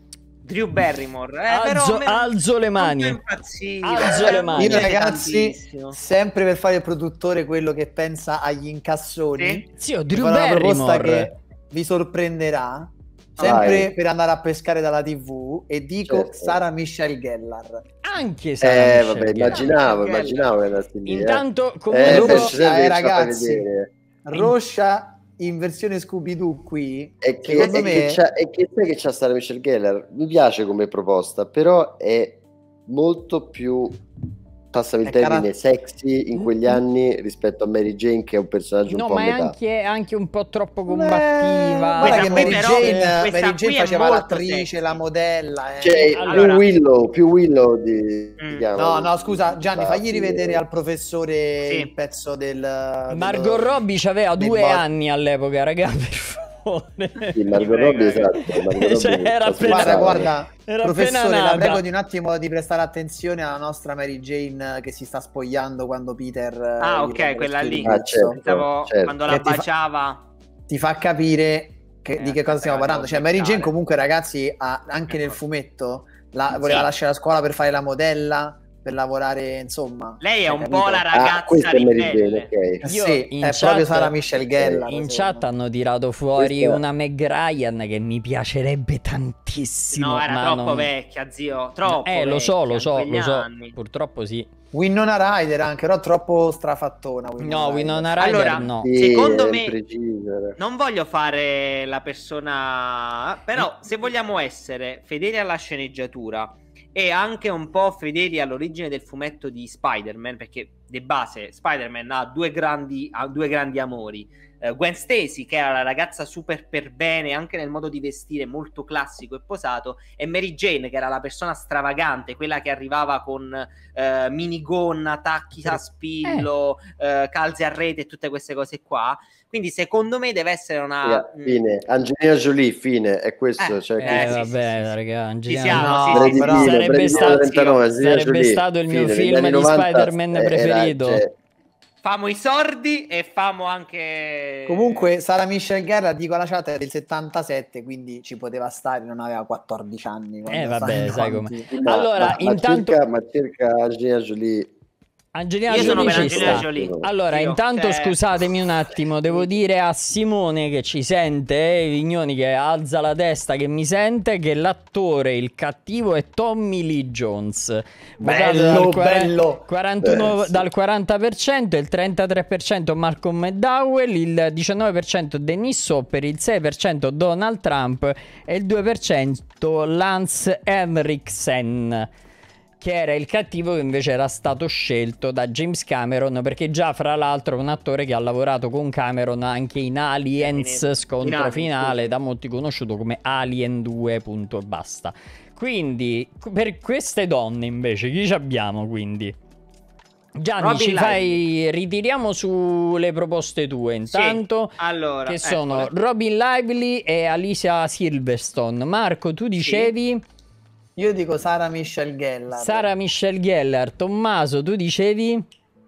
Drew Barrymore. Eh, alzo, però me- alzo le mani. non impazzire. Alzo le mani. Io ragazzi, Tantissimo. sempre per fare il produttore quello che pensa agli incassoni, Sì. Zio, vi Drew farò una proposta Barrymore. che vi sorprenderà, sempre Vai. per andare a pescare dalla tivù, e dico Certo. Sarah Michelle Gellar. Anche Sarah Eh, Michelle vabbè, Gellar. immaginavo, Gellar. immaginavo che andassi lì. Intanto, eh. comunque, Eh, Roscia, beh, ci serve eh, che ci fa ragazzi. vedere. Roscia in versione Scooby-Doo qui, E che, secondo e me... che c'ha, e che sai che c'ha Sarah Michelle Gellar? Mi piace come proposta, però è molto più, passami il È termine, carat- sexy in quegli Mm. anni rispetto a Mary Jane, che è un personaggio no, un po' a ma è metà. anche, anche un po' troppo Eh, combattiva. guarda Questa che qui Mary però- Jane, questa Mary qui Jane è faceva molto l'attrice, sexy. la modella. eh. Cioè, Allora- più Willow, più Willow di... Mm. si chiama? No, no, scusa, Gianni, Ah, fagli sì, rivedere eh. al professore Sì. il pezzo del... Margot dello- Robbie aveva dei due bot. anni all'epoca, raga, per favore. Sì, Margot Prego, Robbie, ragazzi. esatto. Margot Robbie Cioè, era sta appena- Guarda, scherzando. guarda, Era professore, appena la nata. prego di un attimo di prestare attenzione alla nostra Mary Jane che si sta spogliando quando Peter... eh, Ah, gli ok, prende quella lo lì. schiaffo. Ah, certo. Pensavo certo. quando la Che ti fa- baciava. Ti fa capire che- Eh, di che cosa stiamo aspetta, parlando. devo Cioè, Mary Jane beccare. comunque, ragazzi, ha- anche nel fumetto la- voleva Sì. lasciare la scuola per fare la modella, per lavorare, insomma. Lei è Hai un capito? po' la ragazza Ah, questa è Mary Jane, ribelle. ok. Eh Io sì, in è chat- proprio Sarah Michelle Gellar. In secondo chat me. hanno tirato fuori Questa- una Meg Ryan che mi piacerebbe tantissimo. No, era ma troppo non- vecchia, zio. Troppo Eh, lo so, vecchia, lo so, in quegli lo so. anni. Purtroppo sì. Winona Ryder anche, però troppo strafattona. No, Winona Ryder. Ryder Allora, no. Sì, Secondo è me- precisa. Non voglio fare la persona, però se vogliamo essere fedeli alla sceneggiatura e anche un po' fedeli all'origine del fumetto di Spider-Man, perché di base Spider-Man ha due grandi, ha due grandi amori. Eh, Gwen Stacy, che era la ragazza super per bene anche nel modo di vestire, molto classico e posato, e Mary Jane, che era la persona stravagante, quella che arrivava con eh, minigonna, tacchi a spillo, eh, calze a rete e tutte queste cose qua. Quindi secondo me deve essere una... Fine, fine. Angelina Jolie, fine, è questo. Eh, cioè, eh, Eh, che- sì, vabbè, sì, sì. raga, Angelina- Ci siamo, No, sì, Brady sì, però sì. Pitt, sarebbe Brady stato- trentanove, Angelina sarebbe Jolie, stato il mio fine, film negli anni di novanta Spider-Man era- preferito. cioè, Famo i sordi e famo anche... Comunque, Sarah Michelle Gellar, dico alla chat, è del settantasette, quindi ci poteva stare, non aveva quattordici anni. quando Eh, vabbè, stava sai avanti. com'è. ma- Allora, ma, ma intanto- cerca, ma cerca Angelina Jolie. Angelina Io sono Jolie per ci Angelina sta. Jolie. Allora, Io, intanto cioè- scusatemi un attimo, devo dire a Simone che ci sente, eh, Vignoni che alza la testa che mi sente, che l'attore, il cattivo è Tommy Lee Jones. Votato Bello, dal quaranta bello. quarantuno Beh, sì. dal quaranta per cento, il trentatré per cento Malcolm McDowell, il diciannove per cento Dennis Hopper, il sei per cento Donald Trump e il due per cento Lance Henriksen, che era il cattivo che invece era stato scelto da James Cameron, perché già fra l'altro è un attore che ha lavorato con Cameron anche in Aliens In scontro Aliens, finale, sì. da molti conosciuto come Alien due punto e basta. Quindi per queste donne invece chi ci abbiamo quindi? Gianni, Robin ci Lively. fai, ritiriamo sulle proposte tue intanto, Sì, allora, che sono eccole. Robin Lively e Alicia Silverstone. Marco, tu dicevi Io dico Sarah Michelle Gellar. Sarah Michelle Gellar. Tommaso, tu dicevi?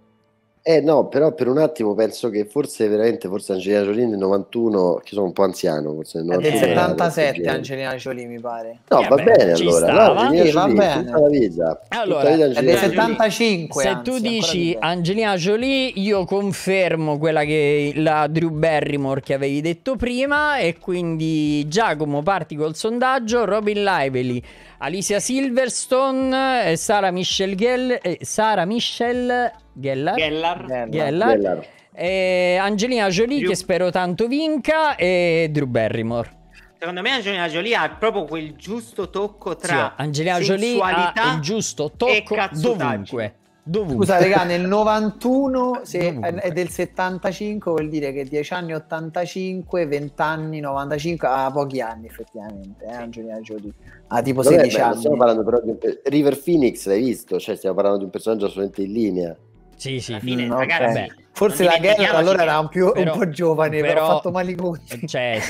Eh no, però per un attimo penso che forse veramente, forse Angelina Jolie nel novantuno, che sono un po' anziano, forse nel È del novantuno era settantasette del genere. Angelina Jolie, mi pare. No, Eh va beh, bene ci allora. stava. No, Angelina Sì, va Jolie, bene. tutta la vita. Allora, tutta la vita È del Angelina Jolie. settantacinque. Se anzi, tu ancora dici di più. Angelina Jolie, io confermo quella che la Drew Barrymore che avevi detto prima, e quindi Giacomo parti col sondaggio. Robin Lively, Alicia Silverstone, eh, Sarah Michelle Gell eh, Sarah Michelle Gellar, Gellar. Gellar. Gellar, Gellar. e Angelina Jolie Drew- che spero tanto vinca, e Drew Barrymore. Secondo me Angelina Jolie ha proprio quel giusto tocco tra Sì, Angelina Jolie sensualità ha il giusto e tocco cazzutaggine. dovunque. Dovunque. Scusa, regà, nel novantuno se Dovunque. è del settantacinque, vuol dire che dieci anni ottantacinque, venti anni novantacinque, ha pochi anni effettivamente, eh, Angelina Jolie. Ha tipo Vabbè, sedici beh, non anni. stiamo parlando però di un pe- River Phoenix, l'hai visto? Cioè stiamo parlando di un personaggio assolutamente in linea. Sì, sì. Alla fine, Mm, ok. ragazzi, Forse non la Gellar dimentichiamoci allora che- era un, più, però- un po' giovane, però, però- ho fatto male i conti. Cioè,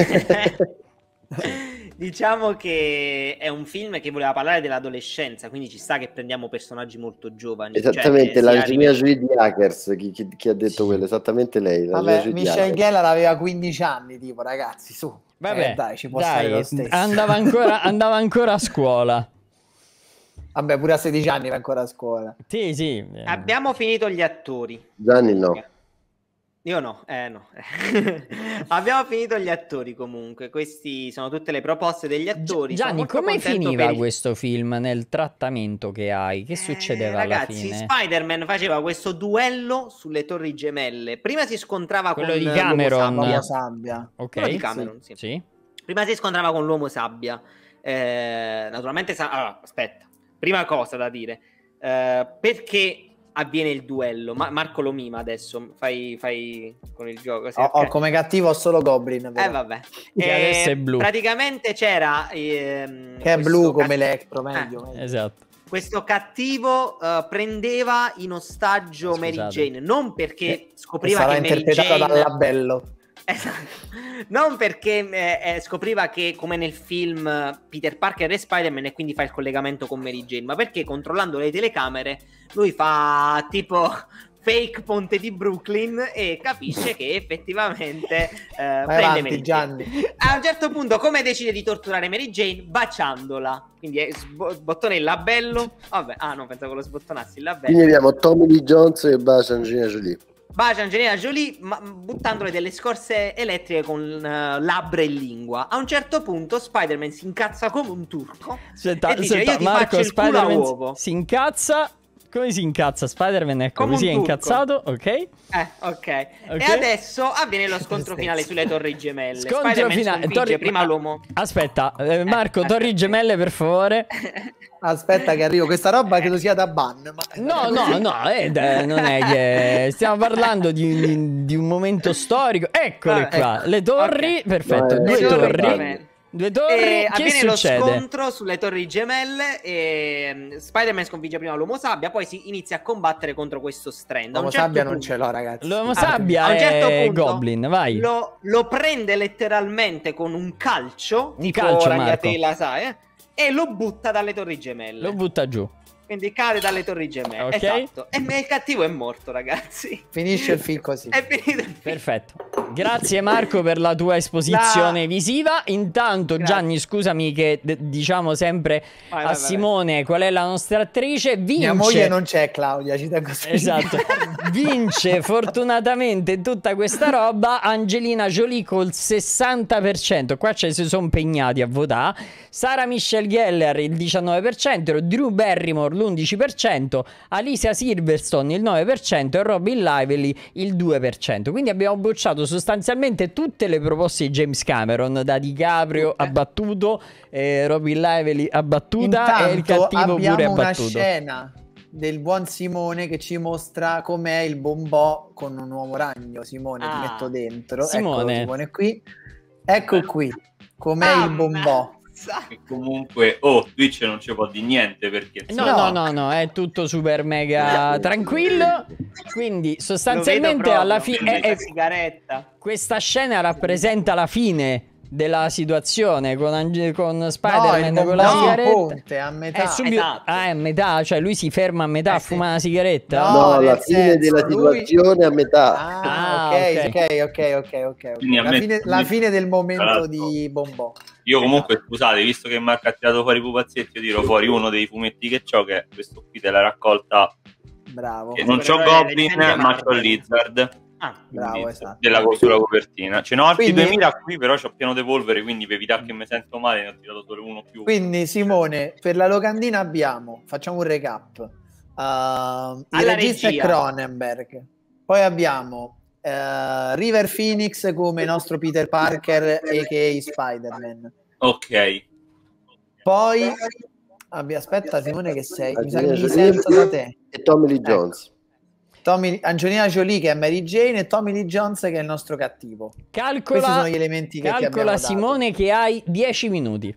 sì. Diciamo che è un film che voleva parlare dell'adolescenza, quindi ci sta che prendiamo personaggi molto giovani. Esattamente, cioè, l'Angelina sia- Jolie di Hackers, chi, chi- chi ha detto Sì. quello? Esattamente lei. l'Angelina Vabbè, Jolie di Michelle Hackers. Gellar aveva quindici anni, tipo, ragazzi, su. Vabbè, Eh, dai, ci può dai, stare lo stesso. andava ancora, andava ancora a scuola. Vabbè, pure a sedici anni va ancora a scuola. Sì, sì. Abbiamo finito gli attori. Gianni no. Io no, eh no. Abbiamo finito gli attori comunque. Questi sono tutte le proposte degli attori. Sono Gianni, molto come contento finiva per il- questo film nel trattamento che hai? Che Eh, succedeva alla ragazzi, fine? Spider-Man faceva questo duello sulle Torri Gemelle. Prima si scontrava Quello con di l'Uomo Cameron. Sabbia. La sabbia. Ok. Quello di Cameron, sì. Sì. Prima si scontrava con l'Uomo Sabbia. Eh, naturalmente, sa- allora, aspetta. Prima cosa da dire. Eh, perché avviene il duello? Ma- Marco lo mima adesso. Fai, fai con il gioco. Sì, Ho, ho ok. come cattivo ho solo Goblin. però. Eh vabbè. Che adesso è blu. Praticamente c'era ehm, Che è questo blu come cat- Electro, meglio. Eh, meglio. Esatto. questo cattivo eh, prendeva in ostaggio Scusate. Mary Jane, non perché E scopriva sarà che Mary interpretata Jane dal labello. Esatto. Non perché eh, eh, scopriva che, come nel film, eh, Peter Parker è Spider-Man e quindi fa il collegamento con Mary Jane, ma perché controllando le telecamere lui fa tipo fake ponte di Brooklyn e capisce che effettivamente eh, Vai prende avanti, Mary Jane. Gianni. A un certo punto, come decide di torturare Mary Jane? Baciandola. Quindi è sbo- sbottone il labello. Vabbè, ah no, pensavo lo sbottonassi il labello. Quindi abbiamo Tommy Lee Jones e bacia Angelina Jolie. Bacia Angelina Jolie, ma buttandole delle scorze elettriche con uh, labbra e lingua. A un certo punto Spider-Man si incazza come un turco. Aspetta, e dice, aspetta, io ti Marco, faccio il culo a Spider-Man uovo. si incazza. Come si incazza Spider-Man? Ecco, Come così un è turco. incazzato, ok? Eh, ok. Ok. E adesso avviene lo scontro finale sulle Torri Gemelle. Scontro Spider-Man finale. sconfigge Torri- prima l'uomo. Aspetta, eh, Marco, Torri Gemelle, per favore. Aspetta che arrivo, questa roba credo sia da ban. Ma... No, no, no, eh, dai, non è che stiamo parlando di, di- di un momento storico. Eccole Ah, qua, le torri, ok. perfetto, No, due eh, Le Torri torri. Gemelle. Due torri, E che avviene lo succede? scontro sulle Torri Gemelle e mm, Spider-Man sconfigge prima l'Uomo Sabbia, poi si inizia a combattere contro questo Strand. A un L'uomo certo sabbia non punto- ce l'ho, ragazzi. L'uomo Ah, sabbia a un certo è punto Goblin, vai. Lo, lo prende letteralmente con un calcio, Un tipo calcio, ragnatela, sai, eh? E lo butta dalle Torri Gemelle. Lo butta giù. Quindi cade dalle Torri Gemelle. Ok. Esatto. E il cattivo è morto, ragazzi. Finisce il film così. È finito il film. Perfetto. Grazie Marco per la tua esposizione La- visiva. Intanto Grazie. Gianni, scusami che d- diciamo sempre Vai, a vai, vai. Simone qual è la nostra attrice. Vince. Mia moglie non c'è, Claudia, ci tengo a Esatto, vince fortunatamente tutta questa roba Angelina Jolie col sessanta per cento. Qua ci si sono impegnati a votare. Sarah Michelle Gellar il diciannove per cento, Drew Barrymore l'undici per cento, Alicia Silverstone il nove per cento e Robin Lively il due per cento. Quindi abbiamo bocciato sostanzialmente tutte le proposte di James Cameron, da DiCaprio abbattuto, eh, Robin Lively abbattuta e il Intanto cattivo pure abbiamo una abbattuto. scena del buon Simone che ci mostra com'è il bombò con un uomo ragno. Simone, Ah. ti metto dentro. Simone. Eccolo, Simone qui. Ecco qui, com'è il bombò. E comunque, oh, Twitch non ci può di niente perché No, insomma, no, no, no, è tutto super mega tranquillo. Quindi sostanzialmente alla fine la sigaretta. questa scena rappresenta la fine della situazione con, Ange- con Spider-Man No, il con la bombò sigaretta. ponte a metà. È subito- Esatto. Ah, è a metà, cioè lui si ferma a metà Eh, a sì. fumare una sigaretta. No, No, alla nel fine senso, della lui- situazione a metà. Ah, Ah, ok, ok. ok, ok, ok, ok. Quindi a La, me- fine, la fine del momento Tra l'altro- di bombò. io comunque scusate, visto che Marco ha tirato fuori i pupazzetti, io tiro fuori uno dei fumetti che ho, che è questo qui della raccolta, Bravo. che non c'ho Supereroe Goblin leggende ma c'ho Marvel. Lizard. Ah, Bravo, Quindi, esatto. della sulla copertina. Ce n'ho altri Quindi- duemila qui, però c'ho pieno di polvere, quindi per evitare che mi sento male ne ho tirato solo uno più. Quindi Simone, per la locandina abbiamo, facciamo un recap, uh, il Alla regista è regia. Cronenberg, poi abbiamo uh, River Phoenix come nostro Peter Parker a k a. Spider-Man, Ok. poi abbi- aspetta Simone che sei, mi sa che Angelina mi Jolie sento da te, e Tommy Lee Ecco. Jones. Tommy, Angelina Jolie che è Mary Jane e Tommy Lee Jones che è il nostro cattivo. Questi Calcola, sono gli elementi che ti abbiamo calcola dato. Simone che hai dieci minuti.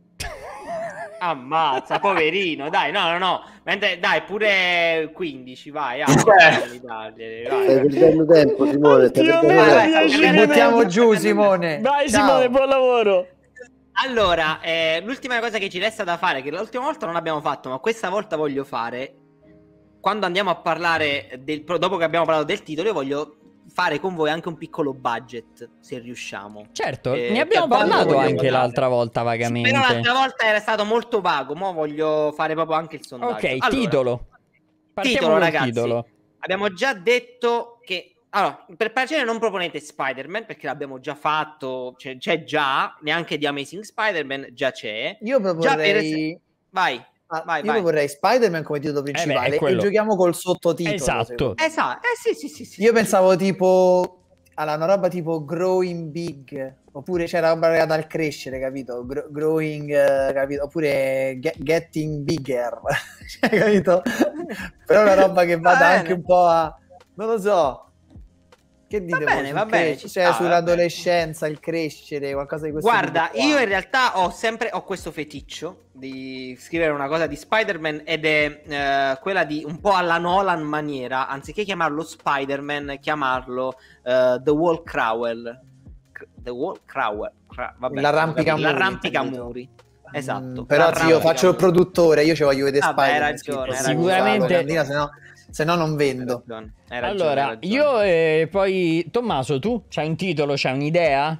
Ammazza, poverino, dai, no, no, no. Mentre, dai, pure quindici, vai, ah, Eh. dai, dai, Stai vai. perdendo tempo, Simone. Stai Oddio, perdendo meno tempo. dieci Ci minuti. buttiamo giù Simone. Vai Ciao. Simone, buon lavoro. Allora, eh, l'ultima cosa che ci resta da fare, che l'ultima volta non abbiamo fatto, ma questa volta voglio fare, quando andiamo a parlare del, dopo che abbiamo parlato del titolo, io voglio fare con voi anche un piccolo budget, se riusciamo. Certo, Eh, ne abbiamo per- parlato voglio anche guardare. l'altra volta Sì, vagamente. però l'altra volta era stato molto vago, mo voglio fare proprio anche il sondaggio. Ok, Allora, titolo. Partiamo titolo, col ragazzi. titolo. Abbiamo già detto che... Allora, per piacere non proponete Spider-Man, perché l'abbiamo già fatto, cioè, c'è già, neanche di Amazing Spider-Man già c'è. Io Già per proporrei... es- Vai, Ah, vai, io vai. vorrei Spider-Man come titolo principale è quello. e giochiamo col sottotitolo. Esatto. secondo me. Esatto, eh sì, sì, sì. sì Io sì. pensavo tipo alla una roba tipo Growing Big, oppure c'era roba legata al crescere, capito? Gro- growing, eh, capito? Oppure get- Getting Bigger, cioè, capito? Però una roba che vada bene. anche un po' a... non lo so. Che dite Va voi bene, sul va bene, cres- ci cioè sta, va sull'adolescenza, il crescere, qualcosa di questo Guarda, tipo qua. io in realtà ho sempre ho questo feticcio di scrivere una cosa di Spider-Man ed è eh, quella di un po' alla Nolan maniera, anziché chiamarlo Spider-Man, chiamarlo eh, The Wall Crawl. C- The Wall Crawl. Cra- vabbè, L'arrampicamuri, l'arrampicamuri. Esatto. Mm, però sì, io faccio il L'arrampicamuri. produttore, io ci voglio vedere Vabbè, hai Spider-Man ragione, scritto hai su Sicuramente- una locandina, se no, se no non Hai vendo. ragione, hai ragione, hai Allora, ragione. io e poi Tommaso, tu c'hai un titolo, c'hai un'idea?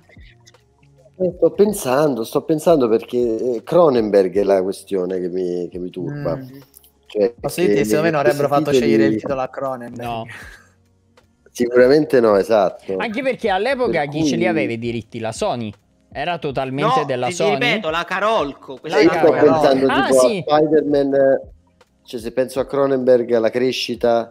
Eh, Sto pensando, sto pensando perché eh, Cronenberg è la questione che mi, che mi turba. Mm. Cioè, Posso dirti che che secondo me non avrebbero questi fatto titoli- scegliere il titolo a Cronenberg. No. Sicuramente no, esatto. Anche perché all'epoca Per chi cui- ce li aveva i diritti? La Sony. Era totalmente No, della ti, ti Sony. ripeto, la Carolco. La Cioè, io Carolco. sto pensando Ah, tipo sì. a Spider-Man, eh, cioè se penso a Cronenberg, alla crescita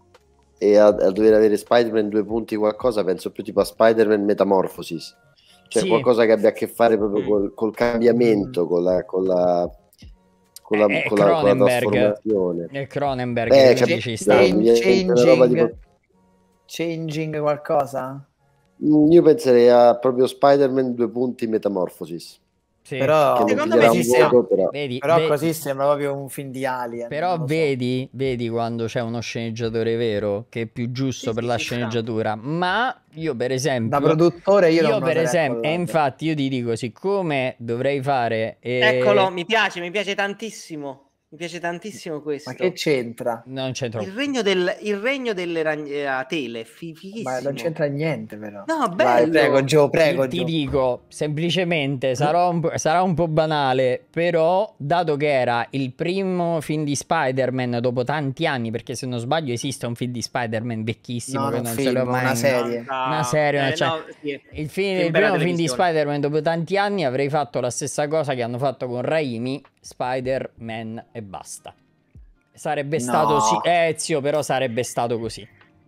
e a, a dover avere Spider-Man due punti qualcosa, penso più tipo a Spider-Man Metamorphosis, cioè Sì. qualcosa che abbia a che fare proprio Mm. col, col cambiamento, con la, con la, con la, Eh, con la, con la Cronenberg. trasformazione. Nel Cronenberg, Eh, quindi capito, ci sta. mi viene una roba Changing, tipo- changing qualcosa? Mm, Io penserei a proprio Spider-Man due punti Metamorphosis. Sì. Però, Che non Secondo ti darà me un ci sta. voto, però. Vedi, però ve- così sembra proprio un film di Alien. Però non lo so. vedi, vedi quando c'è uno sceneggiatore vero che è più giusto Sì, per sì, la ci sta. sceneggiatura. Ma io per esempio... Da produttore io, io non me lo per sarei esempio, e accollato. infatti io ti dico, siccome dovrei fare... eh, Eccolo, mi piace, mi piace tantissimo. Mi piace tantissimo questo. Ma che c'entra? Non c'entro. Il regno, del, il regno delle ragn- eh, tele, fi- fighissimo. Ma non c'entra niente però. No, Vai, bello. prego Gio, prego ti, Gio. ti dico semplicemente sarà un, po', sarà un po' banale, però dato che era il primo film di Spider-Man dopo tanti anni, perché se non sbaglio esiste un film di Spider-Man vecchissimo No, che non non film, se lo mai una serie. una serie, Eh, cioè, no, sì. il, film, Film il per la primo film di televisione. Spider-Man dopo tanti anni avrei fatto la stessa cosa che hanno fatto con Raimi, Spider-Man e basta. Sarebbe No. stato sì, eh zio, però sarebbe stato così.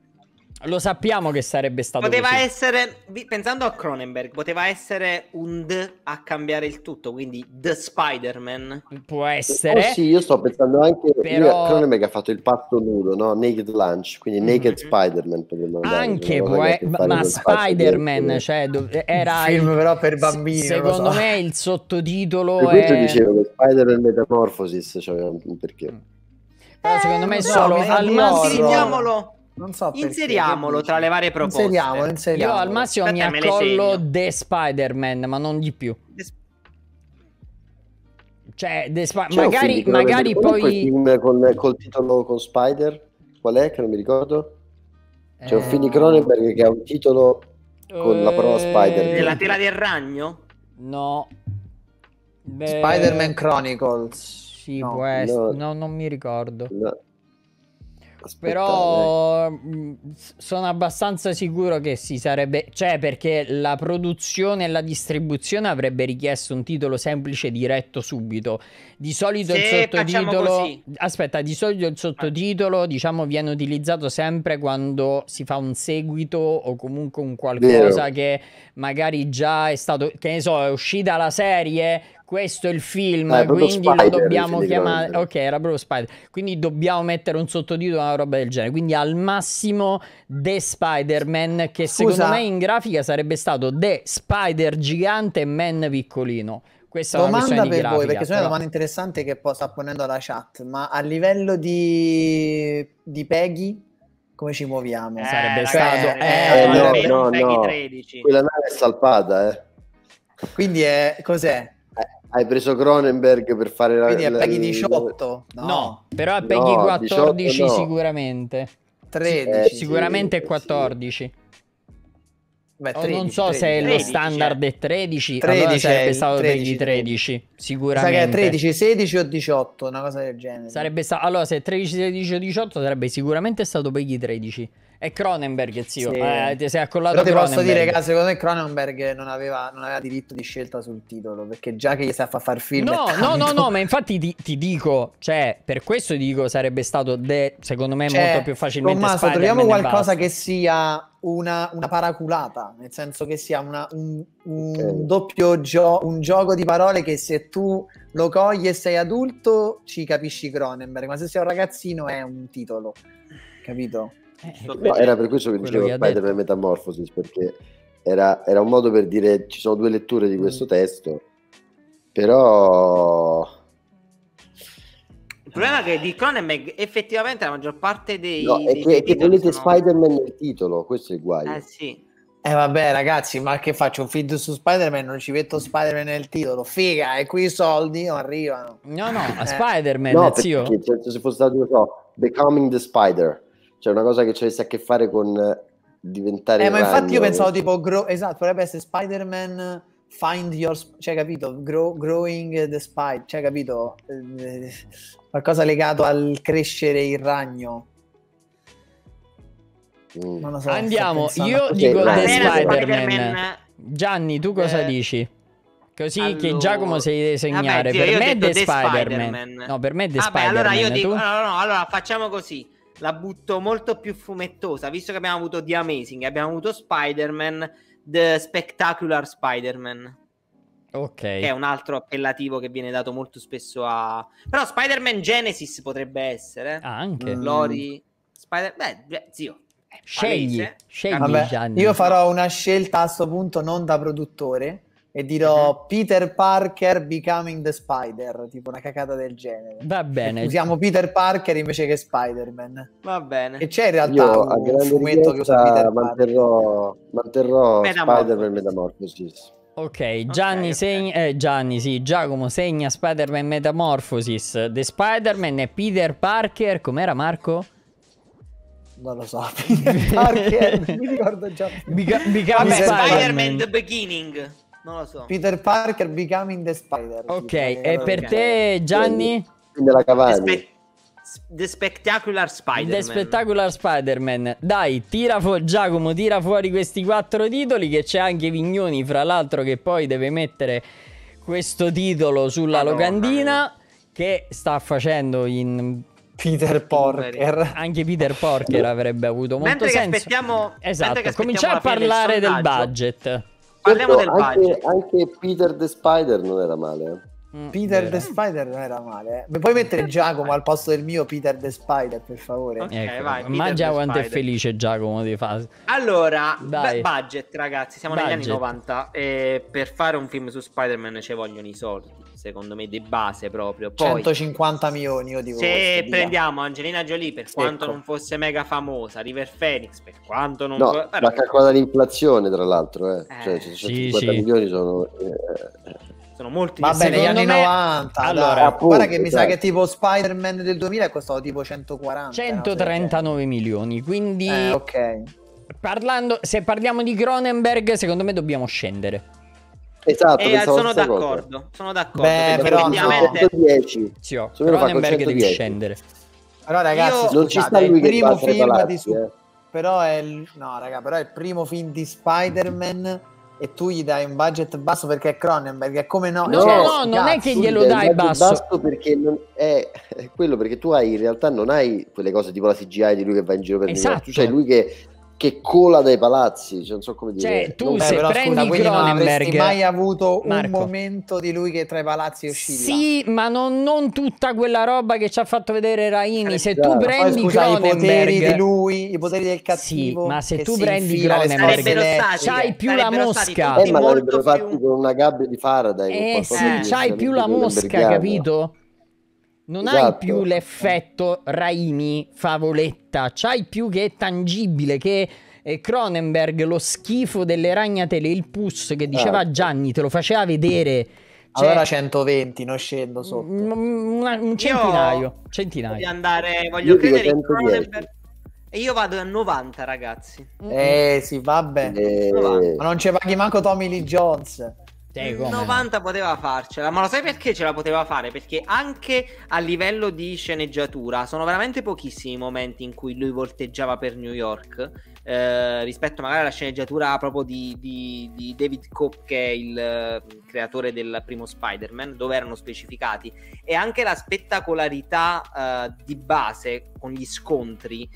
Lo sappiamo che sarebbe stato Poteva così. essere, vi- pensando a Cronenberg, poteva essere un D a cambiare il tutto, quindi The Spider-Man. Può essere. Oh sì, io sto pensando anche Però- io- Cronenberg ha fatto il patto nudo, no? Naked Lunch, quindi Naked Mhm. Spider-Man potremmo andare, Anche una cosa può che ha a e- che ma fare ma col fatto di Spider-Man, essere- cioè, dov- era Un film il- però per se- bambini, non lo secondo so. me il sottotitolo Per questo è... dicevo che Spider-Man Metamorphosis c'aveva un perché. Però secondo me Eh, solo no, mi sa al di massimo... horror. Inseriamolo, Non so perché, inseriamolo che tra dici? le varie proposte. Inseriamolo, Io inseriamolo. al massimo mi Aspetta, me le accollo segno. The Spider-Man, ma non di più. Cioè, The Spi- C'è un film magari, di Cronenberg, magari qual è quel poi... film con, col titolo con Spider? Qual è che non mi ricordo? C'è un film di Cronenberg che ha un titolo con la parola Spider. Eh, Nella tela del ragno? No. Beh, Spider-Man Chronicles. Sì, No. può essere. No. No, non mi ricordo. No. Aspettate, Però mh, s- sono abbastanza sicuro che si sarebbe, cioè perché la produzione e la distribuzione avrebbe richiesto un titolo semplice diretto subito. Di solito il Se facciamo sottotitolo, così. aspetta, di solito il sottotitolo, diciamo, viene utilizzato sempre quando si fa un seguito o comunque un qualcosa Vero. che magari già è stato, che ne so, è uscita la serie. Questo è il film, Ah, è proprio quindi lo Spider, dobbiamo quindi chiamare. Cronenberg. Ok, era proprio Spider. Quindi dobbiamo mettere un sottotitolo, una roba del genere. Quindi al massimo The Spider-Man, che Scusa. secondo me in grafica sarebbe stato The Spider gigante e Man piccolino. Questa è una Domanda questione per di grafica. voi, perché sono una però- domanda interessante che poi sta ponendo la chat, ma a livello di, di Peggy, come ci muoviamo? Sarebbe ragazzi, stato- eh, eh, no, no, non Peggy no. tredici. Quella nave è salpata, eh. Quindi è, cos'è? Eh, Hai preso Cronenberg per fare la... Quindi è la- Peggy la- diciotto? No, però è No, Peggy quattordici diciotto no. sicuramente. tredici. Eh, sì, Sicuramente è sì. quattordici. Beh, Oh, tredici, non so se tredici. lo tredici, standard eh. è tredici, tredici allora sarebbe è- stato per tredici, i tredici, Mi sa che sicuramente. è tredici, sedici o diciotto, una cosa del genere. Sarebbe stato, allora, se è tredici, sedici o diciotto sarebbe sicuramente stato per i tredici. È Cronenberg, zio. Sì. Eh, ti sei accollato Però ti posso Cronenberg. dire che secondo me Cronenberg non aveva, non aveva diritto di scelta sul titolo, perché già che gli sta a far film No, è no, no, tanto. no, ma infatti ti, ti dico, cioè, per questo ti dico sarebbe stato, de- secondo me, Cioè, molto più facilmente Tommaso, Spider-Man troviamo e qualcosa basta. che sia una, una paraculata, nel senso che sia una- un, un Ok. doppio gio- un gioco di parole che se tu lo cogli e sei adulto ci capisci Cronenberg, ma se sei un ragazzino è un titolo, capito? Eh, No, era per questo che quello dicevo che ha Spider-Man Metamorphosis, perché era, era un modo per dire ci sono due letture di questo testo, però Il problema è che di Cronenberg effettivamente la maggior parte dei, no, è dei che, suoi è che titoli volete sono- Spider-Man nel titolo, questo è il guaio. Eh sì. Eh vabbè ragazzi, ma che faccio? Un film su Spider-Man, non ci metto Spider-Man nel titolo, figa, e qui i soldi non arrivano. No, no, a Eh. Spider-Man, No, zio. perché cioè, se fosse stato, non so, Becoming the Spider, cioè una cosa che avesse a che fare con eh, diventare Eh, ma il infatti io ragno. pensavo tipo, grow- esatto, potrebbe essere Spider-Man Find Your, Sp- cioè capito, Grow- Growing the Spider, cioè capito, Eh, qualcosa legato al crescere il ragno, Mm. non lo so. Andiamo, sto pensando io a così. dico Ma The era Spider-Man. Spider-Man- Gianni, tu cosa Eh, dici? Così che allora- Giacomo si deve segnare. Vabbè, zio, per io ho me è detto The The Spider-Man. Spider-Man. No, per me è The Vabbè, Spider-Man. allora io tu? dico, no, no, allora facciamo così. La butto molto più fumettosa, visto che abbiamo avuto The Amazing, abbiamo avuto Spider-Man, The Spectacular Spider-Man, Ok. che è un altro appellativo che viene dato molto spesso a... Però Spider-Man Genesis potrebbe essere. Ah, anche. Mm. Lori... Spider... Beh, beh, zio. è Scegli, palese. scegli Vabbè, Gianni. io farò una scelta a sto punto non da produttore e dirò Peter Parker Becoming the Spider, tipo una cacata del genere. Va bene. Usiamo Peter Parker invece che Spider-Man. Va bene. E c'è in realtà Io a un grande fumetto che usa richiesta Peter Parker. manterrò, manterrò Metamorphosis. Spider-Man Metamorphosis. Ok, Gianni ok. segna, eh, Gianni, sì, Giacomo segna Spider-Man Metamorphosis. The Spider-Man e Peter Parker. Com'era, Marco? Non lo so, Peter Parker, non mi ricordo già. Beca- Become Vabbè, Spider-Man. Spider-Man The Beginning. Non lo so. Peter Parker Becoming the Spider. Ok, tipo, e per ok. te, Gianni? Della The, Cavani. Spe- The Spectacular Spider-Man. The Spectacular Spider-Man. Dai, tira fuori, Giacomo, tira fuori questi quattro titoli, che c'è anche Vignoni, fra l'altro, che poi deve mettere questo titolo sulla Madonna locandina, che sta facendo in... Peter Parker. Anche Peter Parker avrebbe avuto molto Mentre che senso. aspettiamo, Esatto, mentre che cominciamo a aspettiamo la fine parlare del sondaggio, budget. Parliamo del Certo, anche, budget. anche Peter the Spider non era male. eh. Mm, Peter vero. the Spider non era male. Eh. Puoi mettere Giacomo al posto del mio Peter the Spider, per favore? Ok. Ecco, vai, Peter immagina the quanto è Spider. felice Giacomo di fare. Allora, Dai. beh, budget ragazzi, siamo negli anni Budget. novanta e per fare un film su Spider-Man ci vogliono i soldi, secondo me di base proprio. Poi centocinquanta milioni, io dico. se questo, prendiamo Angelina Jolie, per quanto Ecco. non fosse mega famosa, River Phoenix, per quanto non No, fo- però- la calcolata l'inflazione tra l'altro, eh. Eh, Cioè, sì, centocinquanta sì. milioni sono... eh, sono molti Va di bene, negli Secondo anni me- novanta. Allora, dai. appunto, guarda che mi sa esatto. che tipo Spider-Man del duemila è costato tipo centoquaranta. centotrentanove milioni, quindi Eh, ok. parlando, se parliamo di Cronenberg, secondo me dobbiamo scendere. Esatto, E pensavo sono stessa cosa. d'accordo, sono d'accordo. Beh, perché però no. effettivamente centodieci. Zio, Secondo me fa Cronenberg devi concetodieci. scendere. Allora ragazzi, Io- Non ci scusate, sta è lui il che primo va tra i film palazzi, di su- eh. però è il... no, raga, però è il primo film di Spider-Man e tu gli dai un budget basso perché è Cronenberg, è come no, No, cioè, no, non è cazzo, che Tu glielo gli dai il budget basso. perché non è, è quello, perché tu hai in realtà non hai quelle cose tipo la C G I di lui che va in giro per New York, Esatto. tu c'hai lui che, che cola dai palazzi, cioè, non so come dire. Cioè, tu Non- Beh, se però, prendi scusa, quindi non Cronenberg- avresti mai avuto Marco. un momento di lui che tra i palazzi oscilla. Sì, ma non, non tutta quella roba che ci ha fatto vedere Raimi. Se tu Esatto. Poi prendi scusa, i poteri Cronenberg, di lui, i poteri del sì, cattivo, ma se che tu si prendi infila alle Cronenberg, spalle Sarebbero elettriche. stati- c'hai più la sarebbero stati mosca. tutti Eh, ma molto l'avrebbero fatti più- con una gabbia di Faraday, con Eh qualcosa sì, Eh, di c'hai più la mosca, Cronenbergiano. capito? Non hai Esatto. più l'effetto Raimi favoletta, c'hai più che è tangibile, che eh, Cronenberg, lo schifo delle ragnatele, il pus che diceva Esatto. Gianni, te lo faceva vedere. Cioè, Allora centoventi, non scendo sotto. un, una- un centinaio, centinaio. Voglio andare, voglio Io dico credere in centodieci. Cronenberg E io vado a novanta, ragazzi. Eh sì, vabbè. Eh, Ma non ci paghi manco Tommy Lee Jones. novanta poteva farcela, ma lo sai perché ce la poteva fare? Perché anche a livello di sceneggiatura sono veramente pochissimi i momenti in cui lui volteggiava per New York, eh, rispetto magari alla sceneggiatura proprio di, di, di David Koepp, che è il eh, creatore del primo Spider-Man, dove erano specificati, e anche la spettacolarità eh, di base con gli scontri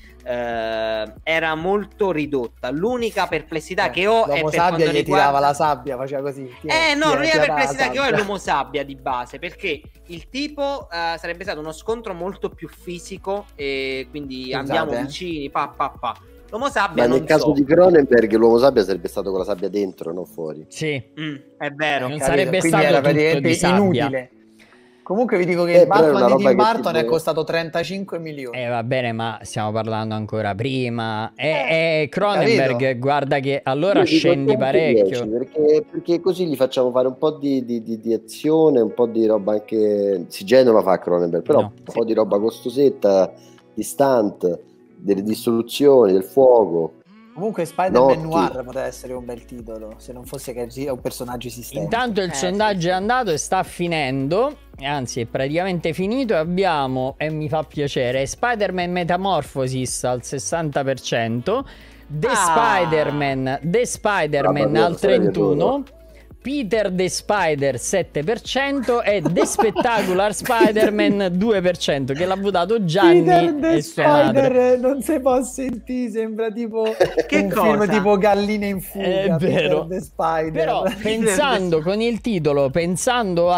eh, era molto ridotta. L'unica perplessità Eh, che ho è l'uomo per sabbia quanto gli riguarda... tirava la sabbia, faceva così. Eh no, l'unica tirava la perplessità che ho è sabbia. l'uomo sabbia di base, perché il tipo eh, sarebbe stato uno scontro molto più fisico, e quindi Scusate, andiamo eh. vicini, pa pa pa. L'uomo sabbia Ma non nel caso so. di Cronenberg l'uomo sabbia sarebbe stato con la sabbia dentro, non fuori. Sì. Mm, è vero. Non Capito? sarebbe Quindi stato era tutto praticamente di sabbia. inutile. Comunque vi dico che Eh, il però è una Batman di roba Tim che Burton tipo- è costato trentacinque milioni. Eh va bene, ma stiamo parlando ancora prima. E Eh, e Cronenberg, capito? guarda che allora Io dico scendi parecchio. dieci, perché, perché così gli facciamo fare un po' di, di, di, di azione, un po' di roba anche... Si Genova fa Cronenberg, però No. un po' di roba costosetta, di stunt, delle distruzioni, del fuoco. Comunque Spider-Man Notti. Noir poteva essere un bel titolo, se non fosse che è un personaggio esistente. Intanto il Eh, sondaggio sì, è sì. andato e sta finendo, anzi è praticamente finito, e abbiamo, e mi fa piacere, Spider-Man Metamorphosis al sessanta per cento, The Ah. Spider-Man, The Spider-Man Vabbè, al lo sai che trentuno per cento, Peter the Spider sette per cento e The Spectacular Spider-Man due per cento, che l'ha votato Gianni Peter the e sua madre. Spider non si può sentire, sembra tipo Che un cosa? film tipo Galline in fuga. È vero. Peter the Spider. Però pensando con il titolo, pensando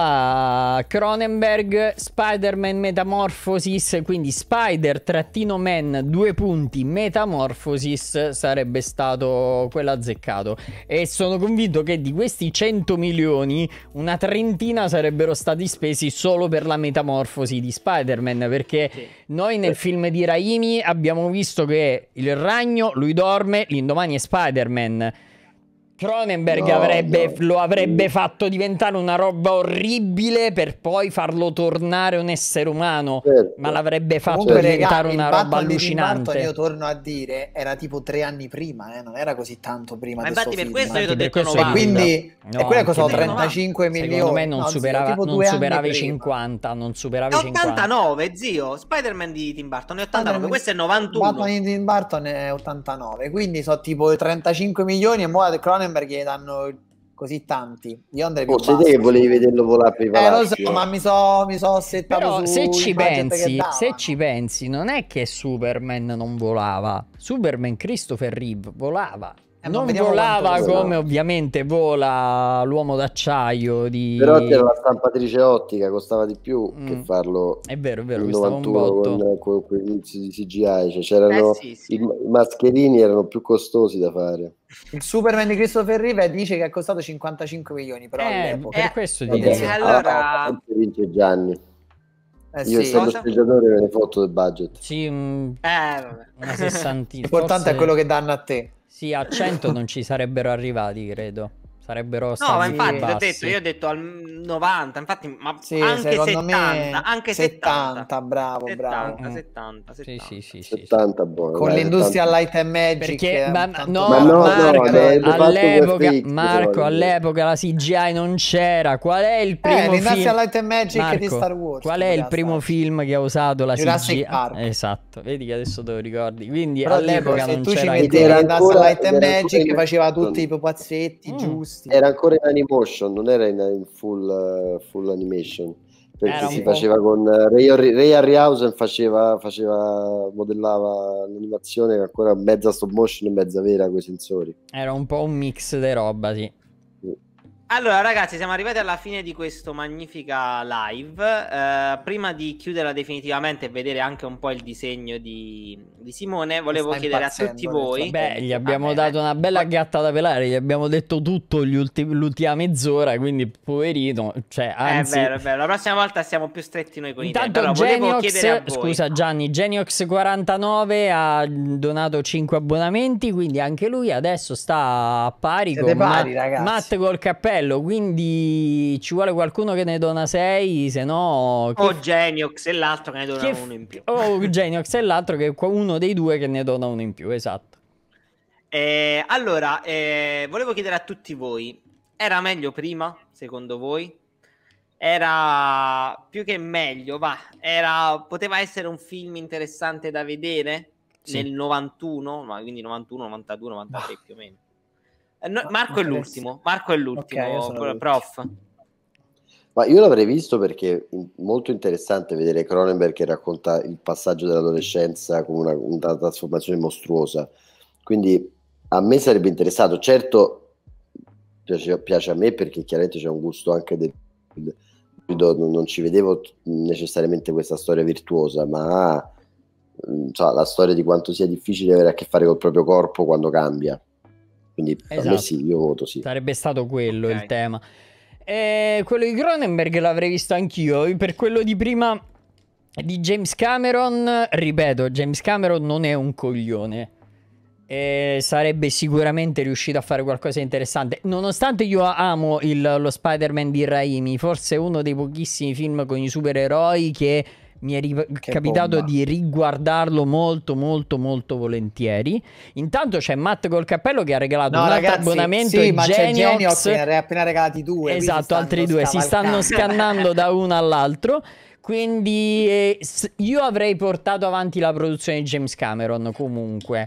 a Cronenberg, Spider-Man Metamorphosis, quindi Spider-Man due punti Metamorphosis sarebbe stato quello azzeccato, e sono convinto che di questi cento milioni una trentina sarebbero stati spesi solo per la metamorfosi di Spider-Man, perché Sì. noi nel film di Raimi abbiamo visto che il ragno, lui dorme, l'indomani è Spider-Man. Cronenberg No, avrebbe, no. lo avrebbe fatto diventare una roba orribile per poi farlo tornare un essere umano, Certo. ma l'avrebbe fatto Comunque, diventare regà, una il roba Batman di Tim Burton, allucinante. io torno a dire, era tipo tre anni prima, eh, non era così tanto prima Ma di infatti sto per film. questo io ti ho Infatti, detto per questo E novanta. quindi No, e quella costava anche meno. trentacinque milioni. Secondo me non No, zio, superava, tipo non due anni superava i prima. cinquanta, non superava È i cinquanta. ottantanove, zio. Spider-Man di Tim Burton è ottantanove, Batman- questo è novantuno. Batman di Tim Burton è ottantanove, quindi so tipo trentacinque milioni, e mo a Cronenberg gli danno così tanti. Io andrei più Oh, sei te basso. che volevi vederlo volare per i Eh, lo palazzi. so, ma mi so, mi so settato Però su se ci il budget che pensi, davano. se ci pensi, non è che Superman non volava. Superman Christopher Reeve volava. Eh, ma non vediamo volava quanto come vola. ovviamente vola l'uomo d'acciaio di... Però c'era la stampatrice ottica, costava di più Mm. che farlo È vero, è vero, nel costava un novantuno botto. con, con quei inizi di C G I, cioè c'erano Eh, sì, sì. i, i mascherini erano più costosi da fare. Il Superman di Christopher Reeve dice che è costato cinquantacinque milioni, però Eh, all'epoca. per Eh, questo vabbè, dico. sì. allora- Ah, vince Gianni. Eh, Io sì. essendo Cosa? sceneggiatore me ne fotto del budget. Sì, un- Eh, vabbè. una sessantina. L'importante Forse- è quello che danno a te. Sì, a cento non ci sarebbero arrivati, credo. Sarebbero stati No, ma sì, infatti ti ho bassi. detto, io ho detto al novanta, infatti, ma Sì, anche secondo settanta, me anche settanta, settanta, bravo, bravo. settanta, Mm. settanta, Sì, settanta. sì, sì, sì, sì. settanta buono. Con dai, l'Industrial settanta. Light and Magic. Perché eh, ma, tanto no, Ma no, no, Marco, avrebbe fatto all'epoca, V F X, Marco, però. all'epoca la C G I non c'era. Qual è il primo Eh, l'Industrial film? Light and Magic Marco, di Star Wars. qual è il poteva primo starci. film che ha usato la Jurassic C G I? Park. Esatto, vedi che adesso te lo ricordi. Quindi Però all'epoca dico, se non tu ci c'era metti Era l'Industrial ancora- Light and era Magic ancora in- faceva tutti i pupazzetti Mm. giusti. Era ancora in animation, non era in, in full, uh, full animation. Perché Era un si po'. faceva con uh, Ray, Harry- Ray Harryhausen faceva, faceva, modellava l'animazione ancora mezza stop motion e mezza vera con i sensori. Era un po' un mix di roba, sì. Allora ragazzi, siamo arrivati alla fine di questo magnifica live. Eh, prima di chiuderla definitivamente e vedere anche un po' il disegno di, di Simone, volevo Sta chiedere a impazzendo tutti nel voi. Beh, gli abbiamo Vabbè, dato dai. una bella gatta da pelare, gli abbiamo detto tutto gli ulti- l'ultima mezz'ora, quindi poverino, cioè, anzi... È vero, è vero, la prossima volta siamo più stretti noi con i tempi. Intanto Allora, volevo chiedere a Geniox, voi. scusa Gianni, Geniox quarantanove ha donato cinque abbonamenti, quindi anche lui adesso sta a pari Siete con pari, Ma- ragazzi. Matt col cappello quello, quindi ci vuole qualcuno che ne dona sei, se no... O Geniox e l'altro che ne dona uno in più. O Geniox e l'altro che uno dei due che ne dona uno in più, esatto. Eh, allora, eh, volevo chiedere a tutti voi, era meglio prima, secondo voi? Era più che meglio, va, era, poteva essere un film interessante da vedere sì. nel novantuno, ma quindi novantuno, novantadue, novantatré più o meno. Eh, no, Marco è l'ultimo, Marco è l'ultimo, okay, prof. Ma io l'avrei visto perché è molto interessante vedere Cronenberg che racconta il passaggio dell'adolescenza con una, una trasformazione mostruosa. Quindi a me sarebbe interessato, certo piace, piace a me perché chiaramente c'è un gusto anche del... non ci vedevo necessariamente questa storia virtuosa, ma so, la storia di quanto sia difficile avere a che fare col proprio corpo quando cambia. Quindi esatto. Per me sì, io voto sì. Sarebbe stato quello okay. il tema. E quello di Cronenberg l'avrei visto anch'io. Per quello di prima di James Cameron, ripeto, James Cameron non è un coglione. E sarebbe sicuramente riuscito a fare qualcosa di interessante. Nonostante io amo il, lo Spider-Man di Raimi, forse uno dei pochissimi film con i supereroi che mi è che capitato bomba. di riguardarlo molto molto molto volentieri. Intanto c'è Matt col cappello che ha regalato no, un ragazzi, altro abbonamento sì, e ma Geniox, Geniox ne ha appena regalati due. Esatto, altri due si stanno scannando da uno all'altro. Quindi eh, io avrei portato avanti la produzione di James Cameron comunque.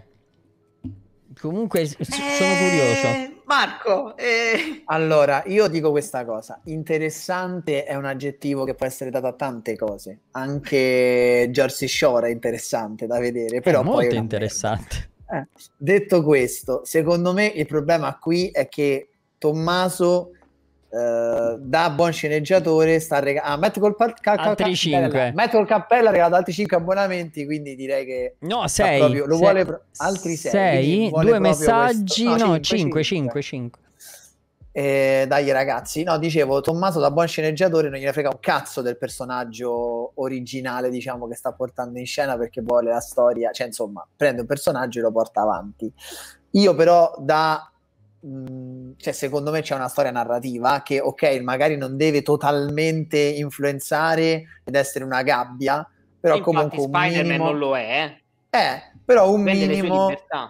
Comunque eh, sono curioso. Marco, eh... allora io dico questa cosa: interessante è un aggettivo che può essere dato a tante cose. Anche Jersey Shore è interessante da vedere, però è poi molto è interessante. Eh. Detto questo, secondo me il problema qui è che Tommaso Uh, da buon sceneggiatore sta regalando ah, Matt col altri cinque Matt col cappello ha regalato altri cinque abbonamenti, quindi direi che no sei proprio, lo sei, vuole pro- altri sei due messaggi questo. no cinque cinque cinque eh, dai ragazzi, no dicevo Tommaso da buon sceneggiatore non gliene frega un cazzo del personaggio originale, diciamo, che sta portando in scena, perché vuole la storia, cioè insomma prende un personaggio e lo porta avanti. Io però da cioè secondo me c'è una storia narrativa che ok magari non deve totalmente influenzare ed essere una gabbia, però comunque un Spider-Man minimo... non lo è eh, però un Prende minimo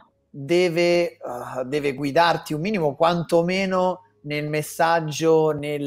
deve, uh, deve guidarti un minimo quantomeno nel messaggio, nel,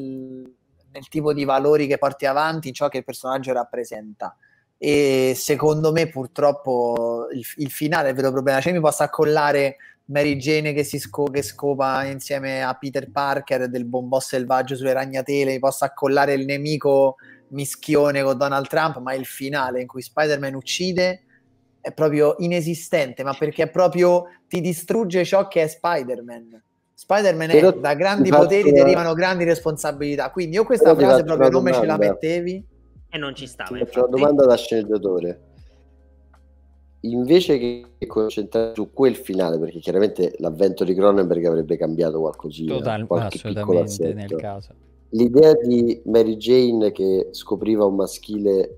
nel tipo di valori che porti avanti, in ciò che il personaggio rappresenta. E secondo me purtroppo il, il finale è il vero problema. Cioè mi posso accollare Mary Jane che si sco- che scopa insieme a Peter Parker del bombò selvaggio sulle ragnatele, mi posso accollare il nemico mischione con Donald Trump, ma il finale in cui Spider-Man uccide è proprio inesistente, ma perché proprio ti distrugge ciò che è Spider-Man. Spider-Man è, Però da grandi poteri una... derivano grandi responsabilità, quindi io questa Però frase proprio non me ce la mettevi e non ci stava. Ti faccio una domanda da sceneggiatore. Invece che concentrare su quel finale, perché chiaramente l'avvento di Cronenberg avrebbe cambiato qualcosina, Total, qualche assolutamente nel caso. L'idea di Mary Jane che scopriva un maschile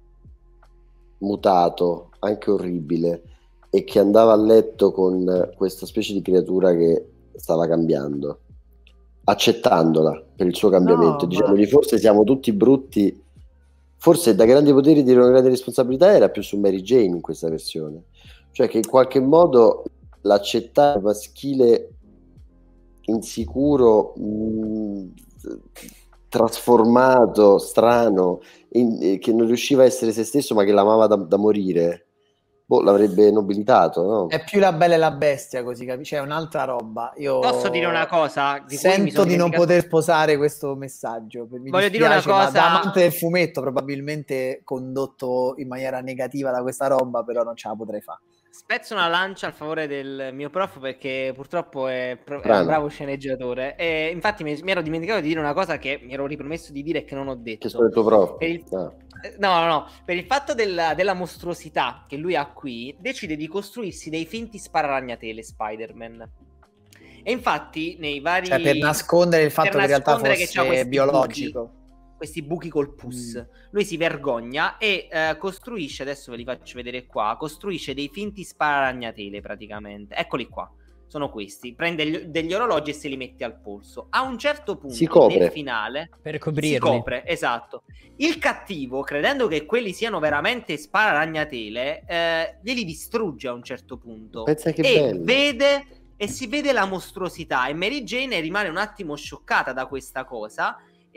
mutato, anche orribile, e che andava a letto con questa specie di creatura che stava cambiando, accettandola per il suo cambiamento, no, dicendogli ma... forse siamo tutti brutti. Forse da grandi poteri dire una grande responsabilità era più su Mary Jane in questa versione, cioè che in qualche modo l'accettare maschile insicuro, mh, trasformato, strano, in, che non riusciva a essere se stesso ma che l'amava da, da morire, boh, l'avrebbe nobilitato, no? È più La Bella e la Bestia, così capisci? C'è un'altra roba. Io posso dire una cosa? Di sento cui mi sono di non dimenticato... poter sposare questo messaggio. Mi Voglio dispiace, dire una cosa. Ma da amante del fumetto, probabilmente condotto in maniera negativa da questa roba, però non ce la potrei fare. Spezzo una lancia a favore del mio prof perché purtroppo è, pro- è un bravo sceneggiatore e infatti mi, mi ero dimenticato di dire una cosa che mi ero ripromesso di dire e che non ho detto. Che sono il tuo prof? Per il... ah. No, no, no, per il fatto della, della mostruosità che lui ha qui, decide di costruirsi dei finti spararagnatele Spider-Man. E infatti nei vari... Cioè per nascondere il fatto per che in realtà fosse che c'ha questi biologico. Buchi, questi buchi col pus. Mm. Lui si vergogna e uh, costruisce, adesso ve li faccio vedere qua, costruisce dei finti spararagnatele praticamente. Eccoli qua. sono questi: prende gli- degli orologi e se li mette al polso. A un certo punto Si copre. nel finale Per si coprirli. copre, esatto. Il cattivo, credendo che quelli siano veramente spararagnatele, eh, glieli distrugge a un certo punto Pensa che e bello. vede e si vede la mostruosità, e Mary Jane rimane un attimo scioccata da questa cosa,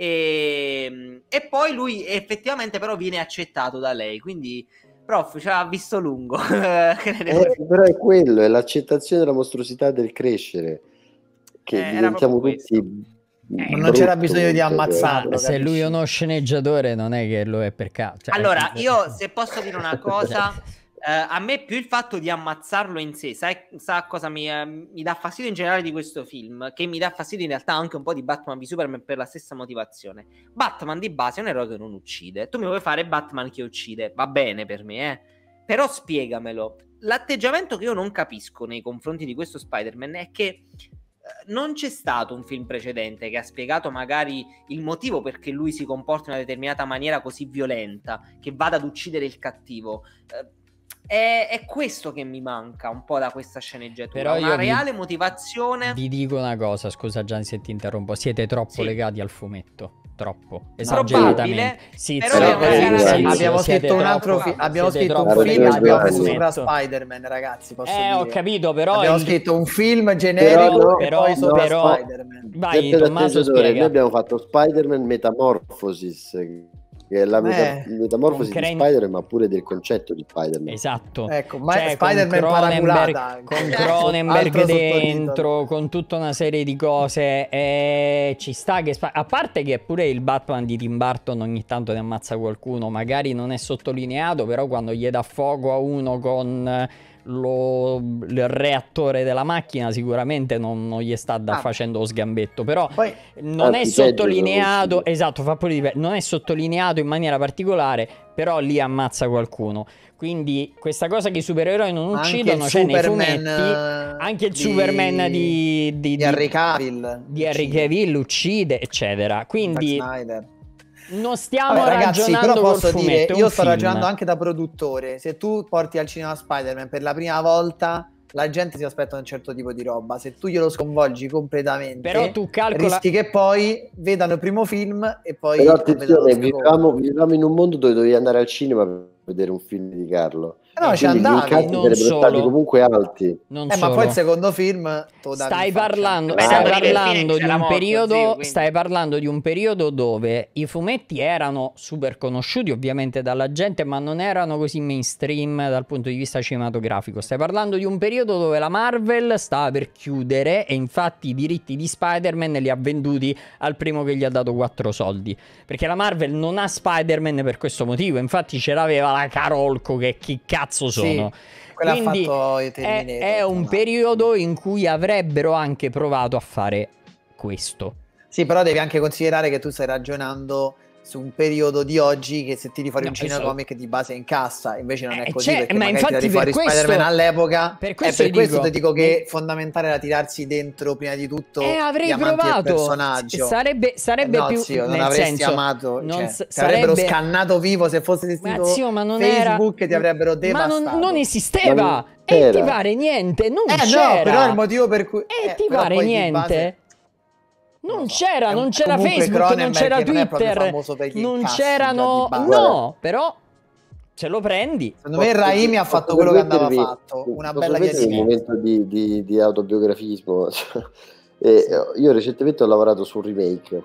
e, e poi lui effettivamente però viene accettato da lei, quindi prof ci ha visto lungo. Che ne devo Eh, però è quello, è l'accettazione della mostruosità del crescere, che Eh, era diventiamo proprio questo. tutti Ma non c'era brutto bisogno di contro ammazzarlo. questo. Se lui è capisci? uno sceneggiatore, non è che lo è per caso. Cioè, Allora, io se posso dire una cosa, eh, a me più il fatto di ammazzarlo in sé, sai, sa cosa mi, eh, mi dà fastidio in generale di questo film, che mi dà fastidio in realtà anche un po' di Batman v Superman per la stessa motivazione. Batman di base è un eroe che non uccide, tu mi vuoi fare Batman che uccide, va bene per me, eh. Però spiegamelo. L'atteggiamento che io non capisco nei confronti di questo Spider-Man è che non c'è stato un film precedente che ha spiegato magari il motivo perché lui si comporta in una determinata maniera così violenta, che vada ad uccidere il cattivo. È, è questo che mi manca un po' da questa sceneggiatura. Però una io vi- reale motivazione. Vi dico una cosa, scusa Gianni se ti interrompo, siete troppo Sì. legati al fumetto. Troppo, Probabile, esageratamente. Sì, però sì, è sì, una sì, gara sì, da- sì, abbiamo siete scritto un troppo- altro film, abbiamo siete scritto un troppo film e legati abbiamo al messo sopra fumetto. Spider-Man, ragazzi, posso Eh, dire. ho capito, però Abbiamo il- scritto un film generico Però no, e però- poi sopra però- Spider-Man. Vai, Sempre da Tommaso, Tesatore, spiega. noi abbiamo fatto Spider-Man Metamorphosis, che è la meta- Eh, metamorfosi con di Crane- Spider-Man, ma pure del concetto di Spider-Man. Esatto. Ecco, ma Cioè, Spider-Man con paraculata, Cronenberg, con anche. Cronenberg Altro dentro, sottotitolo. con tutta una serie di cose, e ci sta che Sp- a parte che pure il Batman di Tim Burton ogni tanto ne ammazza qualcuno, magari non è sottolineato, però quando gli dà fuoco a uno con lo, il reattore della macchina sicuramente non, non gli sta da Ah. facendo lo sgambetto, però Poi non Anzi, è peggio sottolineato, sono esatto, fa pure di pe- non è sottolineato in maniera particolare, però lì ammazza qualcuno. Quindi questa cosa che i supereroi non anche uccidono il c'è nei Superman, fumetti, eh, anche il di- Superman di, di, di di- Henry Cavill, di Henry uccide. Cavill uccide, eccetera. Quindi Zack Snyder. non stiamo Vabbè, ragazzi, ragionando però col posso fumetto, dire, è un io sto film. ragionando anche da produttore. Se tu porti al cinema Spider-Man per la prima volta, la gente si aspetta un certo tipo di roba. Se tu glielo sconvolgi completamente, Però tu calcola- rischi che poi vedano il primo film e poi Però non vedano attenzione, lo secondo. viviamo, viviamo in un mondo dove dovevi andare al cinema per vedere un film di Carlo. No, E ci quindi gli andavi. incassi Non sarebbero stati solo. comunque alti. Non Eh, ma solo. poi il secondo film te lo davi Stai in faccia. parlando, Beh, stai tanto di parlando Phoenix di era un morto, periodo, zio, quindi. stai parlando di un periodo dove i fumetti erano super conosciuti ovviamente dalla gente, ma non erano così mainstream dal punto di vista cinematografico. Stai parlando di un periodo dove la Marvel stava per chiudere e infatti i diritti di Spider-Man li ha venduti al primo che gli ha dato quattro soldi. Perché la Marvel non ha Spider-Man per questo motivo, infatti ce l'aveva la Carolco, che chi cazzo sono. Sì, quella ha Quindi fatto i è, Terminator, è tra un l'altro. periodo in cui avrebbero anche provato a fare questo. Sì, però devi anche considerare che tu stai ragionando su un periodo di oggi che se tiri fuori No, un esatto. cinecomic di base incassa, invece non è Eh, così, c'è- perché ma magari infatti tiri per fuori questo- Spider-Man all'epoca. per È questo per questo dico- ti dico che fondamentale era tirarsi dentro prima di tutto Eh, avrei gli amanti del provato. personaggio. Sarebbe, sarebbe Eh no, più zio, non nel avresti senso, amato, non cioè, s- ti avrebbero sarebbe- scannato vivo se fosse Ma esistito zio, ma non Facebook, era... ti avrebbero Ma devastato. non, non esisteva. Ma non E c'era. ti pare niente? Non Eh c'era. no, però è il motivo per cui E eh, ti però pare poi di niente? base- Non lo so. c'era, È un- non c'era comunque Facebook, non Cronenberg c'era non è proprio Twitter, famoso per gli non incassi c'erano... già di base. No, però se lo prendi... Secondo me Posso- Raimi ha posso fatto quello che andava permettervi- fatto, una posso bella via permettervi di un mezzo. momento di, di- di autobiografismo. E, io recentemente ho lavorato su un remake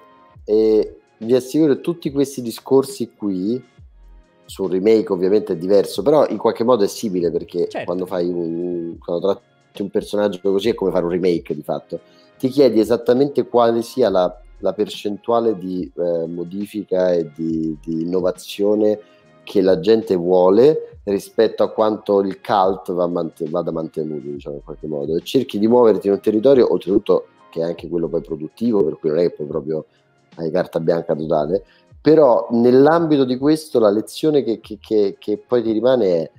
e vi assicuro che tutti questi discorsi qui, su un remake ovviamente è diverso, però in qualche modo è simile, perché Certo. quando fai un, quando tratti un personaggio così è come fare un remake di fatto. Ti chiedi esattamente quale sia la, la percentuale di eh, modifica e di, di innovazione che la gente vuole rispetto a quanto il cult va mant- vada mantenuto, diciamo, in qualche modo, e cerchi di muoverti in un territorio, oltretutto che è anche quello poi produttivo, per cui non è che poi proprio hai carta bianca totale, però nell'ambito di questo la lezione che, che, che, che poi ti rimane è: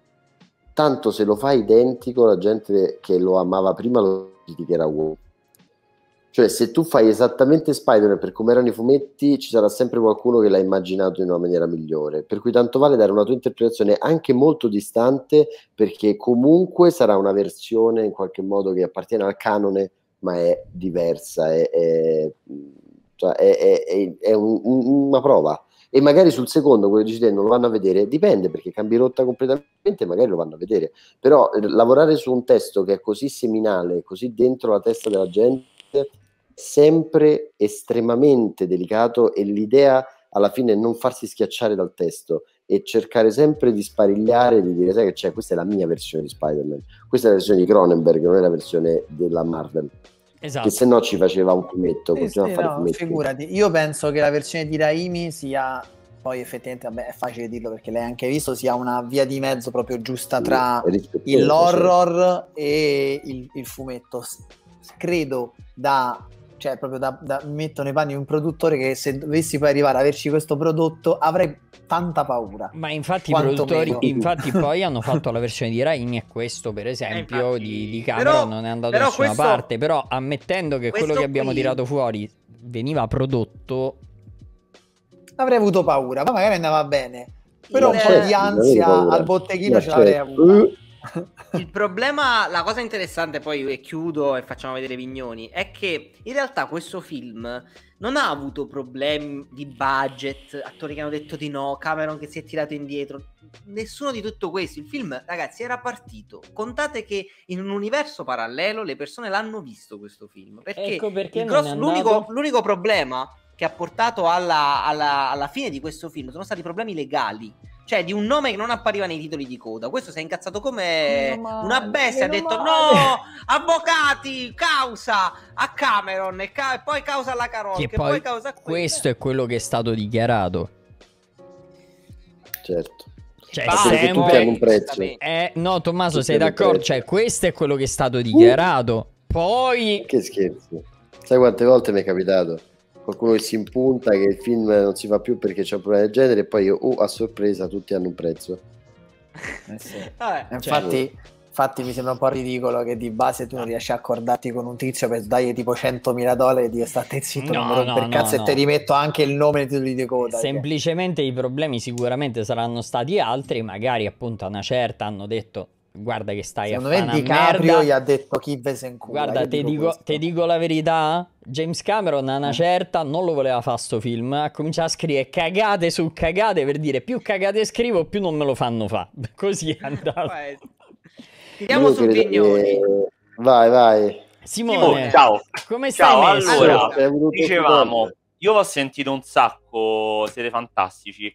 tanto se lo fai identico la gente che lo amava prima lo criticherà uguale. Cioè, se tu fai esattamente Spider-Man per come erano i fumetti, ci sarà sempre qualcuno che l'ha immaginato in una maniera migliore. Per cui tanto vale dare una tua interpretazione anche molto distante, perché comunque sarà una versione in qualche modo che appartiene al canone, ma è diversa, è, è, cioè è, è, è, è un, un, una prova. E magari sul secondo, quello che dici te, non lo vanno a vedere, dipende, perché cambi rotta completamente, magari lo vanno a vedere. Però eh, lavorare su un testo che è così seminale, così dentro la testa della gente, sempre estremamente delicato, e l'idea alla fine è non farsi schiacciare dal testo e cercare sempre di sparigliare, di dire sai che c'è, questa è la mia versione di Spider-Man, questa è la versione di Cronenberg, non è la versione della Marvel, Esatto. che se no ci faceva un fumetto, Sì, continuava sì, a fare no, fumetti. figurati, io penso che la versione di Raimi sia, poi effettivamente vabbè, è facile dirlo perché l'hai anche visto, sia una via di mezzo proprio giusta Sì, tra è rispettoso, il- l'horror certo. e il, il fumetto. S- credo da, cioè proprio da, da mi metto nei panni di un produttore che se dovessi poi arrivare ad averci questo prodotto avrei tanta paura. Ma infatti i Quanto produttori, meno. infatti poi hanno fatto la versione di Raimi e questo per esempio Eh, infatti, di, di Cameron però- non è andato però da nessuna questo- parte, però ammettendo che quello questo che abbiamo qui- tirato fuori veniva prodotto, Avrei avuto paura, ma magari andava bene. Però Il- un po' di eh, ansia paura. al botteghino Ma ce l'avrei certo. avuta. Uh. Il problema, la cosa interessante, poi e chiudo e facciamo vedere Vignoni, è che in realtà questo film non ha avuto problemi di budget, attori che hanno detto di no, Cameron che si è tirato indietro, nessuno di tutto questo. Il film, ragazzi, era partito. Contate che in un universo parallelo le persone l'hanno visto questo film, perché, ecco perché il non grosso- è l'unico, andato. l'unico problema che ha portato alla, alla, alla fine di questo film sono stati problemi legali. Cioè di un nome che non appariva nei titoli di coda. Questo si è incazzato come Meno male, una bestia. Ha meno detto male. no, avvocati, causa a Cameron e, ca- e poi causa alla Carol, Che che, poi poi causa a quello. questo è quello che è stato dichiarato. Certo. Cioè, Basta, Perché tutti sempre hanno un prezzo. eh, no, Tommaso, Tutti sei hanno un d'accordo? prezzo. Cioè, questo è quello che è stato dichiarato. Poi Che scherzi. Sai quante volte mi è capitato? Qualcuno che si impunta che il film non si fa più perché c'è un problema del genere e poi oh, a sorpresa tutti hanno un prezzo. Eh sì. Vabbè, Infatti, infatti mi sembra un po' ridicolo che di base tu non riesci a accordarti con un tizio per dargli tipo centomila dollari e dire state zitto, No, non mi romper no, cazzo no, e te no. rimetto anche il nome nei titoli di coda. semplicemente i problemi sicuramente saranno stati altri. Magari appunto a una certa hanno detto guarda che stai Secondo a me fare una DiCaprio merda. gli ha detto chi ve se incula. Guarda, io te dico, questo. te dico la verità, James Cameron a una Eh. certa non lo voleva fare sto film, ha cominciato a scrivere cagate su cagate per dire più cagate scrivo più non me lo fanno fa. Così è andato. Vai. Tiriamo Io su credo Vignoni. che- Vai, vai. Simone, Simone, ciao. come stai Ciao, messo? allora, Sei venuto dicevamo, fuori. io ho sentito un sacco, siete fantastici,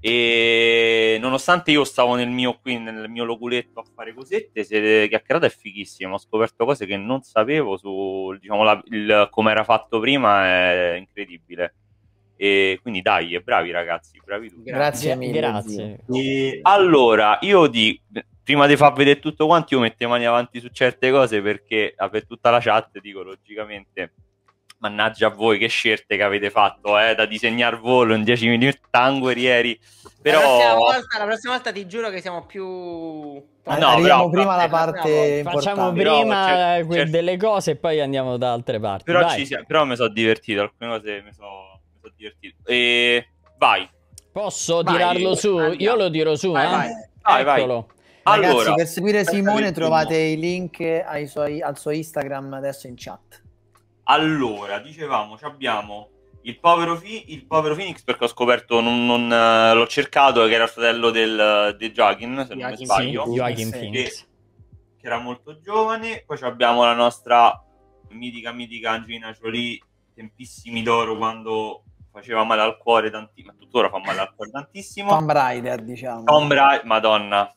e nonostante io stavo nel mio qui, nel mio loculetto a fare cosette, siete chiacchierata è fighissimo, ho scoperto cose che non sapevo su, diciamo, la, il, come era fatto prima, è incredibile. E quindi dai, bravi ragazzi, bravi tutti. Grazie Gra- mille. Grazie. E allora, io di prima di far vedere tutto quanto, io metto le mani avanti su certe cose perché ah, per tutta la chat dico logicamente mannaggia a voi che scelte che avete fatto eh, da disegnare volo in dieci minuti tanguerieri, però La prossima, volta, la prossima volta ti giuro che siamo più... No, Arriviamo però- prima alla però- parte Facciamo importante. Però prima c'è- que- c'è- delle cose e poi andiamo da altre parti. però, Vai. ci sia- però mi sono divertito, alcune cose mi sono so divertito. E vai, Posso Vai, tirarlo su? andiamo. Io lo tiro su, Vai, eh? vai. Vai, vai. Eccolo. Ragazzi, allora, per seguire aspetta Simone che trovate primo. i link ai suoi- al suo Instagram adesso in chat. Allora, dicevamo, ci abbiamo il povero, Fi- il povero Phoenix perché ho scoperto, non, non, eh, l'ho cercato, che era il fratello del, di Joaquin, se non mi Joaquin, Sì, sbaglio, Joaquin Sì. Phoenix. che era molto giovane. Poi ci abbiamo la nostra mitica, mitica Angelina Jolie, tempissimi d'oro, quando faceva male al cuore, tanti- ma tuttora fa male al cuore tantissimo. Tomb Raider, diciamo. Tomb Raider, madonna.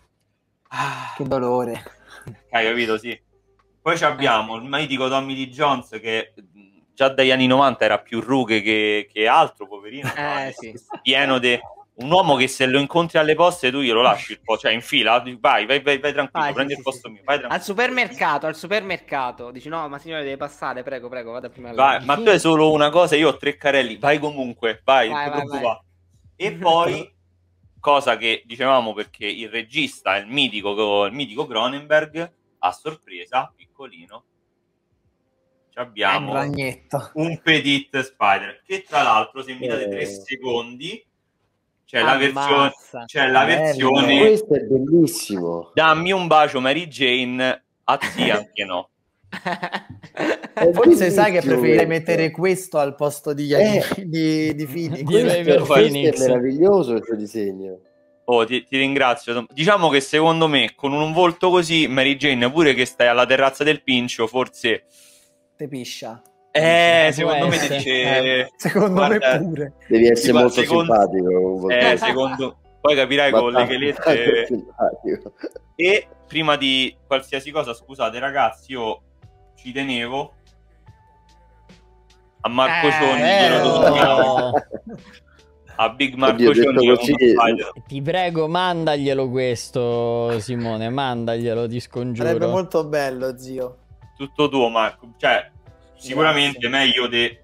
Ah, Che dolore. hai capito, sì. Poi ci abbiamo il mitico Tommy Lee Jones che mh, già dagli anni novanta era più rughe che, che altro, poverino. Eh, no? sì. Pieno di... Un uomo che se lo incontri alle poste tu glielo lasci il po', cioè in fila, vai, vai, vai, vai tranquillo, Vai, prendi sì, il sì, posto sì. mio, vai tranquillo. Al supermercato, al supermercato. Dici no, ma signore deve passare, prego, prego, vada prima. Vai, lei. ma tu hai solo una cosa, io ho tre carelli, vai comunque, vai, Vai, non vai, ti vai. preoccupare. E poi, cosa che dicevamo perché il regista, il mitico, il mitico Cronenberg, a sorpresa, piccolino, abbiamo ragnetto. un Petit Spider, che tra l'altro se mi date Eh. tre secondi c'è la Ammazza. versione, c'è la Bello. versione Questo è bellissimo. dammi un bacio Mary Jane, a sì anche no. È Forse sai che bellissimo preferirei questo. mettere questo al posto di, Eh. di, di Phoenix. Di Questo, River questo Phoenix. è meraviglioso il suo disegno. Oh, ti, ti ringrazio. Diciamo che secondo me con un volto così Mary Jane, pure che stai alla terrazza del Pincio, forse Te piscia. eh, Può secondo me essere. dice Eh, secondo guarda, me pure. Devi essere ma molto secondo- simpatico. eh, secondo poi capirai Ma con le tanto- chelette. tanto simpatico. E prima di qualsiasi cosa, scusate ragazzi, io ci tenevo a Marco Eh, Cioni, eh, glielo oh. dobbiamo. A Big Marco Oddio, detto Cioni, così- uno Spider. Ti prego, mandaglielo questo, Simone, mandaglielo, ti scongiuro. Sarebbe molto bello, zio. Tutto tuo Marco, cioè sicuramente meglio di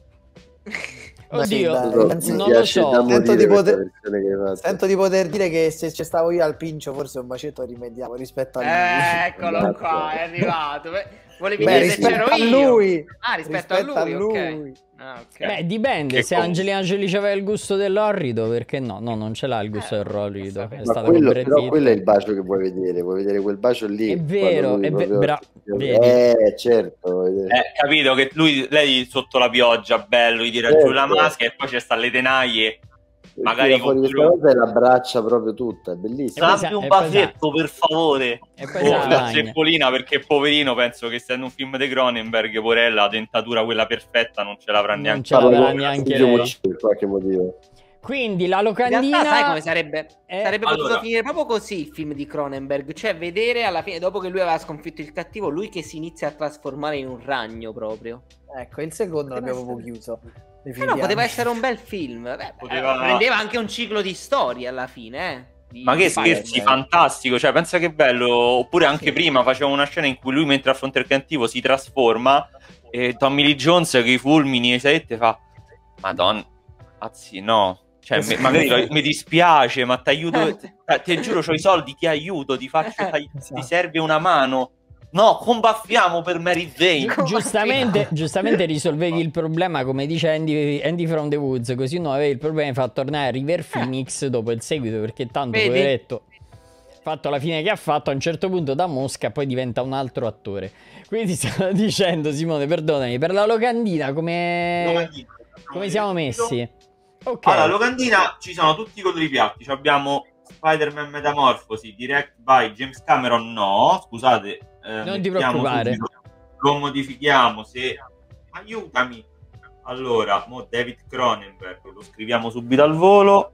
Oddio, Dai, Scusa, penso- mi non lo piace so. da morire Sento di questa poter- versione che hai fatto. Sento di poter dire che se ci stavo io al Pincio forse un bacetto rimediamo rispetto a lui. Eh, Eccolo Esatto. qua, è arrivato. Beh, volevi Beh, dire se c'ero rispetto a io? lui. Ah, rispetto, a lui, ok. Ah, ok. Beh, dipende, Che se com- Angelina Jolie aveva il gusto dell'orrido, perché no? No, non ce l'ha il gusto Eh, dell'orrido. ma È Ma stata quello, con Brad però Pitt. quello è il bacio che vuoi vedere, vuoi vedere quel bacio lì. È vero, quando lui è ve- proprio- bra- vedi. Eh, certo. vuoi vedere. Eh, capito che lui, lei sotto la pioggia, bello, gli tira Certo. giù la maschera e poi c'è sta le tenaglie. E magari tira fuori con questa Giù. cosa e l'abbraccia proprio tutta, è bellissimo. E poi Dammi sa- un e poi basetto per favore. E poi Oh, sa la Ragna. Ceppolina, perché poverino, penso che essendo un film di Cronenberg, porella, la dentatura quella perfetta non ce l'avrà Non neanche. ce l'avrà Parla con neanche Silvio lei. Mucci per qualche motivo. Quindi la In locandina... realtà, sai come sarebbe? Eh, Sarebbe potuto allora. finire proprio così il film di Cronenberg, cioè vedere alla fine, dopo che lui aveva sconfitto il cattivo, lui che si inizia a trasformare in un ragno proprio. Ecco, il secondo Poteva l'abbiamo proprio essere- chiuso. Eh no, poteva essere un bel film. Beh, Poteva- prendeva anche un ciclo di storie alla fine, eh. di- Ma che di scherzi, Spider-Man. fantastico, cioè pensa che bello. Oppure anche Sì. prima faceva una scena in cui lui mentre affronta il cattivo si trasforma e Tommy Lee Jones che i fulmini e i saette fa Madonna, azzi no. Cioè, me- magari lo- mi dispiace, ma ti aiuto, eh, ti giuro, c'ho i soldi, ti aiuto, ti faccio, ti, Esatto. ti serve una mano. No, combaffiamo per Mary Jane. Come Giustamente, si giustamente risolvevi il problema, come dice Andy, Andy from the Woods, così non avevi il problema di far tornare River Phoenix dopo il seguito, perché tanto Vedi? poveretto, fatto la fine che ha fatto, a un certo punto da mosca poi diventa un altro attore. Quindi stavo dicendo, Simone, perdonami, per la locandina come, Locandina. come siamo messi? Ok, Allora, locandina ci sono tutti i colori piatti. Ci abbiamo Spider-Man Metamorfosi, direct by James Cameron. No, scusate, eh, Non ti mettiamo preoccupare. subito. Lo modifichiamo se aiutami. Allora, mo David Cronenberg, lo scriviamo subito al volo.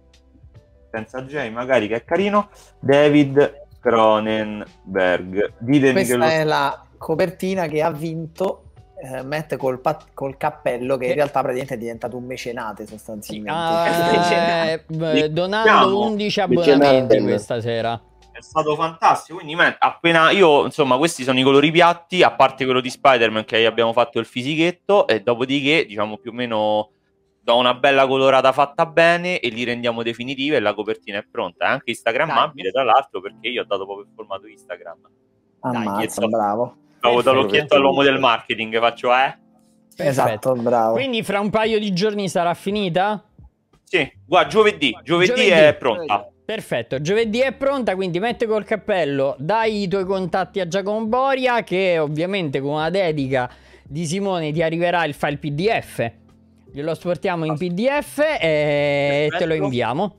Senza J, magari, che è carino. David Cronenberg. Ditemi che Questa lo è la copertina che ha vinto eh, Matt col, pa- col cappello, che in realtà praticamente è diventato un mecenate sostanzialmente. ah, eh, beh, donando Mettiamo undici Mecenate. abbonamenti questa sera. è stato fantastico. Quindi, man, appena io, insomma, questi sono i colori piatti, a parte quello di Spider-Man che abbiamo fatto il fisichetto, e dopodiché, diciamo, più o meno do una bella colorata fatta bene e li rendiamo definitivi e la copertina è pronta. È anche instagrammabile, tra l'altro, perché io ho dato proprio il formato Instagram. Ammazza, Dai, bravo. Stavo Perfetto. dall'occhietto all'uomo del marketing, faccio eh? Esatto, bravo. Quindi fra un paio di giorni sarà finita? Sì, guarda, giovedì, giovedì, Giovedì. è pronta. Perfetto, giovedì è pronta, quindi metti col cappello, dai i tuoi contatti a Giacomo Boria, che ovviamente con una dedica di Simone ti arriverà il file P D F. Glielo esportiamo in P D F e Perfetto. te lo inviamo.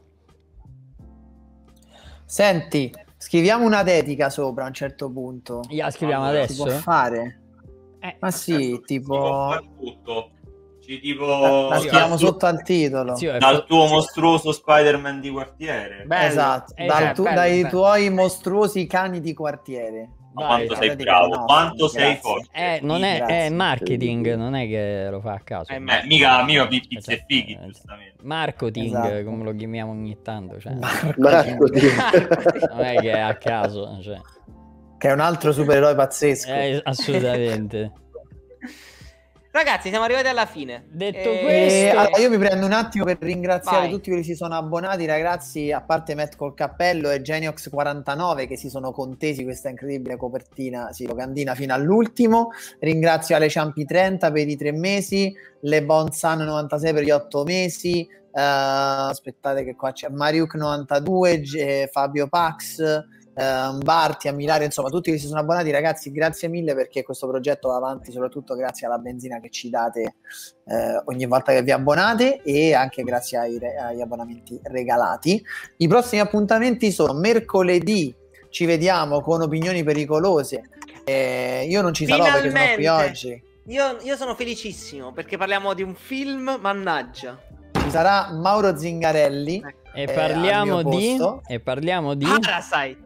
Senti, scriviamo una dedica sopra a un certo punto. La scriviamo Allora, Si può adesso? fare? Eh, Ma sì, Si può tipo... fare tutto. Ci tipo... La, la sì, scriviamo dal tuo- sotto al titolo. sì, è- dal tuo mostruoso Spider-Man di quartiere. Bello. Esatto, Eh, dal cioè, tu- bello, dai bello. tuoi mostruosi cani di quartiere. Ma vai. quanto sei Guardate che bravo, no, quanto sei grazie. forte. Eh, non è, Grazie. è marketing, non è che lo fa a caso. Eh, Eh, mica, mica pi- pizze e Esatto, fighi, eh, giustamente. Marketing, Esatto. come lo chiamiamo ogni tanto, cioè, Marco, ti- non è che è a caso, cioè. Che è un altro supereroe pazzesco. Eh, assolutamente. Ragazzi, siamo arrivati alla fine. Detto E- questo- allora, io mi prendo un attimo per ringraziare Vai. tutti quelli che si sono abbonati, ragazzi, a parte Matt col cappello e Geniox quarantanove che si sono contesi questa incredibile copertina, sì, locandina fino all'ultimo. Ringrazio Ale Ciampi trenta per i tre mesi, Le Bon San novantasei per gli otto mesi, eh, aspettate che qua c'è Mariuk novantadue, G- Fabio Pax, Uh, Barti, a Milare, insomma tutti che si sono abbonati, ragazzi, grazie mille perché questo progetto va avanti soprattutto grazie alla benzina che ci date eh, ogni volta che vi abbonate e anche grazie ai, agli abbonamenti regalati. I prossimi appuntamenti sono mercoledì, ci vediamo con opinioni pericolose, eh, io non ci sarò perché sono qui Finalmente. oggi, Io, io sono felicissimo perché parliamo di un film, mannaggia. ci sarà Mauro Zingarelli E eh, parliamo al mio di... posto. E parliamo di... Parasite.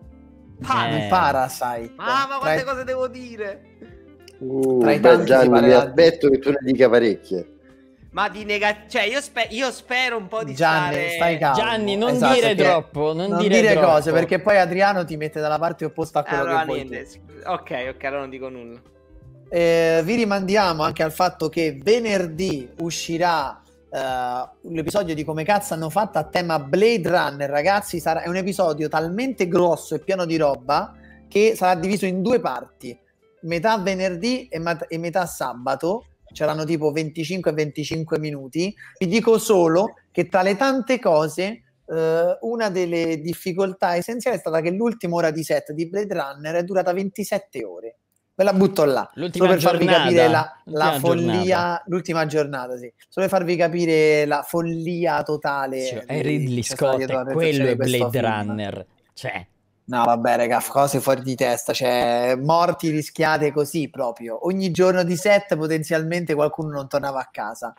Eh. di Parasite. Ah, ma quante Tra i- cose devo dire? Uh, Tra i beh, tanti si Gianni, mi parlerà- aspetto che tu ne dica parecchie. Ma di negativo, cioè io, spe- io spero un po' di Gianni, stare... stai calmo. Gianni, non Esatto, dire perché troppo, non, non dire, dire troppo. cose perché poi Adriano ti mette dalla parte opposta a quello Allora che vuoi niente, tu. ok, ok, allora non dico nulla. Eh, vi rimandiamo anche al fatto che venerdì uscirà eh, l'episodio di Come cazzo hanno fatto a tema Blade Runner, ragazzi. Sarà, è un episodio talmente grosso e pieno di roba che sarà diviso in due parti, metà venerdì e, mat- e metà sabato. C'erano tipo venticinque e venticinque minuti. Vi dico solo che tra le tante cose eh, una delle difficoltà essenziali è stata che l'ultima ora di set di Blade Runner è durata ventisette ore. Ve la butto là, L'ultima solo per farvi giornata, capire la, la l'ultima follia, giornata. l'ultima giornata, sì, solo per farvi capire la follia totale. Cioè, di- è Ridley c'è stata Scott, dietro la è quello realizzazione è di questo Blade film. Runner. Cioè, No, vabbè, raga, cose fuori di testa, cioè morti rischiate così proprio. Ogni giorno di set potenzialmente qualcuno non tornava a casa.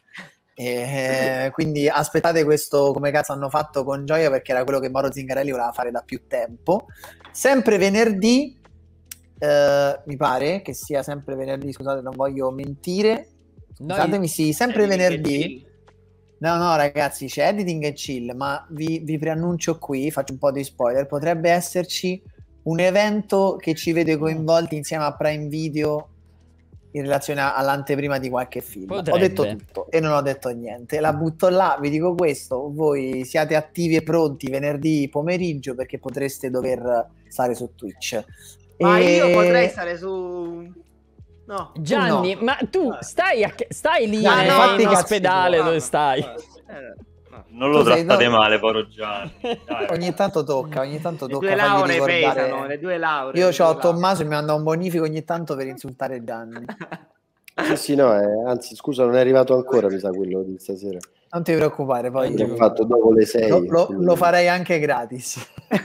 E, quindi aspettate questo Come cazzo hanno fatto con gioia perché era quello che Mauro Zingarelli voleva fare da più tempo. Sempre venerdì, eh, mi pare che sia sempre venerdì, scusate, non voglio mentire. noi- Scusatemi, sì, sempre Editing e venerdì. chill. No, no, ragazzi, c'è editing e chill, ma vi, vi preannuncio qui, faccio un po' di spoiler, potrebbe esserci un evento che ci vede coinvolti insieme a Prime Video in relazione a- all'anteprima di qualche film. Potrebbe. Ho detto tutto e non ho detto niente. La butto là, vi dico questo, voi siate attivi e pronti venerdì pomeriggio perché potreste dover stare su Twitch. Ma E- io potrei stare su... No. Gianni, no. ma tu stai, a- stai lì Gianni, in, fatti i in cazzi ospedale tuoi. dove stai? Eh, no. Non lo Tu sei trattate do- male, povero Gianni. Dai, Ogni tanto tocca, ogni tanto Le tocca due fargli lauree ricordare- pesano, le due lauree. Io le due ho lauree. Tommaso e mi manda un bonifico ogni tanto per insultare Gianni. Sì, sì, no, eh, anzi, scusa, non è arrivato ancora, mi sa, quello di stasera. Non ti preoccupare, poi L'ho fatto dopo le sei. lo, lo- quindi- lo farei anche gratis.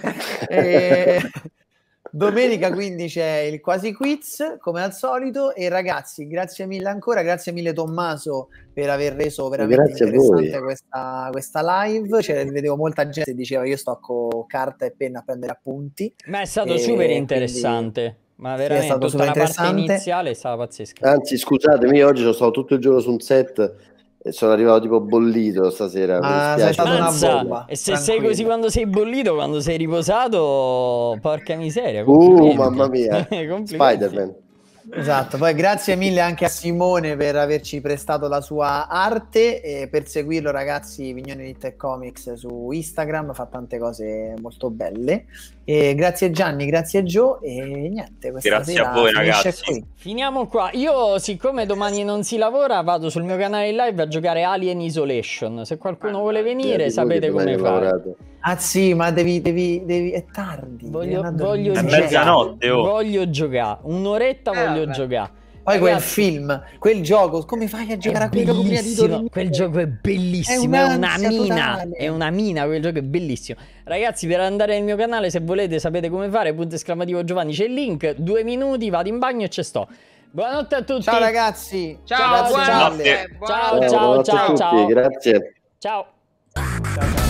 E- Domenica quindi c'è il quasi quiz come al solito e ragazzi grazie mille ancora, grazie mille Tommaso per aver reso veramente Grazie a voi. interessante questa, questa live, cioè, vedevo molta gente che diceva io sto con carta e penna a prendere appunti. Ma è stato E super quindi- interessante. Ma Sì, è veramente stato tutta la super parte interessante. iniziale è stata pazzesca. Anzi, scusatemi, io oggi sono stato tutto il giorno su un set e sono arrivato tipo bollito stasera. mi Ma dispiace. sei stato una Mazza, bomba, e se sei tranquillo. così quando sei bollito, quando sei riposato, porca miseria. Uh, complimenti. mamma mia, Complimenti. Spider-Man. Esatto, poi grazie mille anche a Simone per averci prestato la sua arte e per seguirlo ragazzi Vignone di Tech Comics su Instagram, fa tante cose molto belle e grazie Gianni, grazie Joe e niente, questa Grazie sera a voi, finisce ragazzi. qui. Finiamo qua. Io, siccome domani non si lavora, vado sul mio canale in live a giocare Alien Isolation. Se qualcuno vuole venire, Eh, sapete voi che come domani fare. lavorate. Ah sì, ma devi, devi, devi è tardi. Voglio, devi andare a voglio dormire. È giocare. mezzanotte, oh. Voglio giocare. Un'oretta Eh, voglio vabbè. giocare. Poi quel Ragazzi, film, quel gioco, come fai a giocare è a quel gioco prima di bellissimo. dormire? Quel gioco è bellissimo, È è, una un'ansia mina, totale. è una mina, quel gioco è bellissimo. Ragazzi, per andare nel mio canale, se volete, sapete come fare, punto esclamativo Giovanni, c'è il link, due minuti, vado in bagno e ci sto. Buonanotte a tutti. Ciao ragazzi, Ciao, grazie buonanotte. mille. Ciao, buonanotte. ciao, buonanotte a ciao, tutti, ciao. grazie. Ciao. Ciao, ciao.